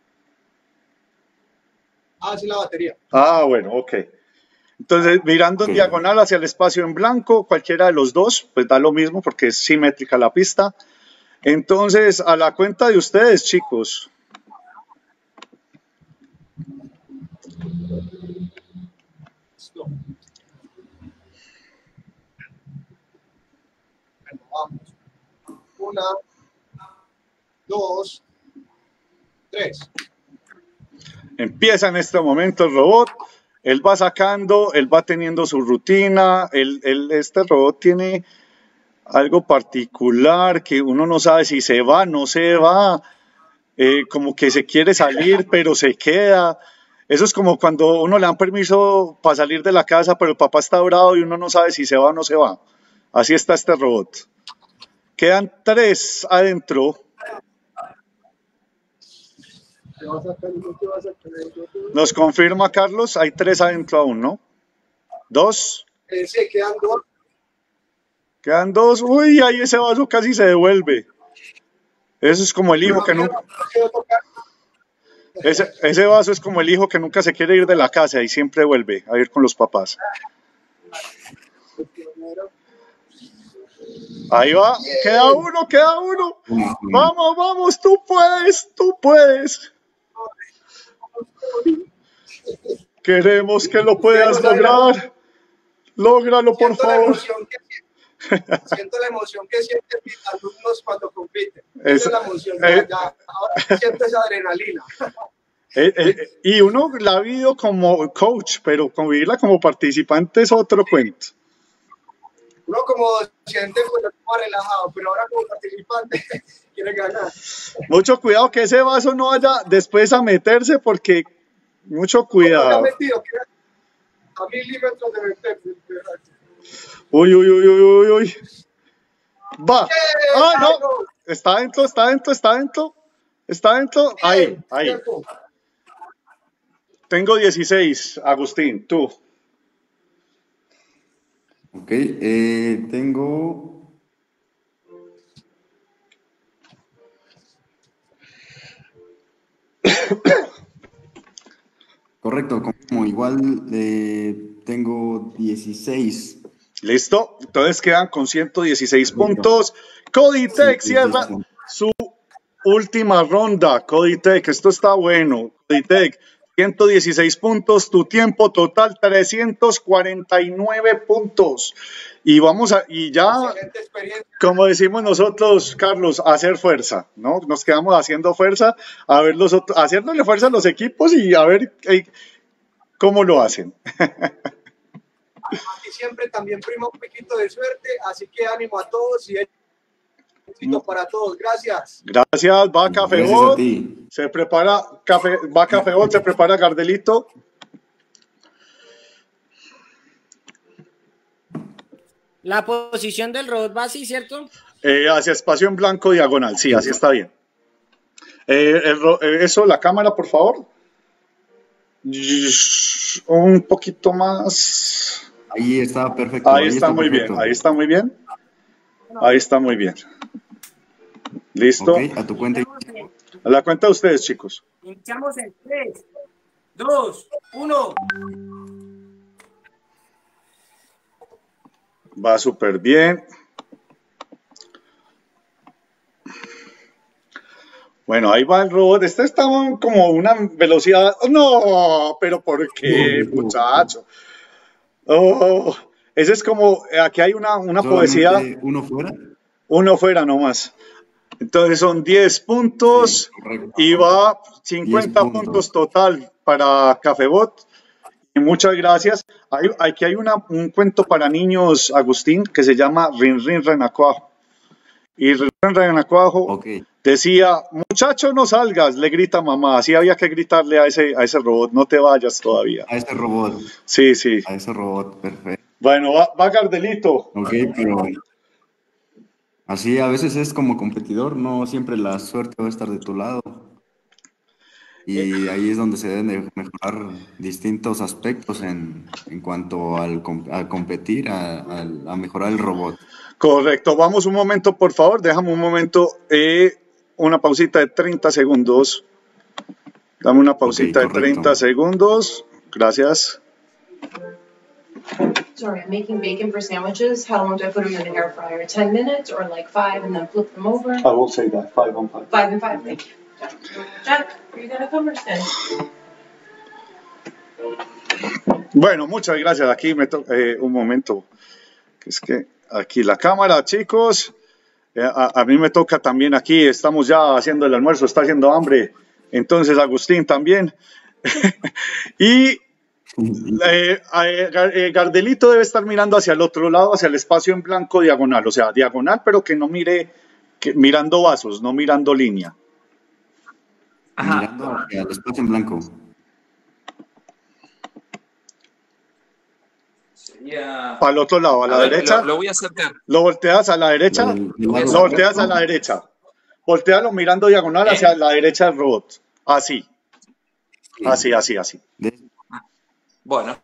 Sí, la batería. Bueno, ok. Entonces, mirando en diagonal hacia el espacio en blanco, cualquiera de los dos, pues da lo mismo porque es simétrica la pista. Entonces, a la cuenta de ustedes, chicos. Vamos. 1, 2, 3. Empieza en este momento el robot. Él va sacando, él va teniendo su rutina. Este robot tiene algo particular que uno no sabe si se va, no se va. Como que se quiere salir, pero se queda. Eso es como cuando uno le dan permiso para salir de la casa, pero el papá está bravo y uno no sabe si se va o no se va. Así está este robot. Quedan 3 adentro. Nos confirma Carlos, hay 3 adentro aún, ¿no? 2. Sí, quedan 2. Quedan 2. Uy, ahí ese vaso casi se devuelve. Eso es como el hijo que nunca... Ese vaso es como el hijo que nunca se quiere ir de la casa y siempre vuelve a ir con los papás. Ahí va, queda uno. Vamos, tú puedes. Queremos que lo puedas lograr. Lógralo, por favor. Siento la emoción que sienten mis alumnos cuando compiten. Esa es la emoción. Ahora siento esa adrenalina. Y uno la ha vivido como coach, pero vivirla como participante es otro cuento. Uno como docente pues lo toma relajado, pero ahora como participante quiere ganar. Mucho cuidado que ese vaso no vaya después a meterse, porque mucho cuidado. No, metido, a milímetros de meterse. Uy, uy, uy, uy, uy, uy. Va. Ah, no. Está dentro, está dentro, está dentro. Está dentro. Ahí, ahí. Tengo 16, Agustín, tú. Ok, tengo... Correcto, como igual tengo 16. Listo, entonces quedan con 116 puntos. Cody Tech cierra su última ronda. Cody Tech, esto está bueno. Cody Tech, 116 puntos, tu tiempo total 349 puntos. Y vamos a, y ya, como decimos nosotros, Carlos, hacer fuerza, ¿no? Nos quedamos haciendo fuerza, a ver los otros, haciéndole fuerza a los equipos y a ver cómo lo hacen. Y siempre también prima un poquito de suerte, así que ánimo a todos y éxito para todos. Gracias. Gracias, va Cafebot. Se prepara va Cafebot, se prepara Gardelito. La posición del robot va así, ¿cierto? Hacia espacio en blanco diagonal, sí, así está bien. Eso, la cámara, por favor. Un poquito más. Ahí está perfecto. Ahí está muy bien, ahí está muy bien. Ahí está muy bien. ¿Listo? Okay, a tu cuenta. A la cuenta de ustedes, chicos. Iniciamos en 3, 2, 1. Va súper bien. Bueno, ahí va el robot. Este está como una velocidad. No, pero ¿por qué, muchacho? Oh, ese es como, aquí hay una poesía. ¿Uno fuera? Uno fuera nomás. Entonces son 10 puntos y va 50 puntos total para Cafebot. Y muchas gracias. Aquí hay un cuento para niños, Agustín, que se llama Rin Rin Renacuajo. Y Rin Rin Renacuajo decía, muchacho, no salgas, le grita mamá. Así había que gritarle a ese robot, no te vayas todavía. A ese robot. Sí, sí. A ese robot, perfecto. Bueno, va Gardelito. Ok, pero así a veces es como competidor, no siempre la suerte va a estar de tu lado. Y ahí es donde se deben de mejorar distintos aspectos en cuanto a competir, a mejorar el robot. Correcto, vamos un momento, por favor, déjame un momento, una pausita de 30 segundos. Dame una pausita de 30 segundos, gracias. Sorry, I'm making bacon for sandwiches. How long do I put them in the air fryer? 10 minutes or like 5 and then flip them over? I will say that, 5 on 5. 5 and 5, thank you. Jack, are you gonna come or stay? Bueno, muchas gracias. Aquí me toca un momento. Es que aquí la cámara, chicos. A mí me toca también aquí. Estamos ya haciendo el almuerzo. Está haciendo hambre. Entonces, Agustín también. Y Gardelito debe estar mirando hacia el otro lado, hacia el espacio en blanco diagonal. O sea, diagonal, pero que no mire, mirando vasos, no mirando línea. Mirando hacia el espacio en blanco. Para el otro lado, a la derecha. Lo voy a acercar. ¿Lo volteas a la derecha? Lo volteas a la derecha. Voltealo mirando diagonal hacia la derecha del robot. Así. Así. Bueno,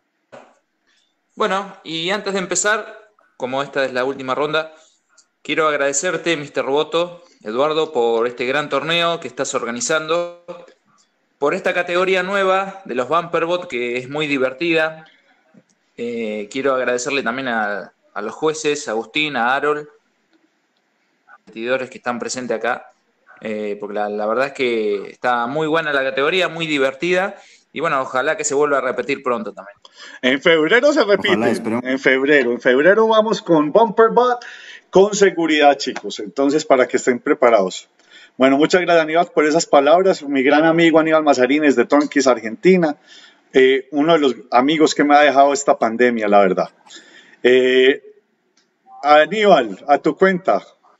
y antes de empezar, como esta es la última ronda, quiero agradecerte, Mr. Roboto, Eduardo, por este gran torneo que estás organizando, por esta categoría nueva de los Bumperbot, que es muy divertida. Quiero agradecerle también a los jueces, a Agustín, a Harold, a los competidores que están presentes acá, porque la verdad es que está muy buena la categoría, muy divertida. Y bueno, ojalá que se vuelva a repetir pronto también. En febrero se repite. Ojalá, en febrero vamos con Bumperbot con seguridad, chicos. Entonces, para que estén preparados. Bueno, muchas gracias, Aníbal, por esas palabras. Mi gran amigo Aníbal Mazarines de Tonquis, Argentina. Uno de los amigos que me ha dejado esta pandemia, la verdad. Aníbal, a tu cuenta.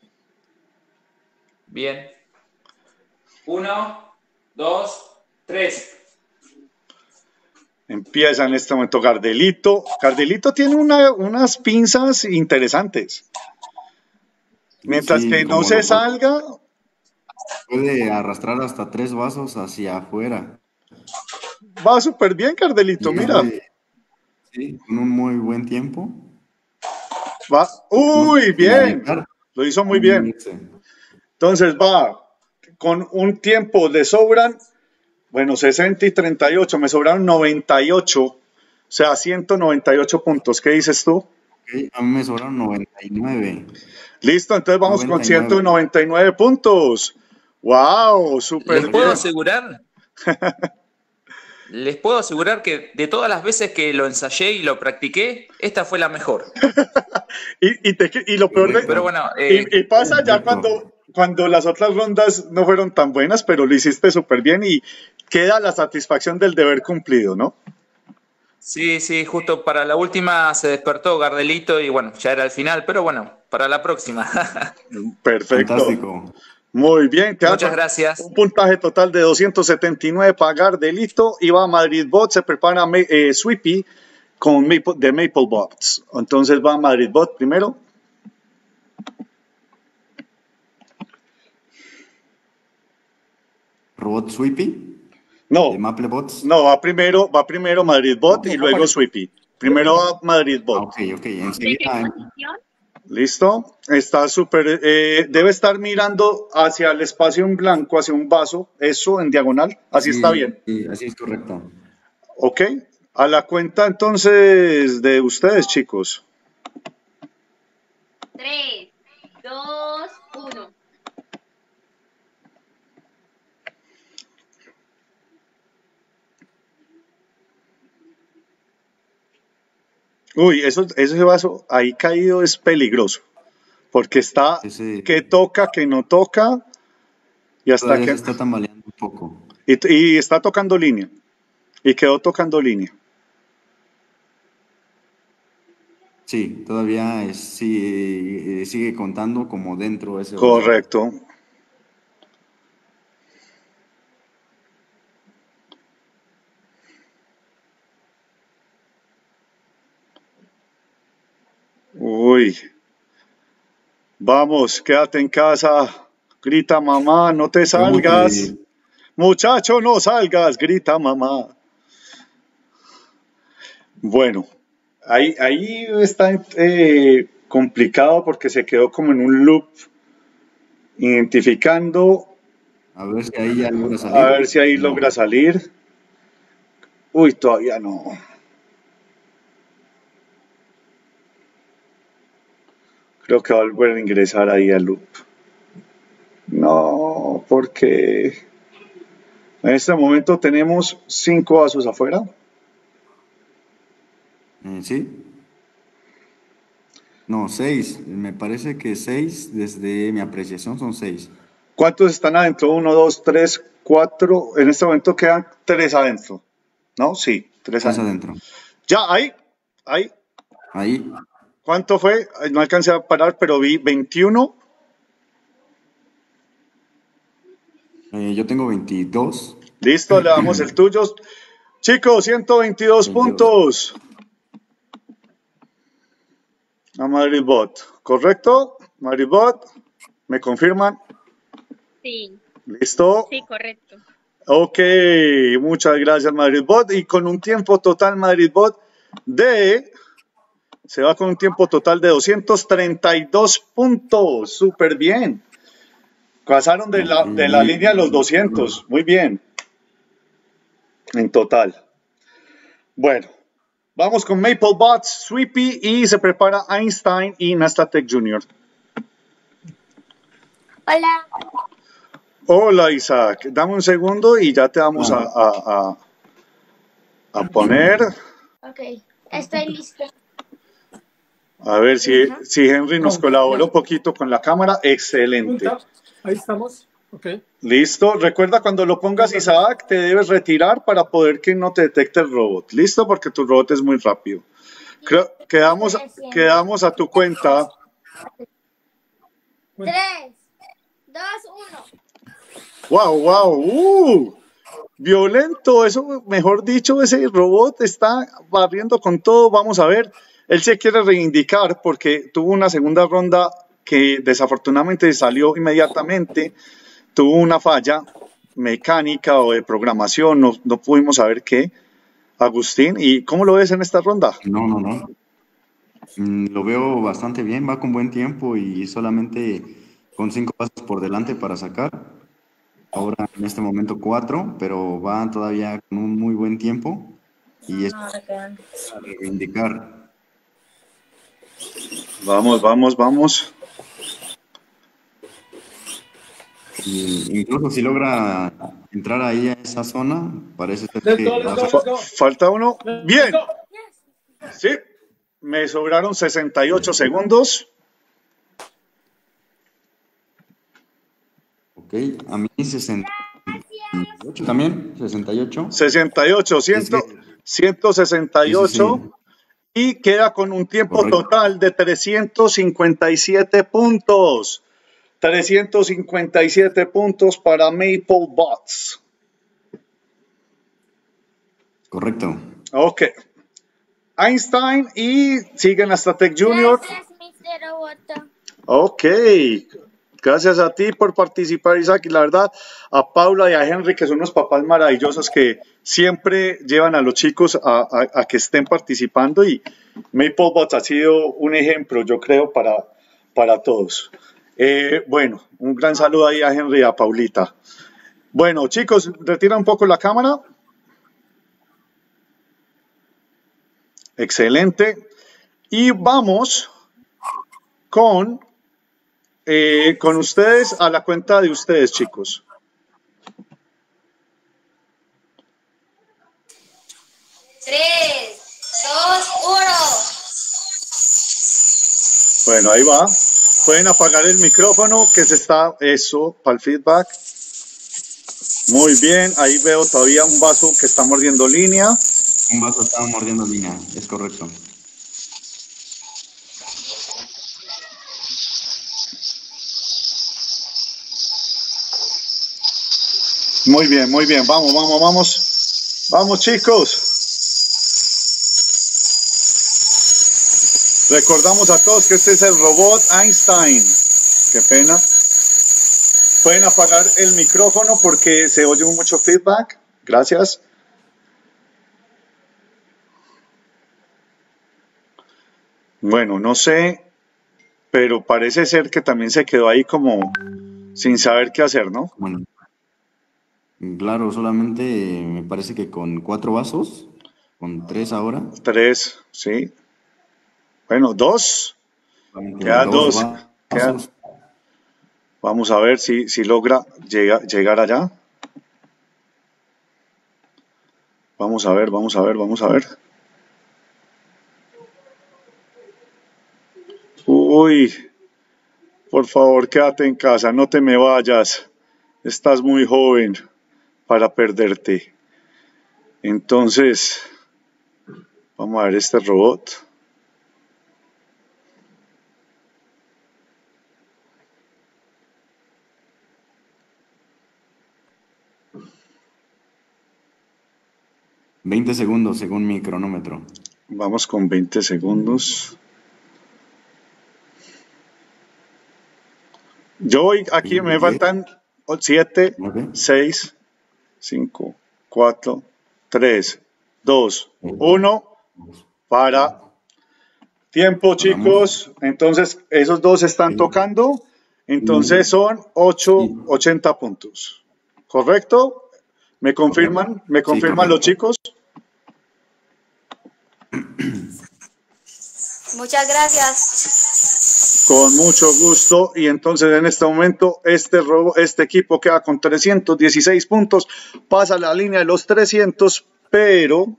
Bien. 1, 2, 3. Empieza en este momento Gardelito. Gardelito tiene unas pinzas interesantes. Mientras Sí, que no como se lo salga, puede arrastrar hasta 3 vasos hacia afuera. va súper bien, Gardelito, Y mira. sí, con un muy buen tiempo. Va, uy, bien. Lo hizo muy bien. unirse. Entonces va con un tiempo, le sobran, bueno, 60 y 38, me sobraron 98, o sea, 198 puntos. ¿Qué dices tú? Ok, a mí me sobraron 99. Listo, entonces vamos con 99. 199 puntos. ¡Wow! Súper Les bien. puedo asegurar, les puedo asegurar que de todas las veces que lo ensayé y lo practiqué, esta fue la mejor. Y lo peor de, Pero bueno, y pasa ya cuando las otras rondas no fueron tan buenas, pero lo hiciste súper bien y queda la satisfacción del deber cumplido, ¿no? sí, sí, justo para la última se despertó Gardelito y bueno, ya era el final, pero bueno, para la próxima. Perfecto. Fantástico. Muy bien. Muchas gracias. Un puntaje total de 279 para Gardelito y va Madrid Bot, se prepara Sweepy con de Maple Bots. Entonces va Madrid Bot primero. ¿Robot Sweepy? No. ¿De Maplebots? No, va primero Madrid Bot y luego Sweepy. Primero va Madrid Bot. Ok, enseguida. ¿Listo? Está súper, debe estar mirando hacia el espacio en blanco, hacia un vaso, eso en diagonal, así Sí, está bien. sí, así es correcto. Ok, a la cuenta entonces de ustedes, chicos. 3, 2, 1. Uy, ese vaso ahí caído es peligroso, porque está que toca, que no toca, y hasta Todavía que... se está tambaleando un poco. Y está tocando línea, y quedó tocando línea. Sí, todavía sigue contando como dentro ese vaso. Correcto. Uy. Vamos, quédate en casa. Grita mamá, no te salgas. Muchacho, no salgas, grita mamá. Bueno, ahí está complicado porque se quedó como en un loop identificando. A ver si ahí ya logra salir. A ver si ahí logra salir. Uy, todavía no. Creo que va a volver a ingresar ahí al loop. No, porque en este momento tenemos 5 vasos afuera. ¿Sí? No, 6. Me parece que 6, desde mi apreciación son 6. ¿Cuántos están adentro? 1, 2, 3, 4. En este momento quedan 3 adentro. ¿No? Sí, 3 adentro. Ya, ahí. ¿Cuánto fue? No alcancé a parar, pero vi 21. Yo tengo 22. Listo, le damos el tuyo. Chicos, 122 puntos. A Madrid Bot. ¿Correcto? Madrid Bot. ¿Me confirman? Sí. ¿Listo? Sí, correcto. Ok, muchas gracias Madrid Bot. Y con un tiempo total Madrid Bot se va con un tiempo total de 232 puntos. Súper bien. Pasaron de la línea a los 200. Muy bien. En total. Bueno, vamos con MapleBots, Sweepy y se prepara Einstein y Nastatec Jr. Hola. Hola Isaac. Dame un segundo y ya te vamos a poner. Ok, estoy listo. A ver si Henry nos colabora un poquito con la cámara. Excelente. Ahí estamos. Ok. Listo. Recuerda cuando lo pongas, Isaac, te debes retirar para poder que no te detecte el robot. Listo, porque tu robot es muy rápido. Quedamos a tu cuenta. 3, 2, 1. ¡Wow, wow! violento, eso, mejor dicho, ese robot está barriendo con todo. Vamos a ver, él se quiere reivindicar porque tuvo una segunda ronda que desafortunadamente salió inmediatamente, tuvo una falla mecánica o de programación, no pudimos saber qué. Agustín, ¿y cómo lo ves en esta ronda? No. Lo veo bastante bien, va con buen tiempo y solamente con 5 pasos por delante para sacar. Ahora en este momento 4, pero va todavía con un muy buen tiempo y es para reivindicar. Vamos. Y incluso si logra entrar ahí a esa zona, parece ser que... Falta uno. Bien. Sí, me sobraron 68 segundos. Ok, a mí 68 también, 68. 68, 168. Sí. Y queda con un tiempo total de 357 puntos. 357 puntos para MapleBots. Correcto. Ok. Einstein y siguen hasta Tech Junior. Gracias, Mr. Roboto. Ok. Gracias a ti por participar, Isaac. Y la verdad, a Paula y a Henry, que son unos papás maravillosos que siempre llevan a los chicos a que estén participando. Y MapleBots ha sido un ejemplo, yo creo, para todos. Bueno, un gran saludo ahí a Henry y a Paulita. Bueno, chicos, retira un poco la cámara. Excelente. Y vamos con ustedes a la cuenta de ustedes, chicos. Tres, dos, uno. Bueno, ahí va. Pueden apagar el micrófono que se está, eso, para el feedback. Muy bien, ahí veo todavía un vaso que está mordiendo línea. Un vaso está mordiendo línea, es correcto. Muy bien, vamos. Vamos, chicos. Recordamos a todos que este es el robot Einstein. Qué pena. Pueden apagar el micrófono porque se oye mucho feedback. Gracias. Bueno, no sé, pero parece ser que también se quedó ahí como sin saber qué hacer, ¿no? Bueno, claro, solamente me parece que con 4 vasos, con 3 ahora. 3, sí. Bueno, 2. Quedan 2. Vamos a ver si logra llegar allá. Vamos a ver. Uy, por favor, quédate en casa, no te me vayas. Estás muy joven para perderte. Entonces, vamos a ver este robot. $20 segundos según mi cronómetro. Vamos con 20 segundos. Yo voy aquí, me faltan 7, 6, 5, 4, 3, 2, 1. Para. Tiempo, chicos. Entonces, esos dos están tocando. Entonces son 80 puntos. ¿Correcto? ¿Me confirman? ¿Me confirman los chicos? Muchas gracias. Con mucho gusto. Y entonces en este momento este equipo queda con 316 puntos. Pasa la línea de los 300, pero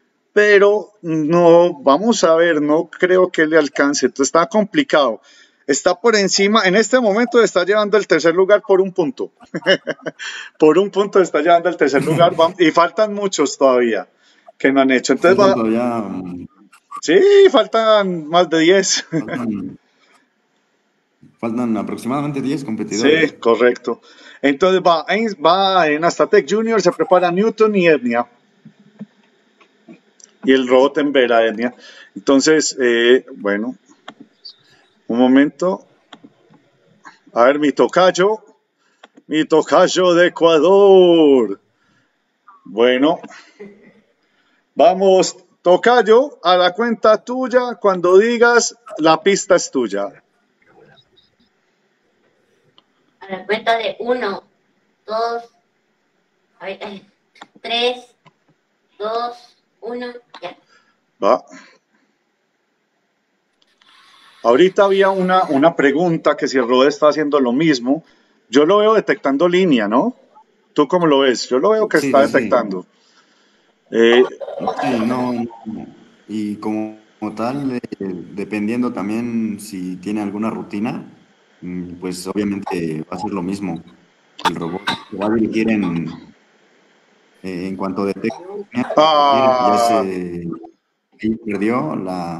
no, vamos a ver, no creo que le alcance. Entonces está complicado. Está por encima, en este momento está llevando el tercer lugar por un punto. Por un punto está llevando el tercer lugar y faltan muchos todavía que no han hecho. Entonces sí, faltan más de 10. Faltan aproximadamente 10 competidores. Sí, correcto. Entonces va en Nastatec Junior, se prepara Newton y Etnia. Y el robot en Vera, Etnia. Entonces, bueno, un momento. A ver, mi tocayo de Ecuador. Bueno, vamos, tocayo, a la cuenta tuya. Cuando digas, la pista es tuya. A la cuenta de 1, 2, 3, 2, 1, ya. Va. Ahorita había una pregunta que si el robot está haciendo lo mismo. Yo lo veo detectando línea, ¿no? ¿Tú cómo lo ves? Yo lo veo que está detectando. Sí, no. Y como tal, dependiendo también si tiene alguna rutina, pues obviamente va a ser lo mismo. El robot se va a dirigir en cuanto detecte. Ya se perdió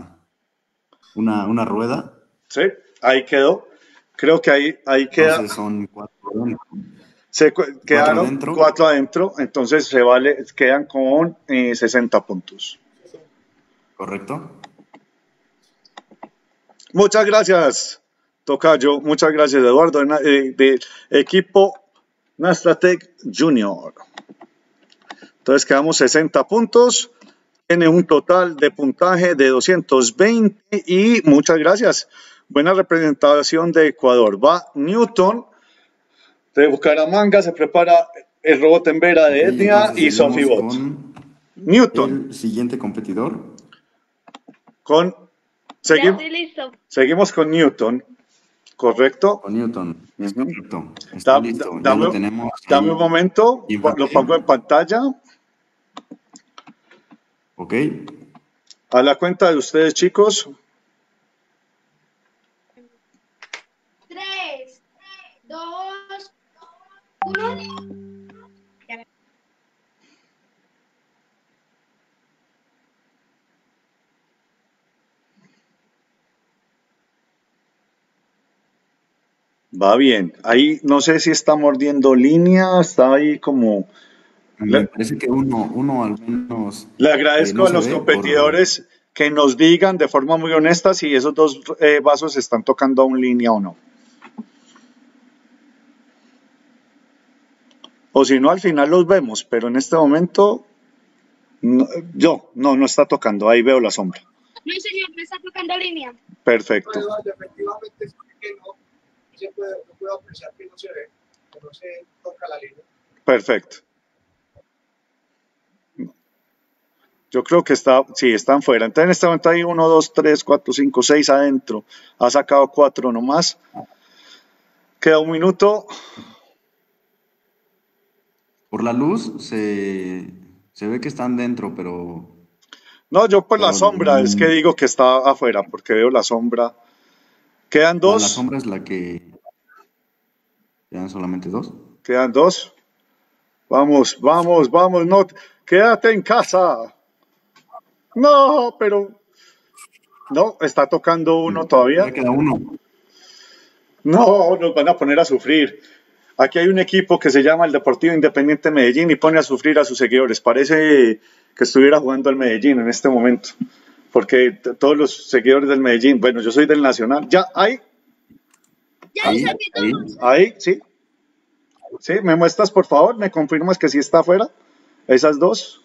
una rueda. Sí, ahí quedó. Creo que ahí queda. Entonces son 4 adentro. Se quedaron 4 adentro, entonces quedan con 60 puntos. Correcto. Muchas gracias, tocayo. Muchas gracias, Eduardo, de equipo Nastatec Junior. Entonces quedamos 60 puntos. Tiene un total de puntaje de 220 y muchas gracias. Buena representación de Ecuador. Va Newton de Bucaramanga, se prepara el robot en Vera de Etnia y Sofibot. Newton. El siguiente competidor. Seguimos con Newton. ¿Correcto? Con Newton. Es correcto. Está listo. Dame un momento. Lo pongo en pantalla. Ok. A la cuenta de ustedes, chicos. 3, 2, 1. Va bien. Ahí no sé si está mordiendo línea, está ahí como... Me parece que uno al menos... Le agradezco a los competidores que nos digan de forma muy honesta si esos dos vasos están tocando aún línea o no. O si no, al final los vemos, pero en este momento no está tocando. Ahí veo la sombra. No, señor, no está tocando línea. Perfecto. Pero efectivamente es que no puedo apreciar que no se ve, que no se toca la línea. Perfecto. Yo creo que están fuera. Entonces en este momento hay 1, 2, 3, 4, 5, 6 adentro. Ha sacado 4 nomás. Queda un minuto. Por la luz se ve que están dentro, pero... No, yo por la sombra es que digo que está afuera, porque veo la sombra. Quedan 2. La sombra es la que... Quedan solamente 2. Quedan 2. Vamos. No, quédate en casa. No, pero... No, está tocando uno todavía. Ya queda uno. No, nos van a poner a sufrir. Aquí hay un equipo que se llama el Deportivo Independiente Medellín y pone a sufrir a sus seguidores. Parece que estuviera jugando el Medellín en este momento. Porque todos los seguidores del Medellín, bueno, yo soy del Nacional. Ya, ahí. Ahí, sí. Sí, ¿me muestras, por favor? ¿Me confirmas que sí está afuera? ¿Esas dos?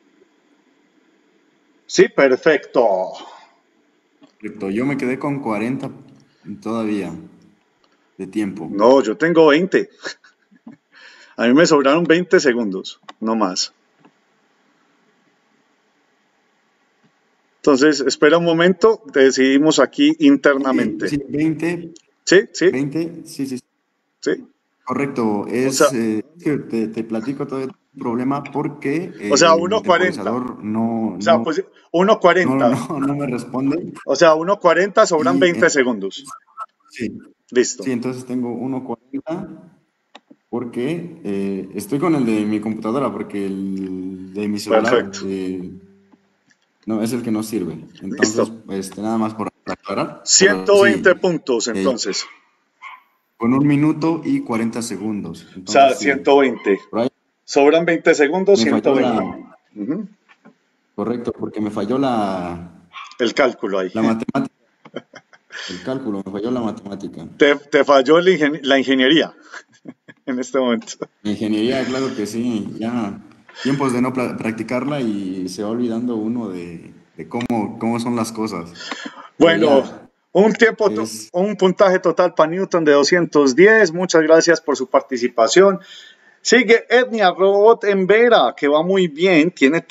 Sí, perfecto. Perfecto, yo me quedé con 40 todavía de tiempo. No, yo tengo 20. A mí me sobraron 20 segundos, no más. Entonces, espera un momento, decidimos aquí internamente. Sí, 20. ¿Sí? 20, sí. Sí. Correcto, es, o sea, que te platico todo el problema porque o sea, 1.40 no, o sea, pues 1.40 no me responde. O sea, 1.40 sobran 20 segundos. Sí. Listo. Sí, entonces tengo 1.40 porque estoy con el de mi computadora porque el de mi celular no es el que no sirve. Entonces, nada más por aclarar. 120 puntos entonces. con 1 minuto y 40 segundos. Entonces, o sea, 120. Sobran 20 segundos, 120. Correcto, porque me falló el cálculo ahí. La matemática. El cálculo, me falló la matemática. Te falló la ingeniería en este momento. La ingeniería, claro que sí. Ya tiempos de no practicarla y se va olvidando uno de cómo son las cosas. Bueno, un puntaje total para Newton de 210. Muchas gracias por su participación. Sigue Etnia Robot en Vera, que va muy bien. Tiene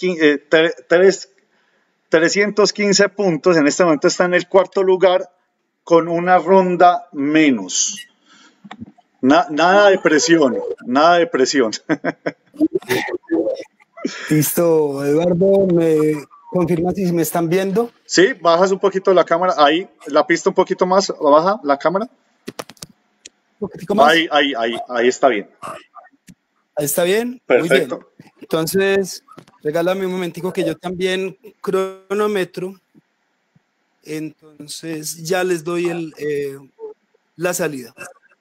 315 puntos. En este momento está en el 4º lugar con una ronda menos. Nada de presión, nada de presión. Listo, Eduardo, ¿me confirmas si me están viendo? Sí, bajas un poquito la cámara, ahí, la pista un poquito más, baja la cámara. Un poquitico más. Ahí está bien. Ahí está bien. Perfecto. Muy bien. Entonces, regálame un momentico que yo también cronometro. Entonces, ya les doy la salida.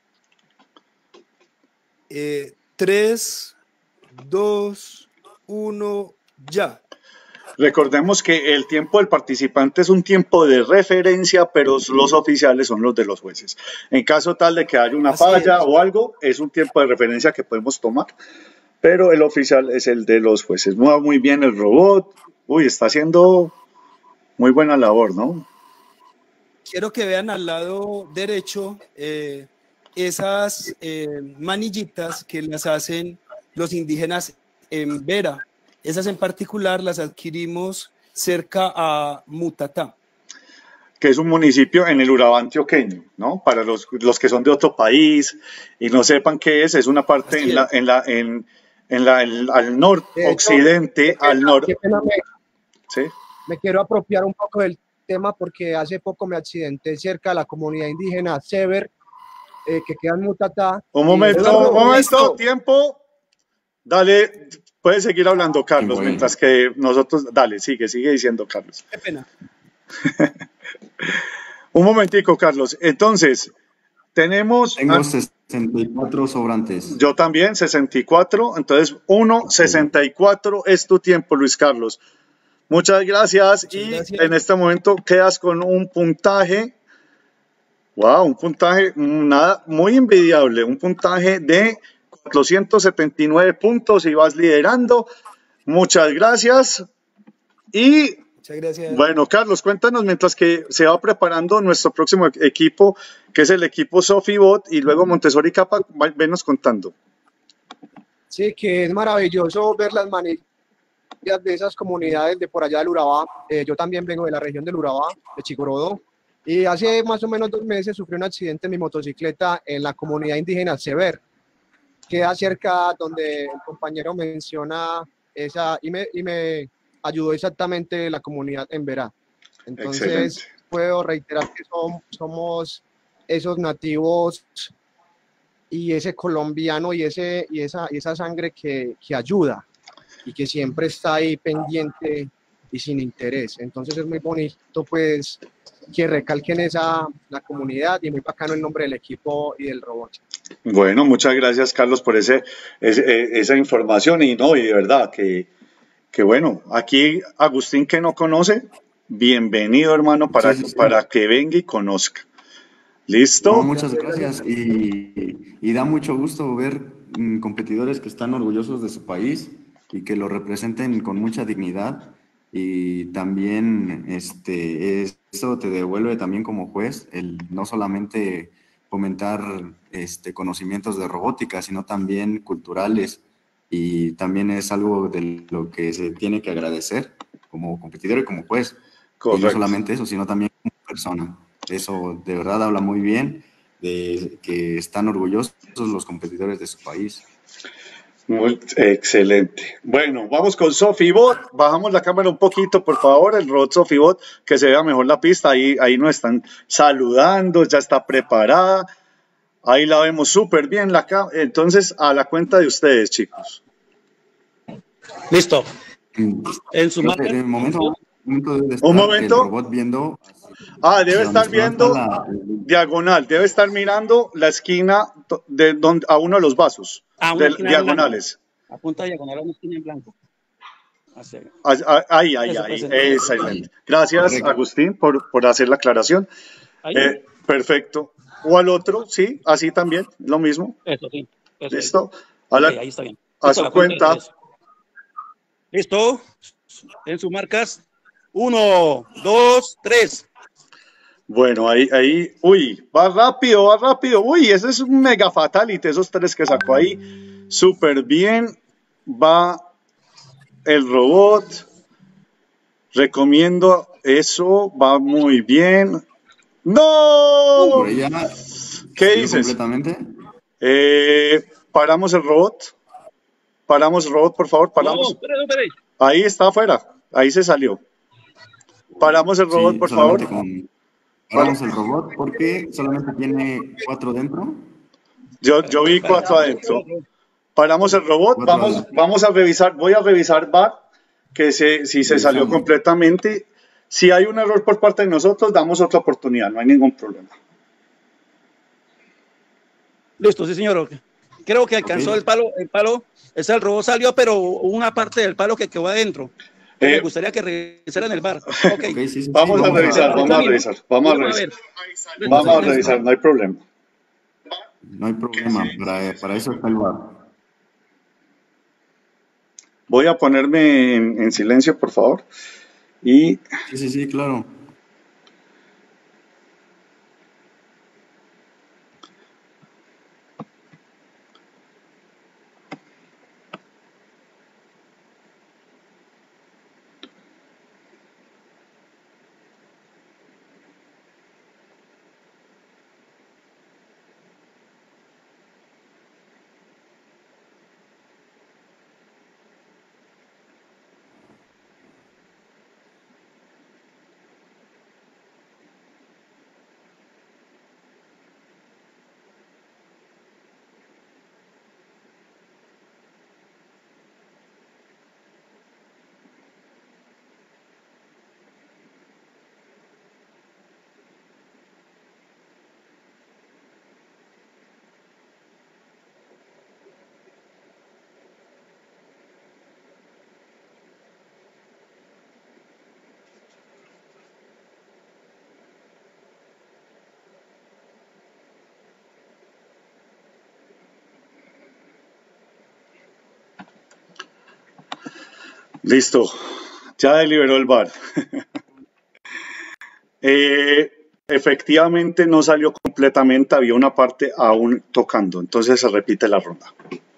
3, 2, 1, ya. Recordemos que el tiempo del participante es un tiempo de referencia, pero los oficiales son los de los jueces. En caso tal de que haya una falla o algo, es un tiempo de referencia que podemos tomar, pero el oficial es el de los jueces. Mueve muy bien el robot. Uy, está haciendo muy buena labor, ¿no? Quiero que vean al lado derecho esas manillitas que las hacen los indígenas en Vera. Esas en particular las adquirimos cerca a Mutatá, que es un municipio en el Urabá antioqueño, ¿no? Para los que son de otro país y no sepan qué es una parte al noroccidente, al norte. ¿Sí? Me quiero apropiar un poco del tema porque hace poco me accidenté cerca de la comunidad indígena Sever, que queda en Mutatá. Un momento, tiempo. Dale, puedes seguir hablando, Carlos, bueno. Mientras que nosotros... Dale, sigue diciendo, Carlos. Qué pena. Un momentico, Carlos. Entonces, Tengo 64 sobrantes. Yo también, 64. Entonces, 1:64 es tu tiempo, Luis Carlos. Muchas gracias. Gracias. En este momento quedas con un puntaje. Wow, un puntaje muy envidiable. Un puntaje de 479 puntos y vas liderando. Muchas gracias. Muchas gracias. Bueno, Carlos, cuéntanos mientras que se va preparando nuestro próximo equipo, que es el equipo Sofibot, y luego Montessori Capa, venos contando. Sí, que es maravilloso ver las manillas de esas comunidades de por allá del Urabá. Yo también vengo de la región del Urabá, de Chigorodó, y hace más o menos 2 meses sufrí un accidente en mi motocicleta en la comunidad indígena Sever. Queda cerca donde el compañero menciona y me ayudó exactamente la comunidad en Vera. Entonces, excelente. Puedo reiterar que somos esos nativos y ese colombiano y esa sangre que ayuda y que siempre está ahí pendiente y sin interés. Entonces es muy bonito pues que recalquen la comunidad, y muy bacano el nombre del equipo y del robot. Bueno, muchas gracias, Carlos, por esa información, y de verdad que bueno, aquí Agustín, que no conoce, bienvenido, hermano, para que venga y conozca. ¿Listo? No, muchas gracias, y da mucho gusto ver competidores que están orgullosos de su país y que lo representen con mucha dignidad, y también eso te devuelve también como juez el no solamente fomentar conocimientos de robótica, sino también culturales, y también es algo de lo que se tiene que agradecer como competidor y como juez. Correcto. Y no solamente eso, sino también como persona. Eso de verdad habla muy bien de que están orgullosos los competidores de su país. Muy excelente. Bueno, vamos con Sofibot. Bajamos la cámara un poquito, por favor, el robot Sofibot, que se vea mejor la pista. Ahí nos están saludando, ya está preparada. Ahí la vemos súper bien. Entonces, a la cuenta de ustedes, chicos. Listo. En su mano. Un momento. El robot viendo. Debe estar viendo. diagonal, debe estar mirando la esquina de donde, a uno de los vasos, diagonales. Apunta diagonal a una esquina en blanco. Ahí, excelente. Gracias, correcto. Agustín, por hacer la aclaración. Perfecto. O al otro, sí, así también, lo mismo. Eso, sí. Eso, ¿listo? Ahí está bien. A su cuenta. Listo. En sus marcas. 1, 2, 3. Bueno, ahí. Uy, va rápido. Uy, ese es un mega fatality, esos 3 que sacó ahí. Súper bien. Va el robot. Recomiendo eso. Va muy bien. ¡No! ¿Qué dices? Completamente. Paramos el robot. Por favor, paramos. No, espere. Ahí está afuera. Ahí se salió. Paramos el robot, por favor. Paramos el robot porque solamente tiene 4 dentro. Yo vi 4 adentro. Paramos el robot. Vamos a revisar. Voy a revisar VAR que si se salió completamente. Si hay un error por parte de nosotros, damos otra oportunidad, no hay ningún problema. Listo, sí, señor. Creo que alcanzó el palo. El robot salió, pero una parte del palo que quedó adentro. Me gustaría que revisara en el bar. Sí. Vamos a revisar, no hay problema. No hay problema, para eso está el bar. Voy a ponerme en silencio, por favor. Y... Sí, claro. Listo, ya deliberó el VAR. Efectivamente no salió completamente, había una parte aún tocando, entonces se repite la ronda.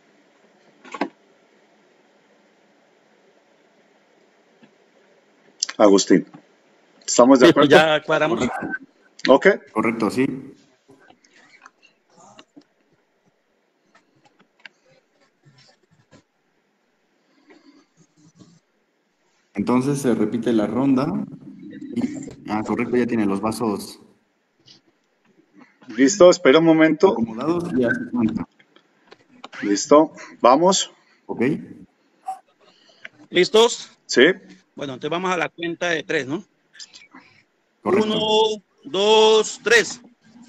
Agustín, ¿estamos de acuerdo? Ya cuadramos. Ok. Correcto, sí. Entonces se repite la ronda. Correcto, ya tiene los vasos. Listo, espera un momento. Acomodados y hace cuenta. Listo, vamos. Ok. ¿Listos? Sí. Bueno, entonces vamos a la cuenta de 3, ¿no? Correcto. 1, 2, 3.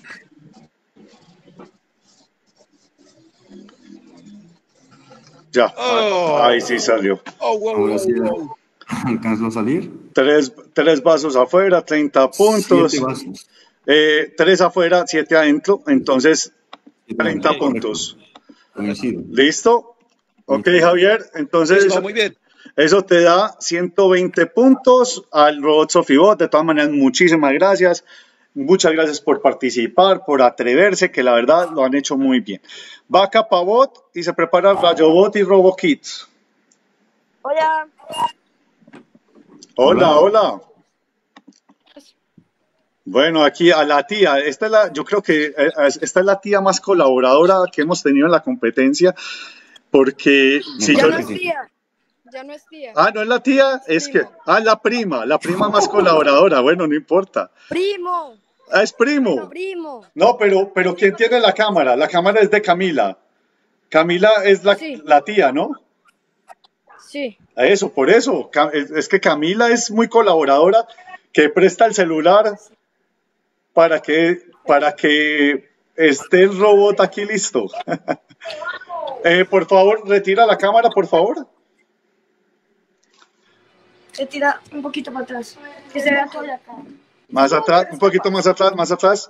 Ya, ahí sí salió. Ahora sí alcanzó a salir. 3 vasos afuera, 30 puntos. 7 vasos. 3 afuera, 7 adentro, entonces 30 puntos. Coincido. ¿Listo? Ok, Javier, entonces Listo, muy bien. Eso te da 120 puntos al robot Sofibot. De todas maneras, muchísimas gracias. Muchas gracias por participar, por atreverse, que la verdad lo han hecho muy bien. Va Capabot y se prepara Rayobot y RoboKids. Hola. Hola. Bueno, aquí a la tía, yo creo que esta es la tía más colaboradora que hemos tenido en la competencia, porque si Ya yo... no es tía. Ya no es tía. Ah, no es la tía, es que... Ah, la prima más colaboradora, bueno, no importa. Primo. Ah, es primo. Primo. No, pero ¿quién tiene la cámara? La cámara es de Camila. Camila es la tía, ¿no? Sí. Eso, por eso. Es que Camila es muy colaboradora, que presta el celular para que para que esté el robot aquí listo. Por favor, retira la cámara, por favor. Se tira un poquito para atrás, que se vea toda la cara. Más atrás, un poquito más atrás, más atrás.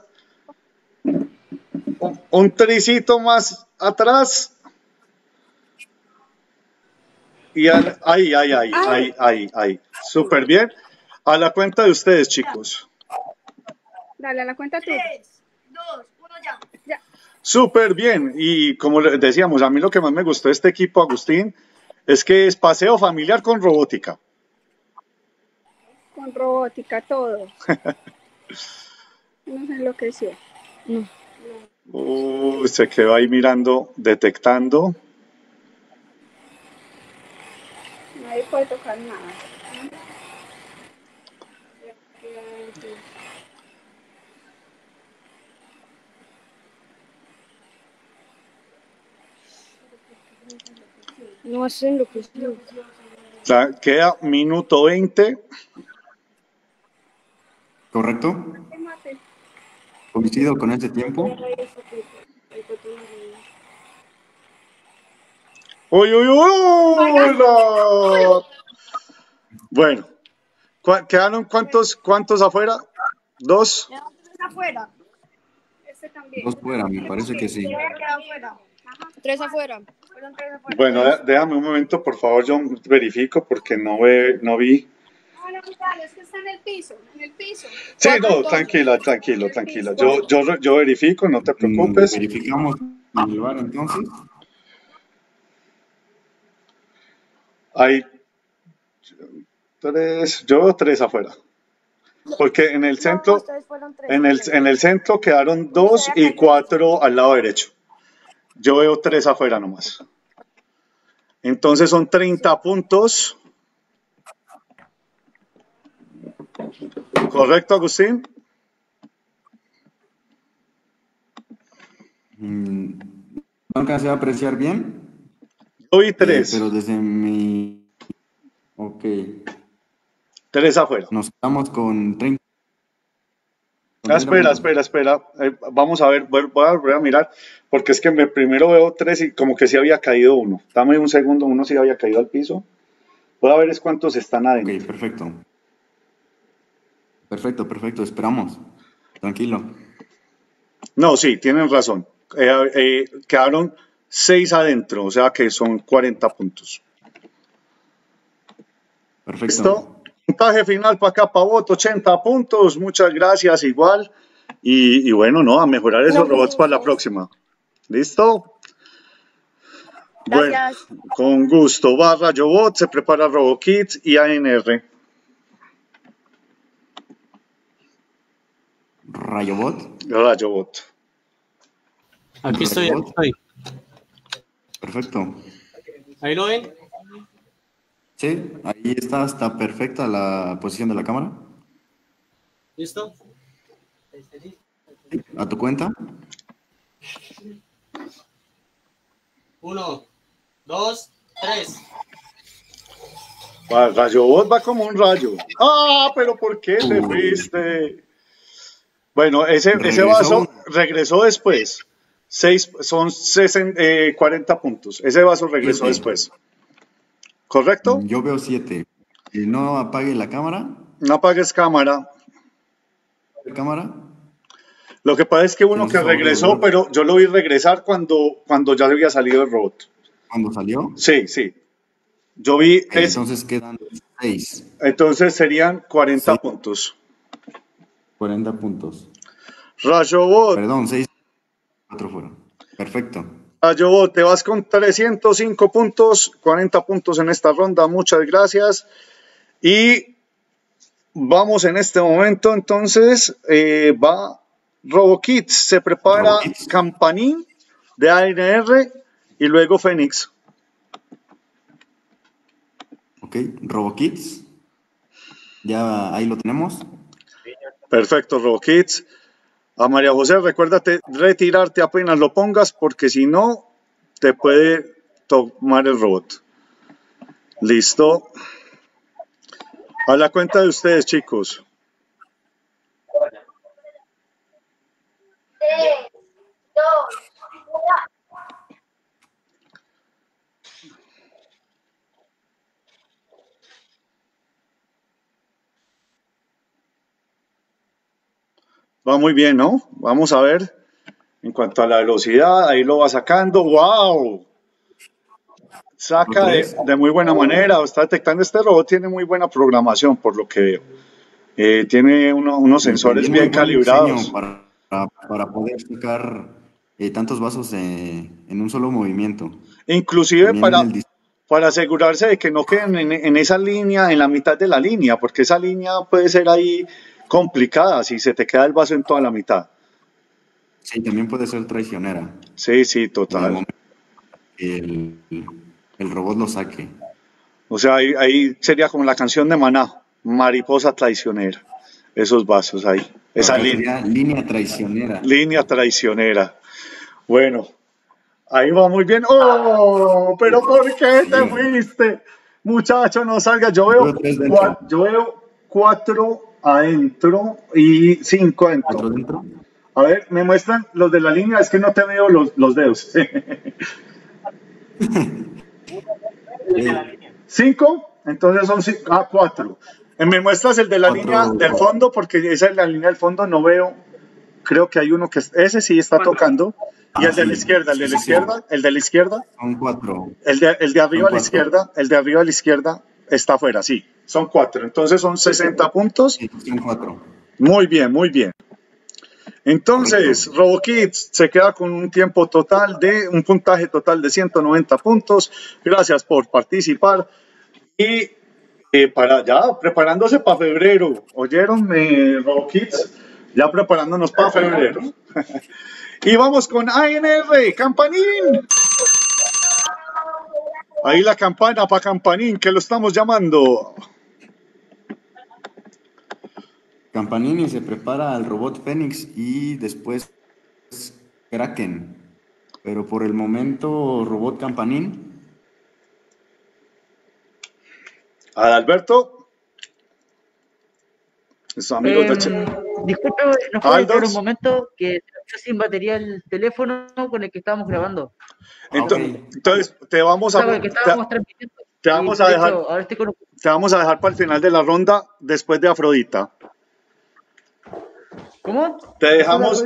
Un tricito más atrás. Y ahí. Súper bien. A la cuenta de ustedes, chicos. Dale, a la cuenta tú. 3, 2, 1, ya. Súper bien. Y como decíamos, a mí lo que más me gustó de este equipo, Agustín, es que es paseo familiar con robótica. Con robótica, todo. No sé lo que sea. No. Se quedó ahí mirando, detectando. Nadie puede tocar nada. No hacen lo que es. Queda minuto 20. ¿Correcto? Coincido con este tiempo. ¡Uy! No. Bueno, ¿quedaron cuántos afuera? ¿2? Afuera. Este también. 2 fuera, me parece que sí. 3 afuera. Bueno, déjame un momento, por favor, yo verifico porque no vi. No, es que está en el piso, Sí, no, tranquilo. Yo verifico, no te preocupes. Verificamos el lugar entonces. Hay 3, yo veo 3 afuera. Porque en el centro, en el centro quedaron 2 y 4 al lado derecho. Yo veo 3 afuera nomás. Entonces son 30 puntos. ¿Correcto, Agustín? No alcancé a apreciar bien. Yo vi 3. Pero desde mi... Ok. 3 afuera. Nos quedamos con 30. Espera. Vamos a ver, voy a volver a mirar, porque es que primero veo 3 y como que sí había caído 1. Dame un segundo, uno sí había caído al piso. Voy a ver cuántos están adentro. Ok, perfecto, esperamos. Tranquilo. No, sí, tienen razón. Quedaron 6 adentro, o sea que son 40 puntos. Perfecto. ¿Listo? Puntaje final para Capabot, 80 puntos. Muchas gracias, igual. Y bueno, no, a mejorar esos robots para la próxima. ¿Listo? Gracias. Bueno, con gusto. Va Rayobot, se prepara RoboKids y ANR. Rayobot. Aquí estoy. Perfecto. ¿Ahí lo ven? Sí, ahí está perfecta la posición de la cámara. ¿Listo? ¿A tu cuenta? 1, 2, 3. Rayobot va como un rayo. ¡Ah! ¿Pero por qué te fuiste? Bueno, ese vaso regresó después. 40 puntos. Ese vaso regresó después. ¿Correcto? Yo veo 7. No apague la cámara. No apagues cámara. ¿Cámara? Lo que pasa es que uno que regresó, pero yo lo vi regresar cuando ya había salido el robot. ¿Cuándo salió? Sí. Yo vi... Entonces quedan 6. Entonces serían 40 puntos. 40 puntos. Rayobot. Perdón, 6. 4 fueron. Perfecto. Rayobot, te vas con 305 puntos, 40 puntos en esta ronda. Muchas gracias. Y vamos en este momento, entonces, va RoboKids. Se prepara Campanín de ANR y luego Fénix. Ok, RoboKids. Ya ahí lo tenemos. Perfecto, RoboKids. A María José, recuérdate retirarte apenas lo pongas, porque si no, te puede tomar el robot. Listo. A la cuenta de ustedes, chicos. Va muy bien, ¿no? Vamos a ver. En cuanto a la velocidad, ahí lo va sacando. ¡Wow! Saca de muy buena manera. Está detectando, este robot tiene muy buena programación, por lo que veo. Tiene unos sensores bien calibrados. Para poder sacar tantos vasos en un solo movimiento. Inclusive para asegurarse de que no queden en esa línea, en la mitad de la línea, porque esa línea puede ser ahí complicada si se te queda el vaso en toda la mitad. Sí, también puede ser traicionera. Sí, sí, total. El robot lo saque. O sea, ahí sería como la canción de Maná, mariposa traicionera. Esos vasos ahí. Esa línea traicionera. Línea traicionera. Bueno, ahí va muy bien. ¡Oh! ¿Pero por qué te fuiste? Muchacho, no salgas. Yo veo 4 adentro y 5 adentro. ¿4 dentro? A ver, me muestran los de la línea, es que no te veo los dedos. 5, entonces son 4. Me muestras el de la línea del fondo, porque esa es la línea del fondo, no veo. Creo que hay uno que ese sí está tocando. Y el de la izquierda, el de la izquierda. Son 4. El de arriba a la izquierda, el de arriba a la izquierda está afuera, sí. Son 4. Entonces son 60 puntos. Sí, son 4. Muy bien, muy bien. Entonces, RoboKids se queda con un puntaje total de 190 puntos. Gracias por participar. Y preparándose para febrero. ¿Oyeron, RoboKids? Ya preparándonos para febrero. Y vamos con ANR, Campanín. Ahí la campana para Campanín, que lo estamos llamando. Campanini se prepara al robot Fénix y después Kraken. Pero por el momento, robot Campanín. Adalberto. Sus amigos de disculpe, nos puede esperar un momento que está sin batería el teléfono con el que estábamos grabando. Entonces te vamos a dejar para el final de la ronda después de Afrodita. ¿Cómo? Te dejamos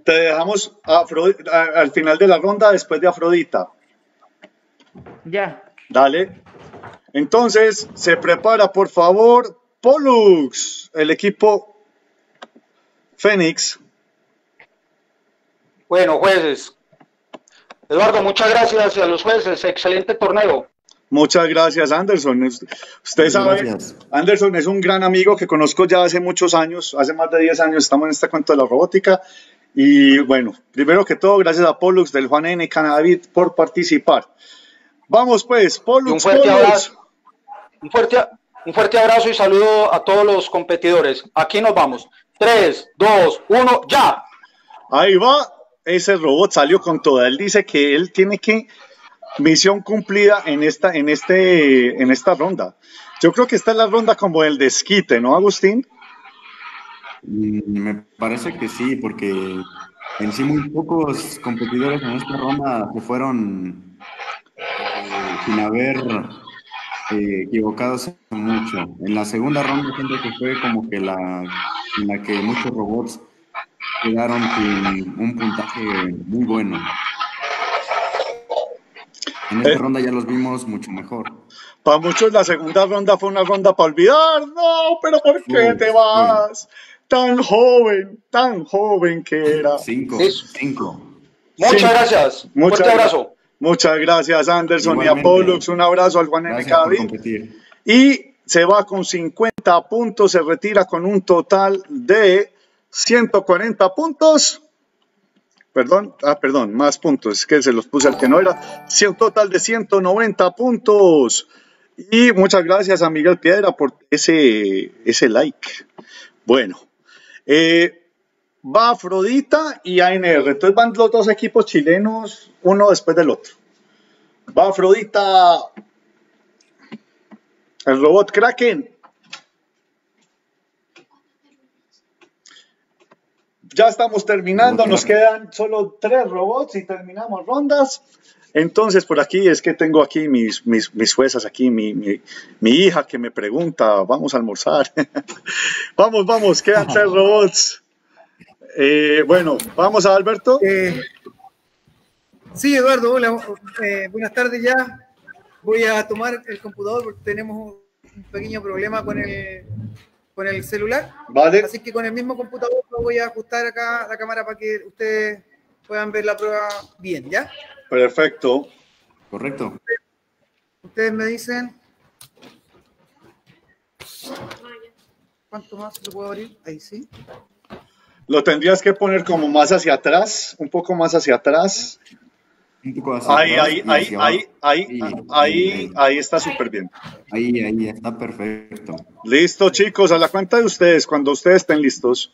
al final de la ronda después de Afrodita. Ya. Dale. Entonces, se prepara, por favor, Pollux, el equipo Fénix. Bueno, jueces. Eduardo, muchas gracias a los jueces. Excelente torneo. Muchas gracias, Anderson. Usted sabe, Anderson es un gran amigo que conozco ya hace muchos años, hace más de 10 años estamos en este cuento de la robótica. Y bueno, primero que todo, gracias a Pollux del Juan N. Canavid por participar. Vamos pues, Pollux. Un fuerte abrazo y saludo a todos los competidores. Aquí nos vamos. 3, 2, 1, ¡ya! Ahí va, ese robot salió con toda. Él dice que él tiene que... Misión cumplida en esta ronda. Yo creo que esta es la ronda como el desquite, ¿no, Agustín? Me parece que sí, porque en sí muy pocos competidores en esta ronda se fueron sin haber equivocados mucho. En la segunda ronda siento que fue como que en la que muchos robots quedaron con un puntaje muy bueno. En esta ronda ya los vimos mucho mejor. Para muchos la segunda ronda fue una ronda para olvidar. No, pero ¿por qué te vas? Tan joven que era. 5. Muchas gracias. Fuerte abrazo. Muchas gracias, Anderson. Igualmente. Y a Pollux. Un abrazo al Juan N. Canavid. Y se va con 50 puntos. Se retira con un total de 140 puntos. Perdón, más puntos, es que se los puse al que no era. Un total de 190 puntos. Y muchas gracias a Miguel Piedra por ese like. Bueno, va Afrodita y ANR. Entonces van los dos equipos chilenos, uno después del otro. Va Afrodita, el robot Kraken. Ya estamos terminando, nos quedan solo 3 robots y terminamos rondas. Entonces, por aquí es que tengo aquí mis juezas, aquí mi hija que me pregunta, vamos a almorzar. Vamos, quedan 3 robots. Bueno, vamos a Alberto. Sí, Eduardo, hola, buenas tardes ya. Voy a tomar el computador porque tenemos un pequeño problema con el celular. Vale. Así que con el mismo computador voy a ajustar acá la cámara para que ustedes puedan ver la prueba bien, ¿ya? Perfecto. Correcto. Ustedes me dicen... ¿Cuánto más se puede abrir? Ahí sí. Lo tendrías que poner como más hacia atrás, un poco más hacia atrás. Un poco hacia atrás. Ahí está súper bien. Ahí está perfecto. Listo, chicos, a la cuenta de ustedes, cuando ustedes estén listos.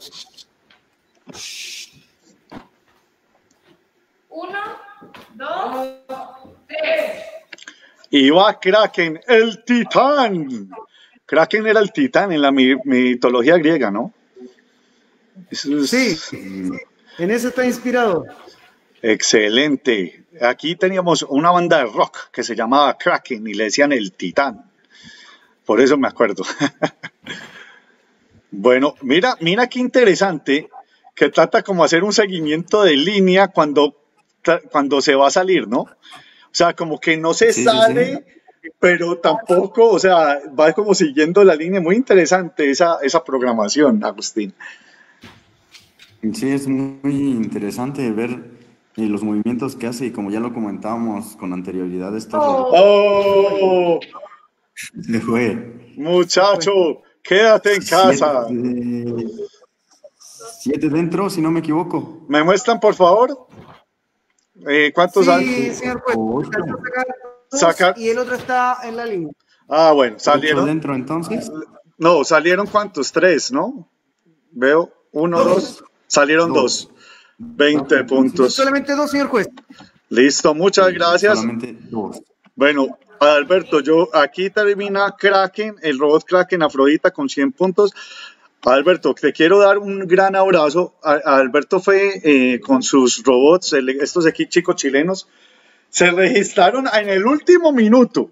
1, 2, 3. Y va Kraken, el titán. Kraken era el titán en la mitología griega, ¿no? Sí, en eso está inspirado. Excelente. Aquí teníamos una banda de rock que se llamaba Kraken y le decían el titán. Por eso me acuerdo. Bueno, mira qué interesante que trata como hacer un seguimiento de línea cuando se va a salir, ¿no? O sea, como que no se sale, pero tampoco, o sea, va como siguiendo la línea. Muy interesante esa programación, Agustín. Sí, es muy interesante ver los movimientos que hace y como ya lo comentábamos con anterioridad, estos... ¡Oh! Se fue. Muchacho, quédate en casa. 7 dentro, si no me equivoco. ¿Me muestran, por favor? ¿Cuántos hay? Sí, señor juez. Sacar. Y el otro está en la línea. Ah, bueno, salieron. 8 dentro, entonces. No, salieron ¿cuántos? 3, ¿no? Veo 1, 2. Salieron 2. 20 puntos. Solamente 2, señor juez. Listo, muchas gracias. Solamente 2. Bueno, Alberto, aquí termina Kraken, el robot Kraken Afrodita con 100 puntos. Alberto, te quiero dar un gran abrazo. Alberto fue con sus robots, estos chicos chilenos, se registraron en el último minuto.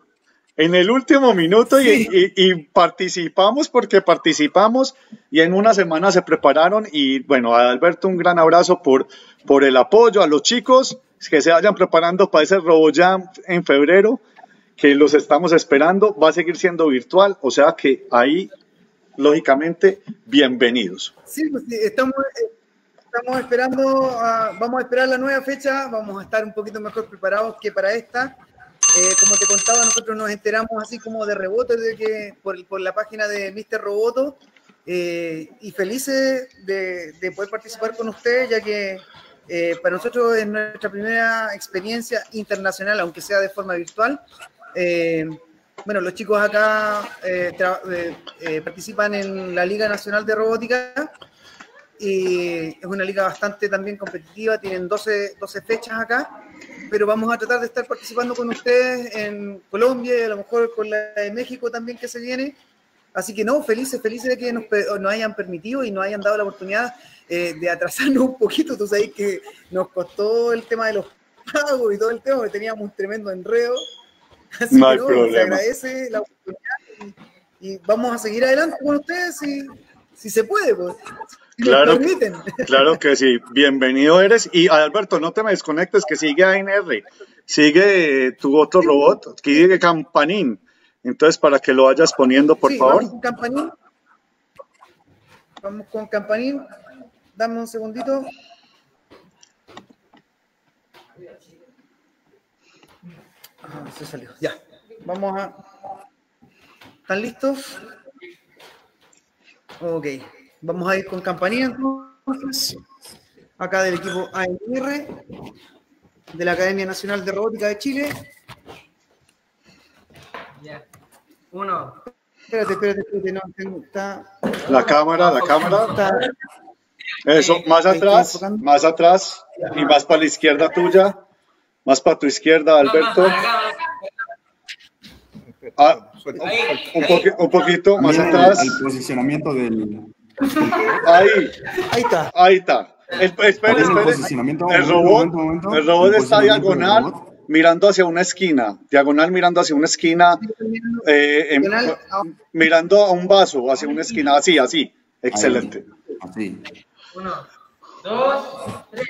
Sí. y participamos porque participamos y en una semana se prepararon y bueno, a Alberto un gran abrazo por el apoyo, a los chicos que se vayan preparando para ese RoboJam en febrero, que los estamos esperando, va a seguir siendo virtual, o sea que ahí, lógicamente, bienvenidos. Sí, pues, estamos esperando, vamos a esperar la nueva fecha, vamos a estar un poquito mejor preparados que para esta. Como te contaba, nosotros nos enteramos así como de rebote de que por la página de Mr. Roboto y felices de poder participar con ustedes, ya que para nosotros es nuestra primera experiencia internacional, aunque sea de forma virtual. Bueno, los chicos acá participan en la Liga Nacional de Robótica y es una liga bastante también competitiva, tienen 12 fechas acá, pero vamos a tratar de estar participando con ustedes en Colombia y a lo mejor con la de México también que se viene. Así que no, felices de que nos hayan permitido y nos hayan dado la oportunidad de atrasarnos un poquito. Tú sabes que nos costó el tema de los pagos y todo el tema, porque teníamos un tremendo enredo. Así no hay que problema. Se agradece la oportunidad y vamos a seguir adelante con ustedes si se puede, pues. Claro que sí, bienvenido eres. Y Alberto, no te me desconectes, que sigue ANR, sigue tu otro robot, que sigue Campanín. Entonces, para que lo vayas poniendo, por favor. Vamos con Campanín. Dame un segundito. Se salió. Ya. Vamos a... ¿Están listos? Ok. Vamos a ir con Campanilla entonces. Acá del equipo ANR de la Academia Nacional de Robótica de Chile. Ya. 1. Espérate. No, está... La cámara. Está... Eso, más atrás y más para la izquierda tuya. Más para tu izquierda, Alberto. Un poquito más atrás. El posicionamiento del... Ahí está. Espere. El robot está diagonal mirando hacia una esquina. Mirando a un vaso, hacia una esquina. Así. Excelente. Así. 1, 2, 3.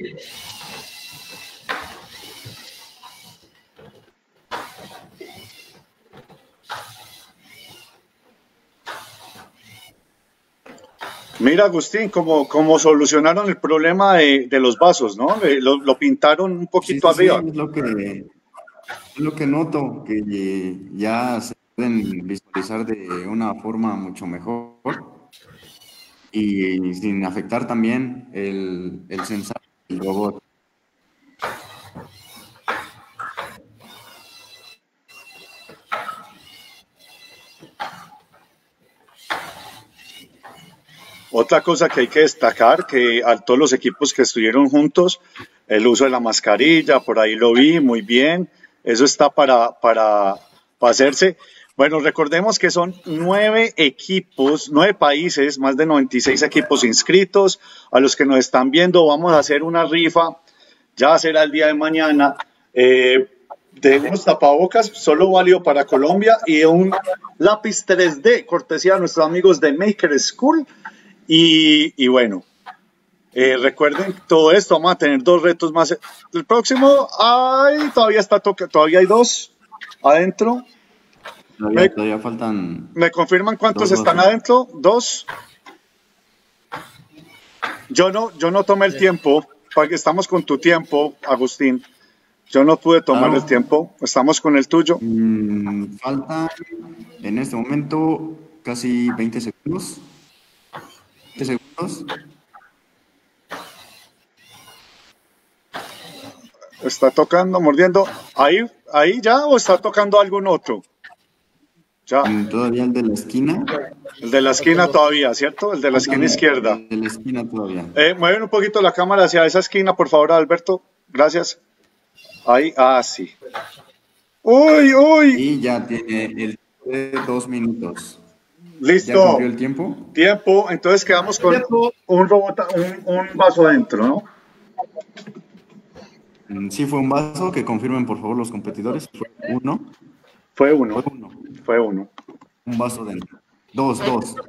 Mira, Agustín, cómo solucionaron el problema de los vasos, ¿no? Lo pintaron un poquito arriba. Sí, es lo que noto, que ya se pueden visualizar de una forma mucho mejor y sin afectar también el sensor del robot. Otra cosa que hay que destacar, que a todos los equipos que estuvieron juntos, el uso de la mascarilla, por ahí lo vi, muy bien, eso está para hacerse. Bueno, recordemos que son 9 equipos, 9 países, más de 96 equipos inscritos. A los que nos están viendo, vamos a hacer una rifa, ya será el día de mañana, de unos tapabocas, solo válido para Colombia, y un lápiz 3D, cortesía de nuestros amigos de Maker School. Y bueno, recuerden todo esto, vamos a tener 2 retos más. El próximo, todavía hay 2 adentro. Todavía faltan. ¿Me confirman cuántos están adentro? 2. Yo no tomé el tiempo, porque estamos con tu tiempo, Agustín. Yo no pude tomar el tiempo, estamos con el tuyo. Faltan en este momento casi 20 segundos. 20 segundos. ¿Está tocando, mordiendo? ¿Ahí ya o está tocando algún otro? Ya. Todavía el de la esquina. El de la esquina todavía, ¿cierto? El de la esquina izquierda. El de la esquina todavía. Mueven un poquito la cámara hacia esa esquina, por favor, Alberto. Gracias. Ahí, sí. ¡Uy! Y ya tiene el de 2 minutos. Listo. ¿Ya cumplió el tiempo? Tiempo, entonces quedamos con un robot, un vaso adentro, ¿no? Sí, fue un vaso, que confirmen por favor los competidores. Fue uno. Fue uno. Un vaso dentro. Dos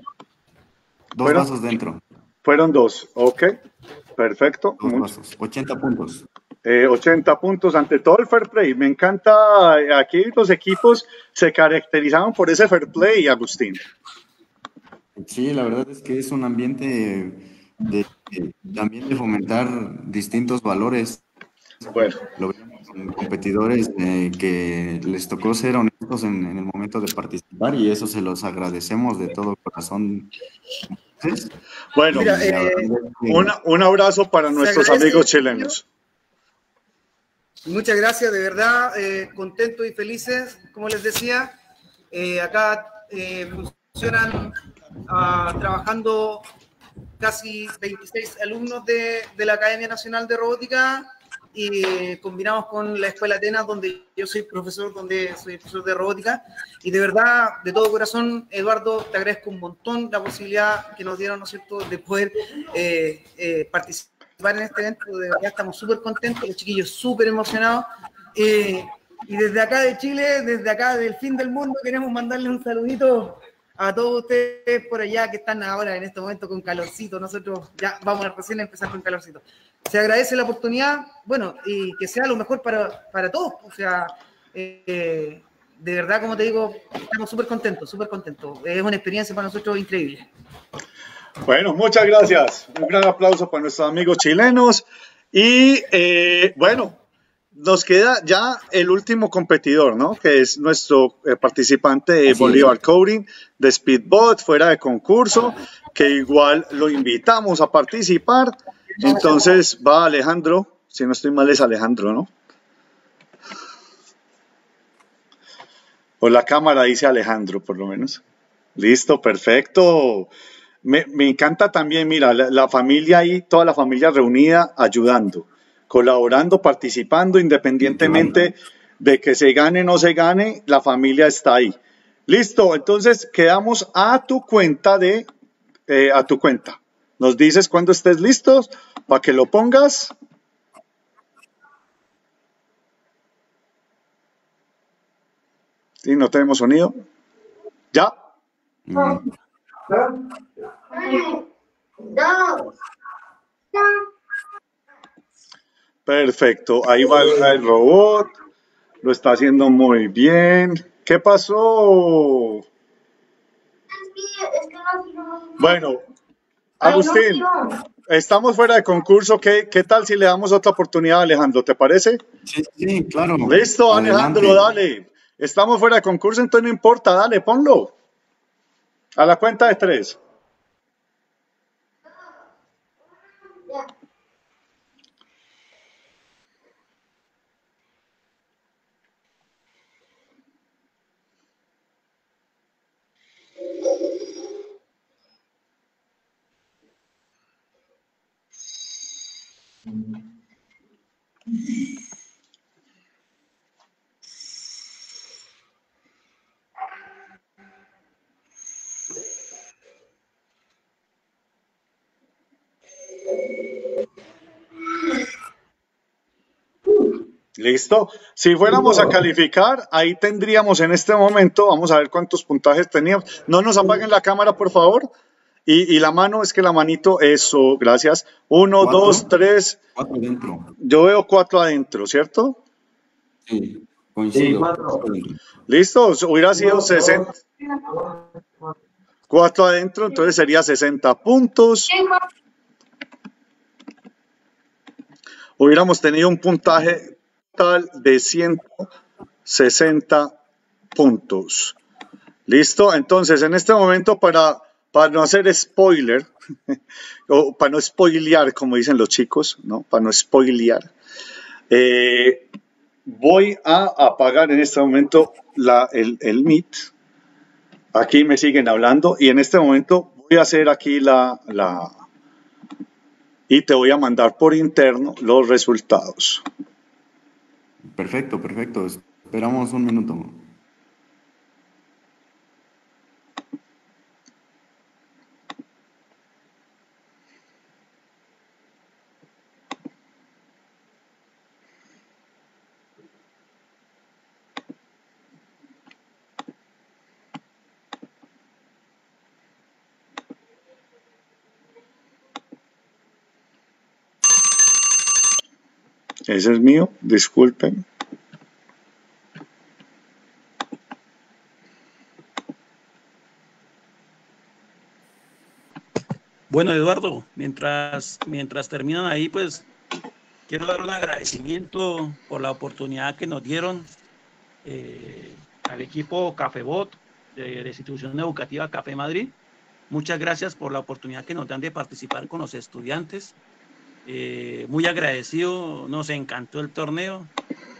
vasos dentro. Fueron 2, ok. Perfecto. 2 vasos. 80 puntos. 80 puntos ante todo el fair play. Me encanta, aquí los equipos se caracterizaban por ese fair play, Agustín. Sí, la verdad es que es un ambiente también de fomentar distintos valores. Bueno. Lo vemos con competidores que les tocó ser honestos en el momento de participar y eso se los agradecemos de todo corazón. ¿Sí? Bueno, un abrazo para nuestros amigos chilenos. Muchas gracias, de verdad, contentos y felices, como les decía. Acá funcionan trabajando casi 26 alumnos de la Academia Nacional de Robótica y combinamos con la Escuela Atenas, donde yo soy profesor, de robótica. Y de verdad, de todo corazón, Eduardo, te agradezco un montón la posibilidad que nos dieron, ¿no es cierto?, de poder participar en este evento. De verdad estamos súper contentos, los chiquillos súper emocionados. Y desde acá de Chile, desde acá del fin del mundo, queremos mandarle un saludito a todos ustedes por allá que están ahora en este momento con calorcito. Nosotros ya vamos a recién empezar con calorcito. Se agradece la oportunidad, bueno, y que sea lo mejor para todos. O sea, de verdad, como te digo, estamos súper contentos, súper contentos. Es una experiencia para nosotros increíble. Bueno, muchas gracias. Un gran aplauso para nuestros amigos chilenos. Y bueno, nos queda ya el último competidor, ¿no? Que es nuestro participante de Bolívar Coding, de Speedbot, fuera de concurso, que igual lo invitamos a participar. Entonces va Alejandro, si no estoy mal es Alejandro, ¿no? O la cámara dice Alejandro, por lo menos. Listo, perfecto. Me encanta también, mira, la familia ahí, toda la familia reunida, ayudando, colaborando, participando, independientemente de que se gane o no se gane, la familia está ahí. Listo, entonces quedamos a tu cuenta Nos dices cuando estés listos para que lo pongas. Sí, no tenemos sonido. ¿Ya? 2, Perfecto, ahí va el robot, lo está haciendo muy bien. ¿Qué pasó? Bueno, Agustín, estamos fuera de concurso. ¿Qué tal si le damos otra oportunidad a Alejandro? ¿Te parece? Sí, claro. Listo, Adelante. Alejandro, dale. Estamos fuera de concurso, entonces no importa, dale, ponlo. A la cuenta de 3. Listo. Si fuéramos a calificar, ahí tendríamos en este momento, vamos a ver cuántos puntajes teníamos. No nos apaguen la cámara, por favor. Y la mano, es que la manito, eso, gracias. 1, 2, 3. 4 adentro. Yo veo 4 adentro, ¿cierto? Sí, coincido. Listo, hubiera sido 60. 4 adentro, entonces sería 60 puntos. Hubiéramos tenido un puntaje total de 160 puntos. ¿Listo? Entonces, en este momento, para no hacer spoiler, o para no spoilear, como dicen los chicos, ¿no? Para no spoilear, voy a apagar en este momento el Meet. Aquí me siguen hablando y en este momento voy a hacer aquí y te voy a mandar por interno los resultados. Perfecto, perfecto. Esperamos un minuto. Ese es mío, disculpen. Bueno, Eduardo, mientras terminan ahí, pues quiero dar un agradecimiento por la oportunidad que nos dieron al equipo Cafebot de la institución educativa Café Madrid. Muchas gracias por la oportunidad que nos dan de participar con los estudiantes. Muy agradecido, nos encantó el torneo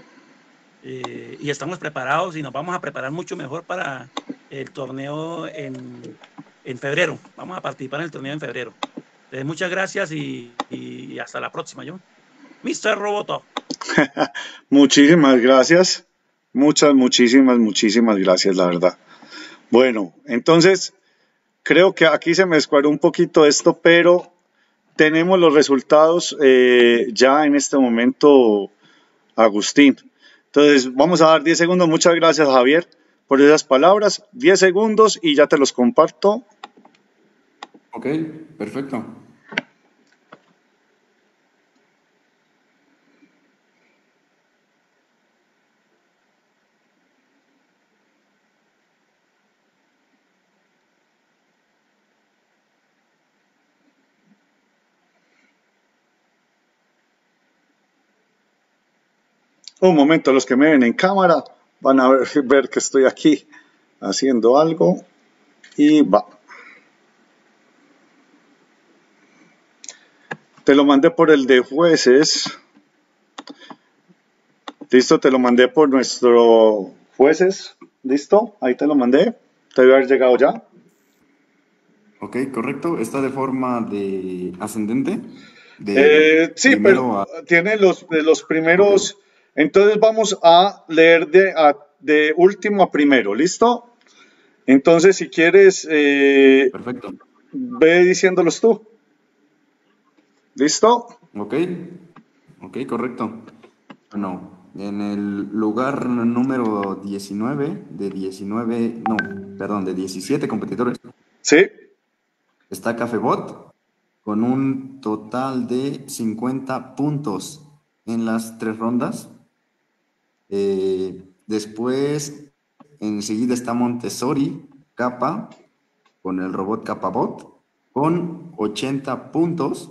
y estamos preparados y nos vamos a preparar mucho mejor para el torneo en febrero. Vamos a participar en el torneo en febrero. Entonces, muchas gracias y hasta la próxima, yo. Mr. Roboto. Muchísimas gracias. Muchísimas gracias, la verdad. Bueno, entonces creo que aquí se me escuadró un poquito esto, pero tenemos los resultados ya en este momento, Agustín. Entonces, vamos a dar 10 segundos. Muchas gracias, Javier, por esas palabras. 10 segundos y ya te los comparto. Ok, perfecto. Un momento, los que me ven en cámara van a ver que estoy aquí haciendo algo y va. Te lo mandé por el de jueces. Listo, te lo mandé por nuestro jueces. Listo, ahí te lo mandé. Te debe haber llegado ya. Ok, correcto. ¿Está de forma de ascendente? Sí, pero tiene los primeros. Okay. Entonces vamos a leer de último a primero. ¿Listo? Entonces, si quieres, perfecto. Ve diciéndolos tú. ¿Listo? Ok, correcto. Bueno, en el lugar número 19, de 17 competidores. Sí. Está Cafebot con un total de 50 puntos en las 3 rondas. Después, enseguida está Montessori Kappa con el robot Kapabot con 80 puntos.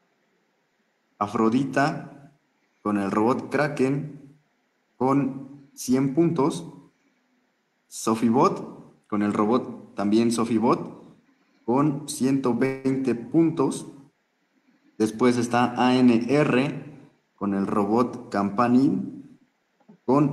Afrodita con el robot Kraken con 100 puntos. Sofibot con el robot también Sofibot con 120 puntos. Después está ANR con el robot Campanil con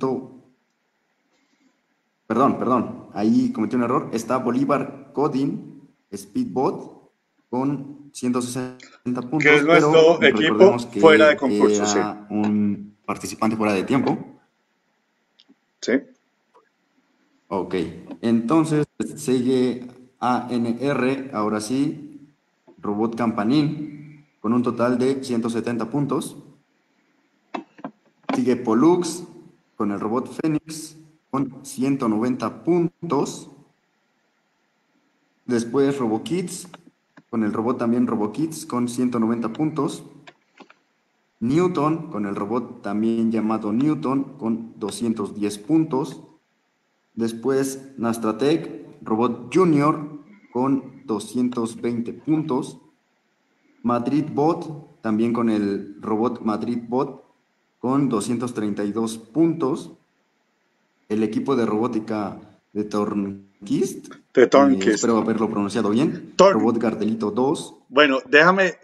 ahí cometí un error. Está Bolívar Coding Speedbot con 160 puntos. Que es nuestro equipo fuera de concurso, era un participante fuera de tiempo. Sí. Ok, entonces sigue ANR, ahora sí, robot Campanín, con un total de 170 puntos. Sigue Pollux, con el robot Fénix, con 190 puntos. Después RoboKids, con el robot también RoboKids, con 190 puntos. Newton, con el robot también llamado Newton, con 210 puntos. Después Nastratec, robot Junior, con 220 puntos. Madrid Bot, también con el robot Madrid Bot, con 232 puntos. El equipo de robótica de Tornquist, espero haberlo pronunciado bien. Robot Gardelito 2. Bueno, déjame...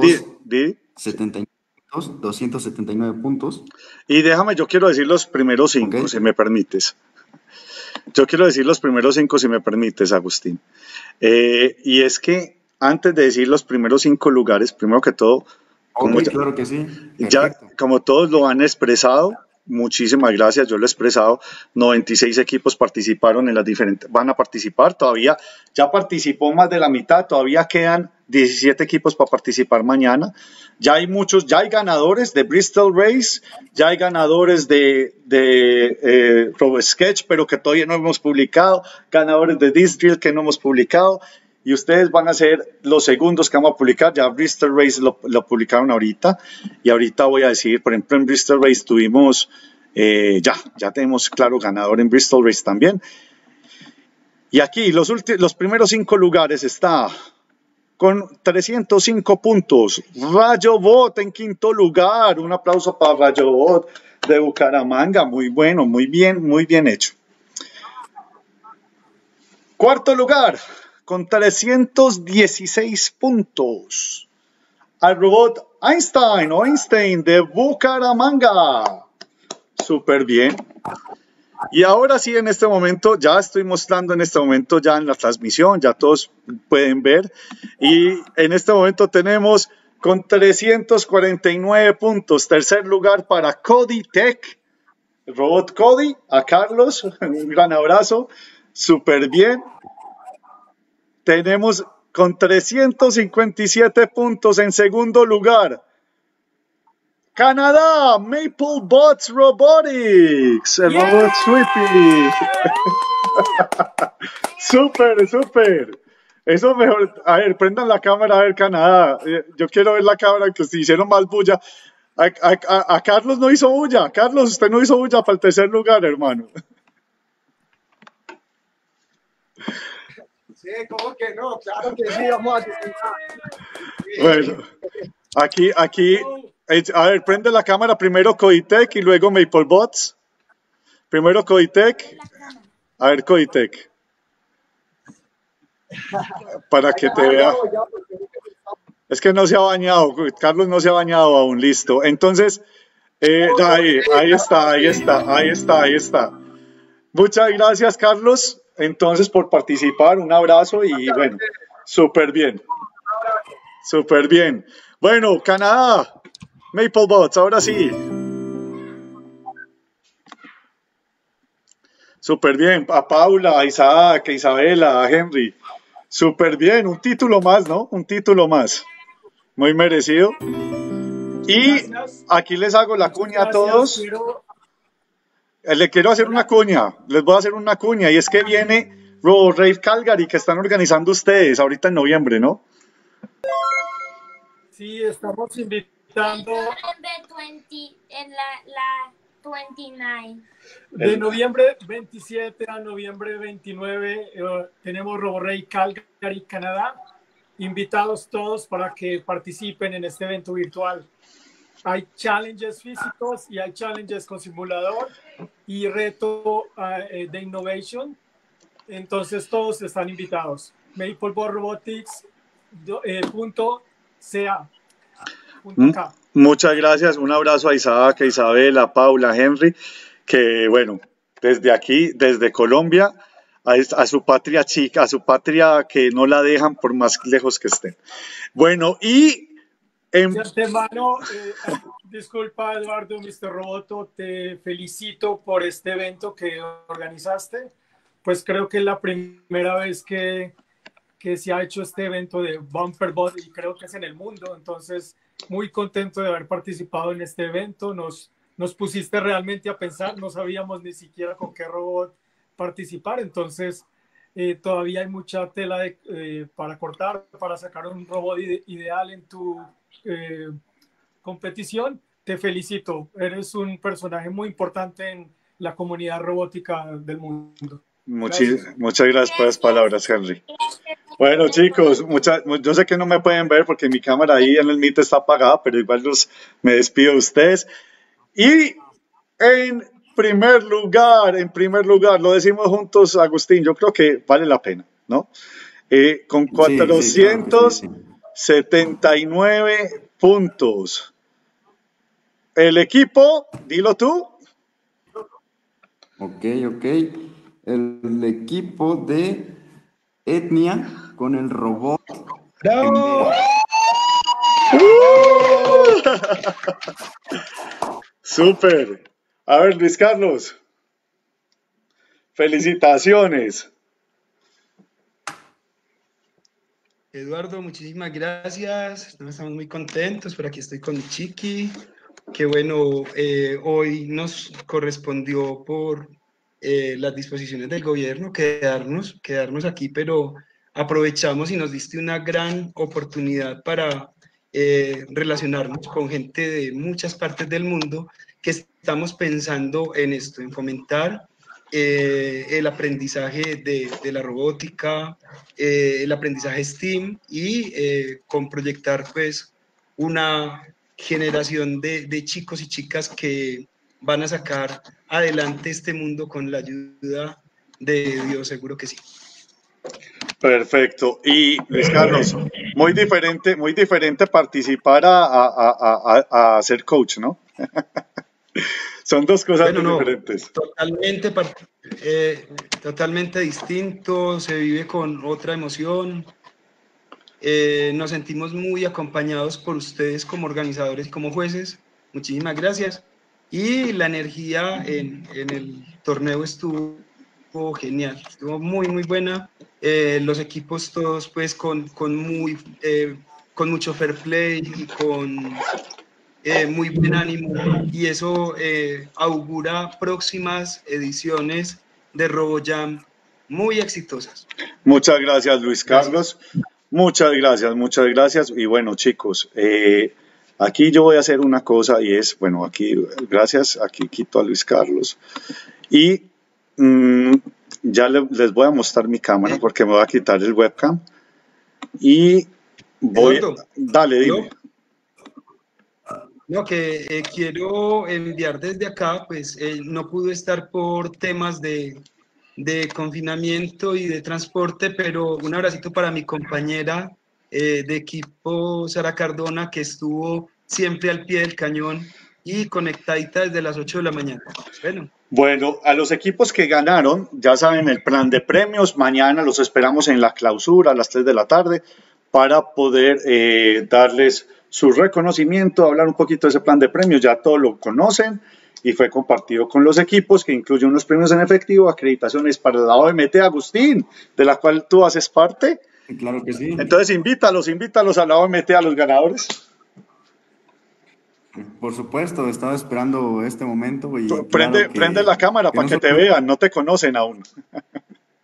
279 puntos. Y déjame, yo quiero decir los primeros 5, okay, si me permites. Yo quiero decir los primeros 5, si me permites, Agustín. Y es que antes de decir los primeros 5 lugares, primero que todo, claro que sí. Ya, como todos lo han expresado, muchísimas gracias, yo lo he expresado, 96 equipos participaron en las diferentes, van a participar, todavía ya participó más de la mitad, todavía quedan 17 equipos para participar mañana, ya hay muchos, ya hay ganadores de Bristol Race, ya hay ganadores de RoboSketch, pero que todavía no hemos publicado, ganadores de Disdrill que no hemos publicado, y ustedes van a ser los segundos que vamos a publicar. Ya Bristol Race lo publicaron ahorita, y ahorita voy a decir, por ejemplo, en Bristol Race tuvimos, ya tenemos claro ganador en Bristol Race también. Y aquí los primeros 5 lugares está con 305 puntos, Rayobot en quinto lugar, un aplauso para Rayobot de Bucaramanga, muy bueno, muy bien hecho. Cuarto lugar, con 316 puntos, al robot Einstein de Bucaramanga. Súper bien. Y ahora sí, en este momento, ya estoy mostrando en este momento ya en la transmisión, ya todos pueden ver. Y en este momento tenemos con 349 puntos, tercer lugar para Cody Tech, el robot Cody, a Carlos, un gran abrazo, súper bien. Tenemos con 357 puntos en segundo lugar, Canadá, MapleBots Robotics, el robot Sweepy. Súper. Eso mejor. A ver, prendan la cámara, a ver, Canadá. Yo quiero ver la cámara, que se hicieron más bulla. A Carlos no hizo bulla. Carlos, usted no hizo bulla para el tercer lugar, hermano. Sí, ¿cómo que no? Claro que sí, vamos a hacer. Bueno, aquí, a ver, prende la cámara primero Coditech y luego MapleBots. Primero Coditech. A ver, Coditech. Para que te vea. Es que no se ha bañado, Carlos no se ha bañado aún, listo. Entonces, ahí está. Muchas gracias, Carlos. Entonces, por participar, un abrazo y bueno, súper bien. Bueno, Canadá, MapleBots, ahora sí. Súper bien, a Paula, a Isaac, a Isabela, a Henry. Súper bien, un título más, ¿no? Un título más. Muy merecido. Y aquí les hago la cuña a todos. Le quiero hacer una cuña, les voy a hacer una cuña, y es que viene RoboRave Calgary, que están organizando ustedes ahorita en noviembre, ¿no? Sí, estamos invitando. En la 29. De noviembre 27 a noviembre 29 tenemos RoboRay Calgary, Canadá. Invitados todos para que participen en este evento virtual. Hay challenges físicos y hay challenges con simulador y reto de innovation. Entonces todos están invitados. MapleBoardRobotics.ca. Muchas gracias. Un abrazo a Isaac, a Isabel, a Paula, a Henry, que bueno, desde aquí, desde Colombia, a su patria chica, a su patria que no la dejan por más lejos que estén. Bueno, y... De antemano, disculpa Eduardo, Mr. Roboto, te felicito por este evento que organizaste. Pues creo que es la primera vez que se ha hecho este evento de Bumper Bot y creo que es en el mundo. Entonces, muy contento de haber participado en este evento. Nos pusiste realmente a pensar, no sabíamos ni siquiera con qué robot participar. Entonces, todavía hay mucha tela para cortar, para sacar un robot ideal en tu competición. Te felicito, eres un personaje muy importante en la comunidad robótica del mundo. Muchas gracias por las palabras, Henry. Bueno, chicos, yo sé que no me pueden ver porque mi cámara ahí en el Meet está apagada, pero igual me despido de ustedes. Y en primer lugar, lo decimos juntos, Agustín, yo creo que vale la pena, ¿no? Con 479 puntos. El equipo, dilo tú. Ok. El equipo de Etnia con el robot. ¡Bravo! Súper. A ver, Luis Carlos. Felicitaciones. Eduardo, muchísimas gracias. Estamos muy contentos. Por aquí estoy con Chiqui. Que bueno, hoy nos correspondió por las disposiciones del gobierno quedarnos aquí, pero aprovechamos y nos diste una gran oportunidad para relacionarnos con gente de muchas partes del mundo que estamos pensando en esto, en fomentar el aprendizaje de la robótica, el aprendizaje STEAM y con proyectar pues una generación de chicos y chicas que van a sacar adelante este mundo con la ayuda de Dios, seguro que sí. Perfecto. Y Luis Carlos, muy diferente participar a ser coach, ¿no? Son dos cosas diferentes. Totalmente distinto, se vive con otra emoción. Nos sentimos muy acompañados por ustedes como organizadores y como jueces. Muchísimas gracias. Y la energía en el torneo estuvo genial, estuvo muy buena. Los equipos todos pues con mucho fair play y con muy buen ánimo, y eso augura próximas ediciones de RoboJam muy exitosas. Muchas gracias, Luis Carlos. Muchas gracias. Y bueno, chicos, aquí yo voy a hacer una cosa y es, bueno, aquí quito a Luis Carlos y ya les voy a mostrar mi cámara porque me voy a quitar el webcam y dale, dime. No, que quiero enviar desde acá, pues no pude estar por temas de confinamiento y de transporte, pero un abracito para mi compañera de equipo, Sara Cardona, que estuvo siempre al pie del cañón y conectadita desde las 8 de la mañana. Bueno, a los equipos que ganaron, ya saben el plan de premios, mañana los esperamos en la clausura a las 3 de la tarde para poder darles su reconocimiento, hablar un poquito de ese plan de premios, ya todos lo conocen y fue compartido con los equipos, que incluye unos premios en efectivo, acreditaciones para la OMT, Agustín, de la cual tú haces parte. Claro que sí. Entonces invítalos a la OMT, a los ganadores. Por supuesto, estaba esperando este momento. Y prende la cámara para que te vean, no te conocen aún.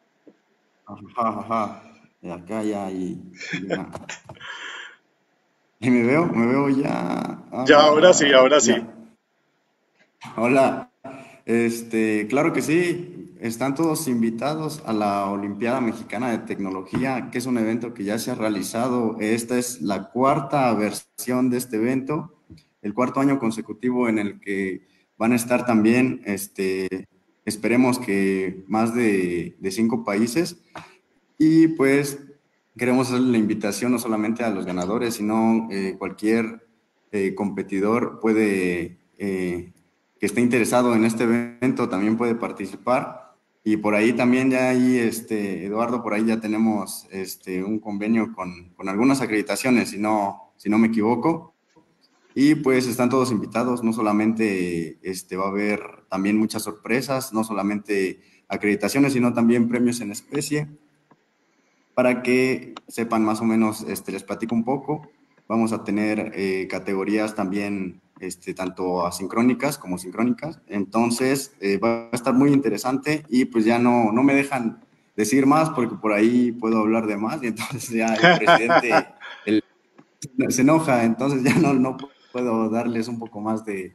Ajá. De acá ya y ¿Y me veo ya? Ya, ahora sí, ahora sí. Ya. Hola, claro que sí, están todos invitados a la Olimpiada Mexicana de Tecnología, que es un evento que ya se ha realizado. Esta es la cuarta versión de este evento, el cuarto año consecutivo en el que van a estar también, esperemos que más de 5 países, y pues queremos hacer la invitación no solamente a los ganadores, sino cualquier competidor puede, que esté interesado en este evento, también puede participar. Y por ahí también ya ahí, Eduardo, por ahí ya tenemos un convenio con algunas acreditaciones, si no me equivoco. Y pues están todos invitados, no solamente va a haber también muchas sorpresas, no solamente acreditaciones, sino también premios en especie. Para que sepan más o menos, les platico un poco. Vamos a tener categorías también, tanto asincrónicas como sincrónicas. Entonces, va a estar muy interesante y pues ya no me dejan decir más porque por ahí puedo hablar de más y entonces ya el presidente se enoja, entonces ya no puedo darles un poco más de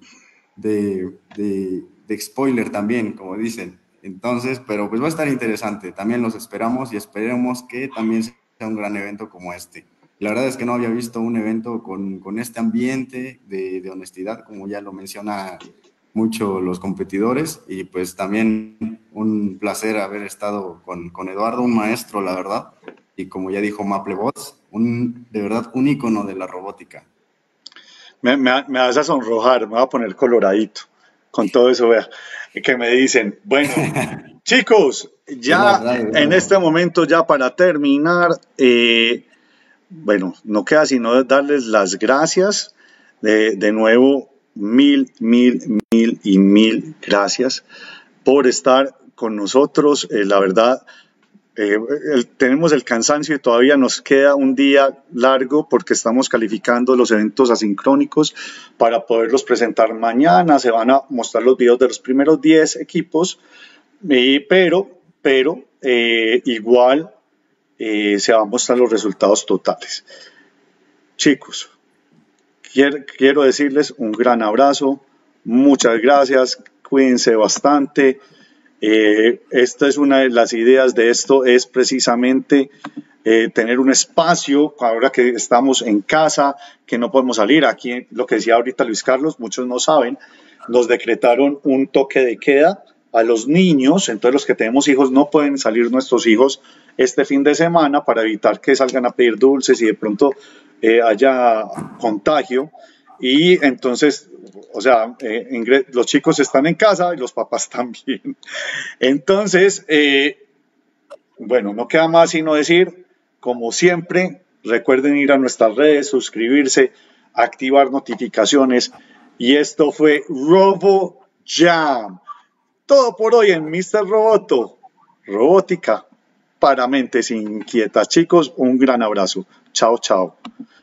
spoiler también, como dicen. Entonces, pero pues va a estar interesante. También los esperamos y esperemos que también sea un gran evento como este. La verdad es que no había visto un evento con este ambiente de honestidad, como ya lo menciona mucho los competidores, y pues también un placer haber estado con Eduardo, un maestro, la verdad, y como ya dijo Maplebots, de verdad un ícono de la robótica. Me vas a sonrojar, me voy a poner coloradito con todo eso, vea, que me dicen, bueno, chicos, ya en este momento, ya para terminar, bueno, no queda sino darles las gracias, de nuevo, mil gracias por estar con nosotros, la verdad. Tenemos el cansancio y todavía nos queda un día largo porque estamos calificando los eventos asincrónicos para poderlos presentar mañana. Se van a mostrar los videos de los primeros 10 equipos, pero igual se van a mostrar los resultados totales. Chicos, quiero decirles un gran abrazo, muchas gracias, cuídense bastante. Esta es una de las ideas de esto, es precisamente tener un espacio, ahora que estamos en casa, que no podemos salir. Aquí, lo que decía ahorita Luis Carlos, muchos no saben, nos decretaron un toque de queda a los niños, entonces los que tenemos hijos no pueden salir nuestros hijos este fin de semana para evitar que salgan a pedir dulces y de pronto haya contagio. Y entonces, o sea, los chicos están en casa y los papás también. Entonces, bueno, no queda más sino decir, como siempre, recuerden ir a nuestras redes, suscribirse, activar notificaciones. Y esto fue RoboJam. Todo por hoy en Mr. Roboto. Robótica para mentes inquietas. Chicos, un gran abrazo. Chao, chao.